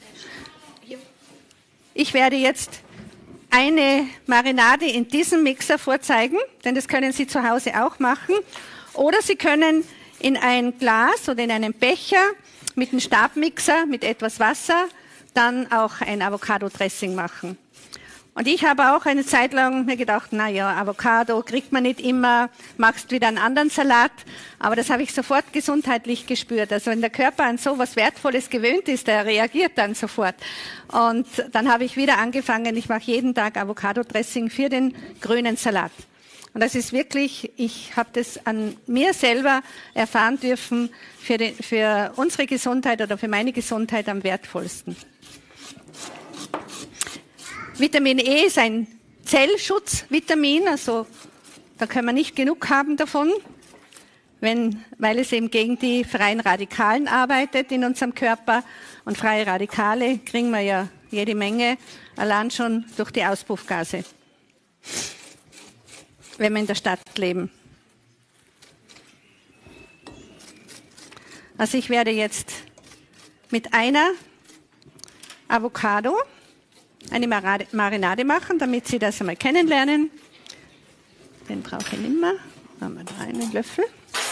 Ich werde jetzt eine Marinade in diesem Mixer vorzeigen, denn das können Sie zu Hause auch machen. Oder Sie können in ein Glas oder in einen Becher mit einem Stabmixer, mit etwas Wasser, dann auch ein Avocado-Dressing machen. Und ich habe auch eine Zeit lang mir gedacht, na ja, Avocado kriegt man nicht immer, machst wieder einen anderen Salat. Aber das habe ich sofort gesundheitlich gespürt. Also wenn der Körper an so was Wertvolles gewöhnt ist, der reagiert dann sofort. Und dann habe ich wieder angefangen, ich mache jeden Tag Avocado-Dressing für den grünen Salat. Und das ist wirklich, ich habe das an mir selber erfahren dürfen, für unsere Gesundheit oder für meine Gesundheit am wertvollsten. Vitamin E ist ein Zellschutzvitamin, also Da können wir nicht genug haben davon, weil es eben gegen die freien Radikalen arbeitet in unserem Körper. Und freie Radikale kriegen wir ja jede Menge, allein schon durch die Auspuffgase, wenn wir in der Stadt leben. Also ich werde jetzt mit einer Avocado eine Marinade machen, damit Sie das einmal kennenlernen. Den brauche ich nicht mehr. Machen wir da einen Löffel.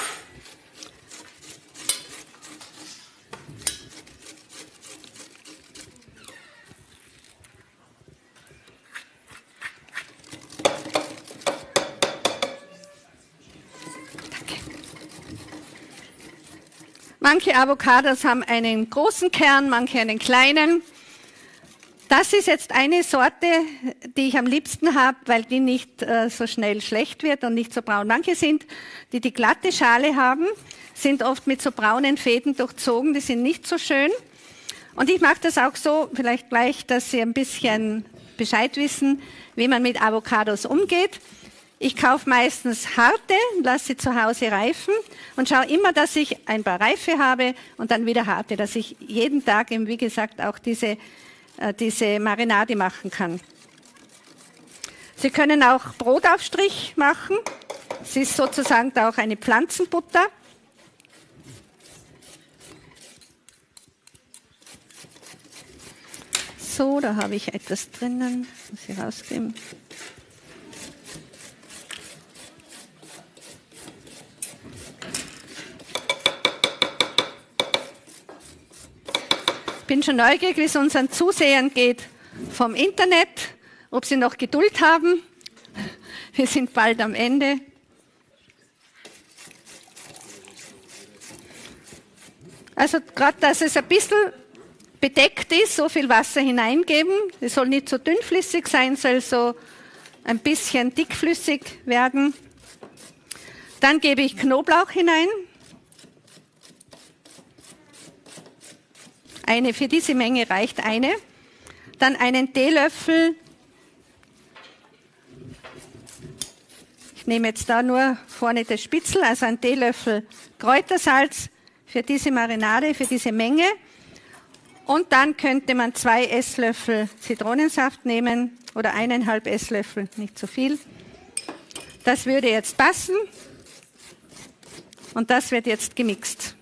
Manche Avocados haben einen großen Kern, manche einen kleinen. Das ist jetzt eine Sorte, die ich am liebsten habe, weil die nicht so schnell schlecht wird und nicht so braun. Manche sind, die die glatte Schale haben, sind oft mit so braunen Fäden durchzogen, die sind nicht so schön. Und ich mache das auch so, vielleicht gleich, dass Sie ein bisschen Bescheid wissen, wie man mit Avocados umgeht. Ich kaufe meistens harte, lasse sie zu Hause reifen und schaue immer, dass ich ein paar reife habe und dann wieder harte, dass ich jeden Tag, eben, wie gesagt, auch diese Marinade machen kann. Sie können auch Brotaufstrich machen. Es ist sozusagen auch eine Pflanzenbutter. So, da habe ich etwas drinnen, muss ich rausgeben. Ich bin schon neugierig, wie es unseren Zusehern geht vom Internet, ob sie noch Geduld haben. Wir sind bald am Ende. Also gerade, dass es ein bisschen bedeckt ist, so viel Wasser hineingeben. Es soll nicht so dünnflüssig sein, soll so ein bisschen dickflüssig werden. Dann gebe ich Knoblauch hinein. Für diese Menge reicht eine. Dann einen Teelöffel. Ich nehme jetzt da nur vorne das Spitzel, also einen Teelöffel Kräutersalz für diese Marinade, für diese Menge. Und dann könnte man 2 Esslöffel Zitronensaft nehmen oder 1,5 Esslöffel, nicht zu viel. Das würde jetzt passen. Und das wird jetzt gemixt.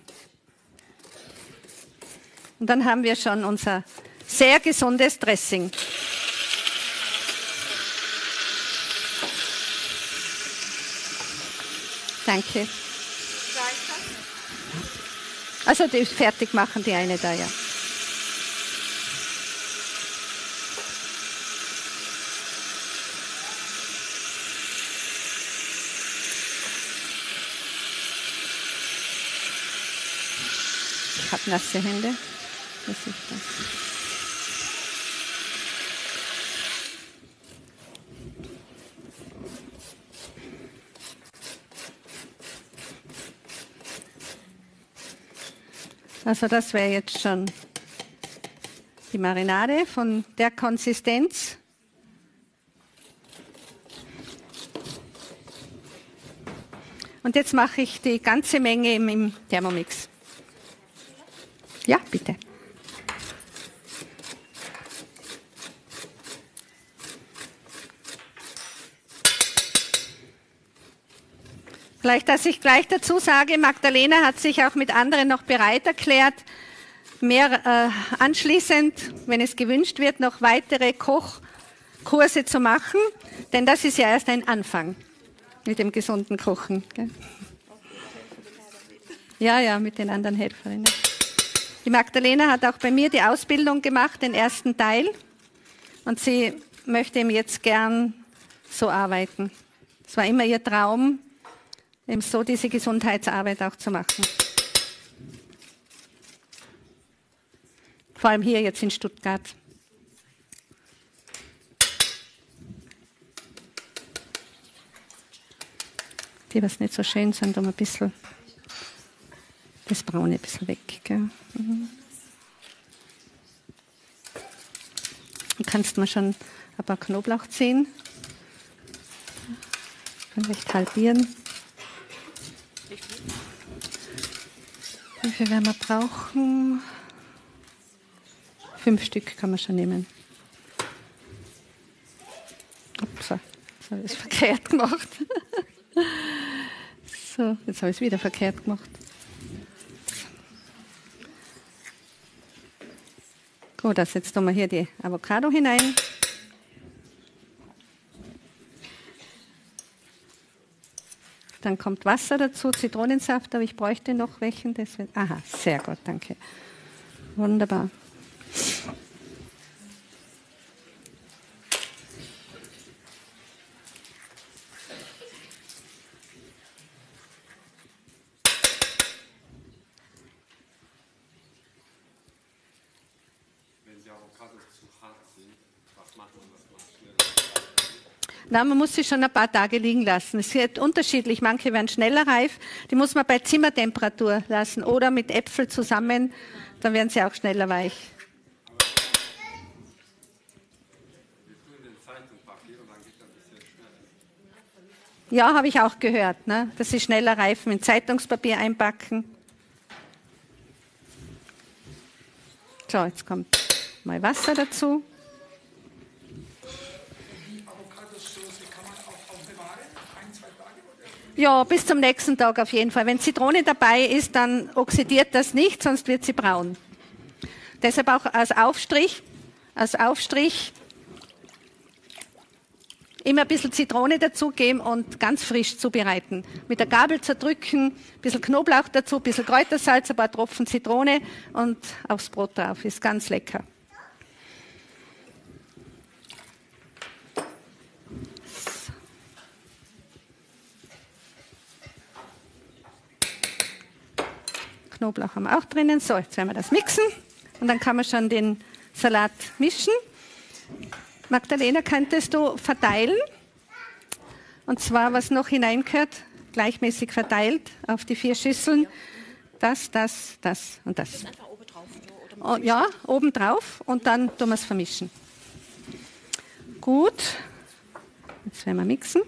Und dann haben wir schon unser sehr gesundes Dressing. Danke. Also die fertig machen, die eine da, ja. Ich habe nasse Hände. Das ist das. Also das wäre jetzt schon die Marinade von der Konsistenz. Und jetzt mache ich die ganze Menge im Thermomix. Ja, bitte. Vielleicht, dass ich gleich dazu sage, Magdalena hat sich auch mit anderen noch bereit erklärt, mehr anschließend, wenn es gewünscht wird, noch weitere Kochkurse zu machen, denn das ist ja erst ein Anfang mit dem gesunden Kochen. Gell? Ja, mit den anderen Helferinnen. Die Magdalena hat auch bei mir die Ausbildung gemacht, den ersten Teil, und sie möchte ihm jetzt gern so arbeiten. Es war immer ihr Traum, eben so diese Gesundheitsarbeit auch zu machen. Vor allem hier jetzt in Stuttgart. Die, was nicht so schön sind, um ein bisschen das Braune ein bisschen weg. Gell? Mhm. Du kannst mal schon ein paar Knoblauch ziehen. Vielleicht halbieren. Wie viel werden wir brauchen? 5 Stück kann man schon nehmen. Ups, jetzt habe ich es verkehrt gemacht. So, jetzt habe ich es wieder verkehrt gemacht. Gut, jetzt tun wir hier die Avocado hinein. Dann kommt Wasser dazu, Zitronensaft, aber ich bräuchte noch welchen. Aha, sehr gut, danke. Wunderbar. Wenn die Avocados zu hart sind, was macht man, dass man schneller? Na, man muss sie schon ein paar Tage liegen lassen. Es wird unterschiedlich. Manche werden schneller reif. Die muss man bei Zimmertemperatur lassen oder mit Äpfel zusammen. Dann werden sie auch schneller weich. Wir tun den Zeitungspapier und dann geht das ein bisschen schneller. Ja, habe ich auch gehört, ne? Dass sie schneller reifen. In Zeitungspapier einpacken. So, jetzt kommt mal Wasser dazu. Ja, bis zum nächsten Tag auf jeden Fall. Wenn Zitrone dabei ist, dann oxidiert das nicht, sonst wird sie braun. Deshalb auch als Aufstrich immer ein bisschen Zitrone dazugeben und ganz frisch zubereiten. Mit der Gabel zerdrücken, ein bisschen Knoblauch dazu, ein bisschen Kräutersalz, ein paar Tropfen Zitrone und aufs Brot drauf. Ist ganz lecker. Knoblauch haben wir auch drinnen. So, jetzt werden wir das mixen und dann kann man schon den Salat mischen. Magdalena, könntest du verteilen? Und zwar, was noch hineingehört, gleichmäßig verteilt auf die 4 Schüsseln. Das und das. Einfach oben drauf. Oh, ja, oben drauf und dann tun wir es vermischen. Gut, jetzt werden wir mixen.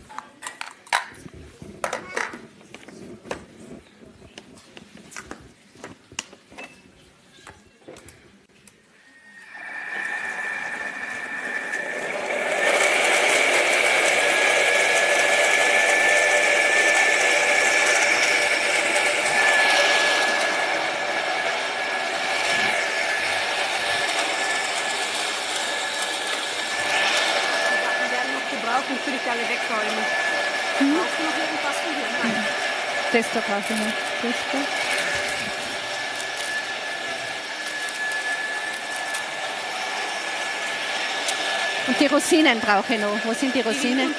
Das da brauche ich noch. Das da. Und die Rosinen brauche ich noch. Wo sind die Rosinen?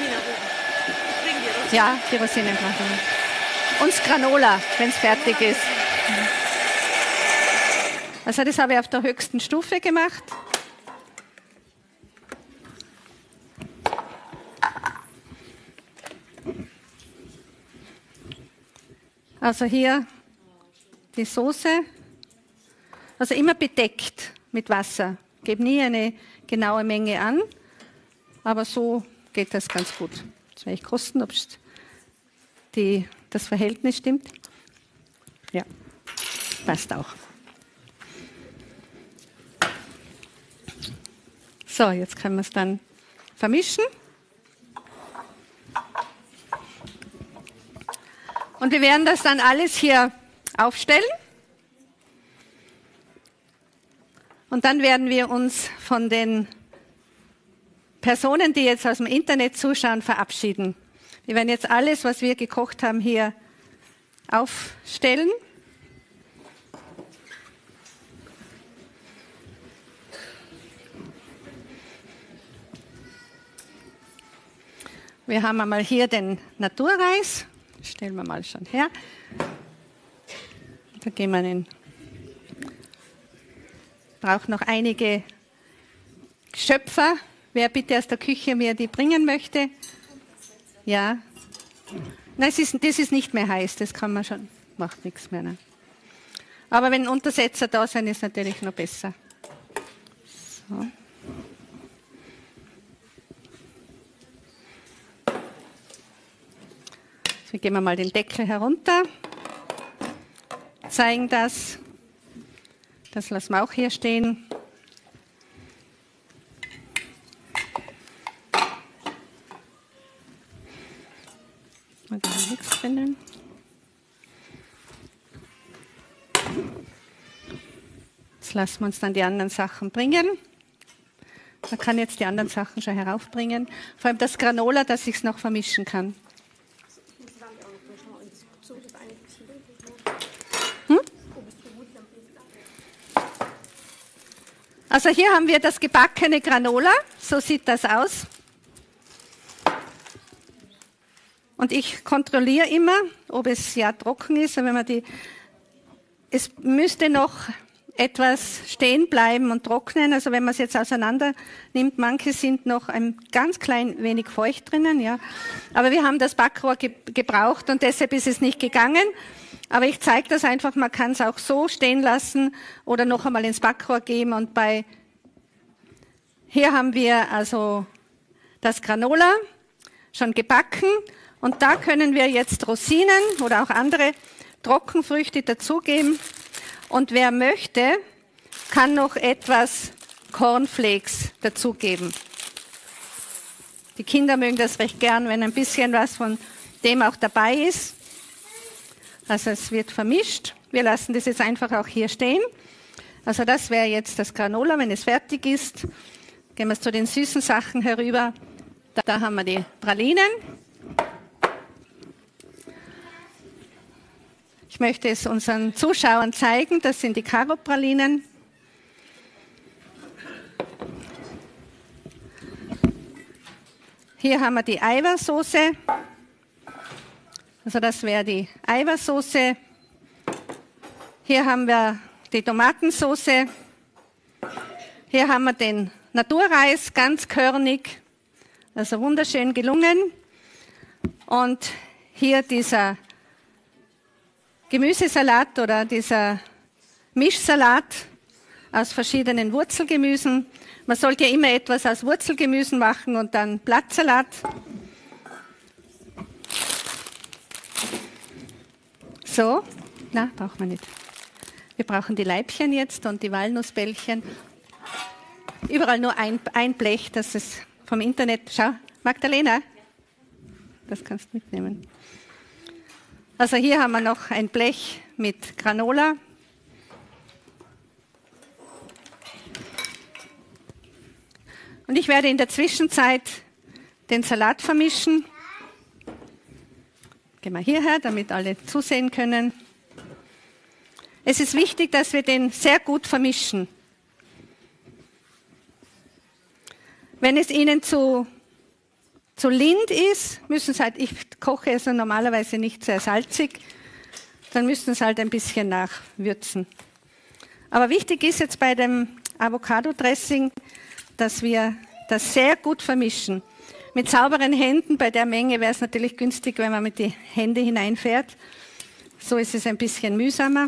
Ja, die Rosinen brauche ich noch. Und das Granola, wenn es fertig ist. Also das habe ich auf der höchsten Stufe gemacht. Also hier die Soße, also immer bedeckt mit Wasser. Gebe nie eine genaue Menge an, aber so geht das ganz gut. Jetzt werde ich kosten, ob das Verhältnis stimmt. Ja, passt auch. So, jetzt können wir es dann vermischen. Und wir werden das dann alles hier aufstellen. Und dann werden wir uns von den Personen, die jetzt aus dem Internet zuschauen, verabschieden. Wir werden jetzt alles, was wir gekocht haben, hier aufstellen. Wir haben einmal hier den Naturreis. Stellen wir mal schon her. Da gehen wir in. Brauche noch einige Schöpfer. Wer bitte aus der Küche mir die bringen möchte? Ja. Nein, das ist nicht mehr heiß. Das kann man schon. Macht nichts mehr. Ne? Aber wenn Untersetzer da sind, ist es natürlich noch besser. So. Wir geben mal den Deckel herunter, zeigen das. Das lassen wir auch hier stehen. Da ist nichts drinnen. Jetzt lassen wir uns dann die anderen Sachen bringen. Man kann jetzt die anderen Sachen schon heraufbringen. Vor allem das Granola, dass ich es noch vermischen kann. Also hier haben wir das gebackene Granola. So sieht das aus. Und ich kontrolliere immer, ob es ja trocken ist. Und wenn man es müsste noch etwas stehen bleiben und trocknen. Also wenn man es jetzt auseinander nimmt, manche sind noch ein ganz klein wenig feucht drinnen. Ja. Aber wir haben das Backrohr gebraucht und deshalb ist es nicht gegangen. Aber ich zeige das einfach, man kann es auch so stehen lassen oder noch einmal ins Backrohr geben. Und hier haben wir also das Granola schon gebacken. Und da können wir jetzt Rosinen oder auch andere Trockenfrüchte dazugeben. Und wer möchte, kann noch etwas Cornflakes dazugeben. Die Kinder mögen das recht gern, wenn ein bisschen was von dem auch dabei ist. Also es wird vermischt. Wir lassen das jetzt einfach auch hier stehen. Also das wäre jetzt das Granola, wenn es fertig ist. Gehen wir zu den süßen Sachen herüber. Da haben wir die Pralinen. Ich möchte es unseren Zuschauern zeigen. Das sind die Karo-Pralinen. Hier haben wir die Eiweißsoße. Also das wäre die Eiweißsoße. Hier haben wir die Tomatensoße. Hier haben wir den Naturreis, ganz körnig. Also wunderschön gelungen. Und hier dieser Gemüsesalat oder dieser Mischsalat aus verschiedenen Wurzelgemüsen. Man sollte ja immer etwas aus Wurzelgemüsen machen und dann Blattsalat. So, na, braucht man nicht. Wir brauchen die Leibchen jetzt und die Walnussbällchen. Überall nur ein Blech, das ist vom Internet. Schau, Magdalena, das kannst du mitnehmen. Also hier haben wir noch ein Blech mit Granola. Und ich werde in der Zwischenzeit den Salat vermischen. Gehen wir hierher, damit alle zusehen können. Es ist wichtig, dass wir den sehr gut vermischen. Wenn es Ihnen zu lind ist, müssen Sie halt, ich koche es normalerweise nicht sehr salzig, dann müssen Sie halt ein bisschen nachwürzen. Aber wichtig ist jetzt bei dem Avocado-Dressing, dass wir das sehr gut vermischen. Mit sauberen Händen, bei der Menge wäre es natürlich günstig, wenn man mit den Händen hineinfährt. So ist es ein bisschen mühsamer.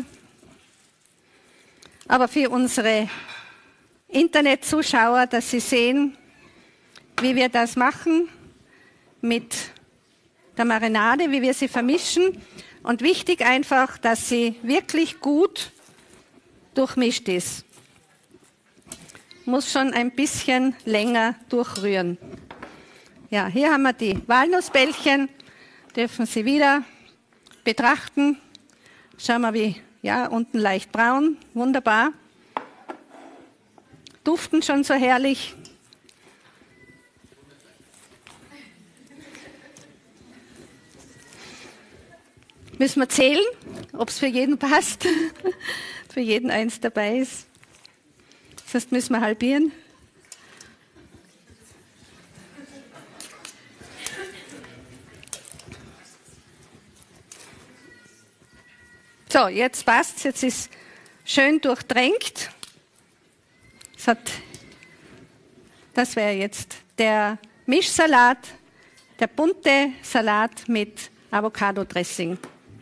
Aber für unsere Internetzuschauer, dass sie sehen, wie wir das machen mit der Marinade, wie wir sie vermischen. Und wichtig einfach, dass sie wirklich gut durchmischt ist. Muss schon ein bisschen länger durchrühren. Ja, hier haben wir die Walnussbällchen. Dürfen Sie wieder betrachten. Schauen wir, wie, ja, unten leicht braun. Wunderbar. Duften schon so herrlich. Müssen wir zählen, ob es für jeden passt, für jeden eins dabei ist. Sonst müssen wir halbieren. So, jetzt passt's, jetzt ist schön durchtränkt. Das wäre jetzt der Mischsalat, der bunte Salat mit Avocado-Dressing.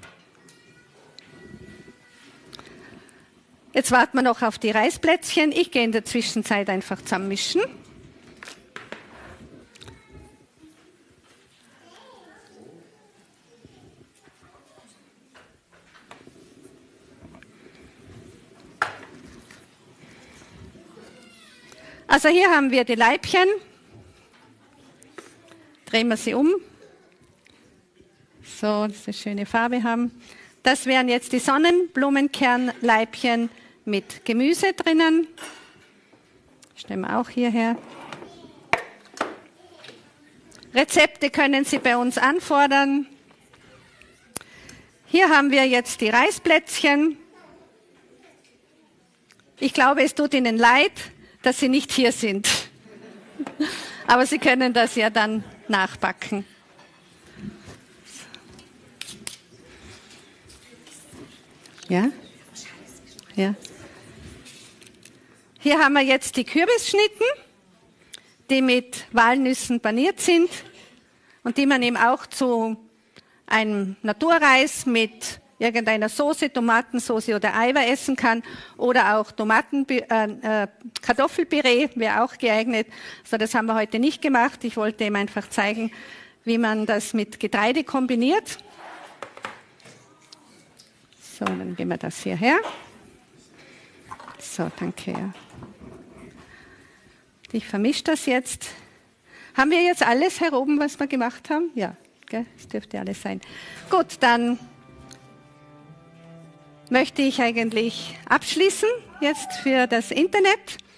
Jetzt warten wir noch auf die Reisplätzchen. Ich gehe in der Zwischenzeit einfach zusammenmischen. Also hier haben wir die Laibchen. Drehen wir sie um. So, dass sie eine schöne Farbe haben. Das wären jetzt die Sonnenblumenkernleibchen mit Gemüse drinnen. Stellen wir auch hierher. Rezepte können Sie bei uns anfordern. Hier haben wir jetzt die Reisplätzchen. Ich glaube, es tut Ihnen leid, dass Sie nicht hier sind. Aber Sie können das ja dann nachbacken. Ja? Ja. Hier haben wir jetzt die Kürbisschnitten, die mit Walnüssen paniert sind und die man eben auch zu einem Naturreis mit irgendeiner Soße, Tomatensauce oder Eiweiß essen kann oder auch Kartoffelpüree wäre auch geeignet. Also das haben wir heute nicht gemacht. Ich wollte ihm einfach zeigen, wie man das mit Getreide kombiniert. So, dann geben wir das hierher. So, danke. Ja. Ich vermische das jetzt. Haben wir jetzt alles hier oben, was wir gemacht haben? Ja, gell? Das dürfte alles sein. Gut, dann möchte ich eigentlich abschließen jetzt für das Internet.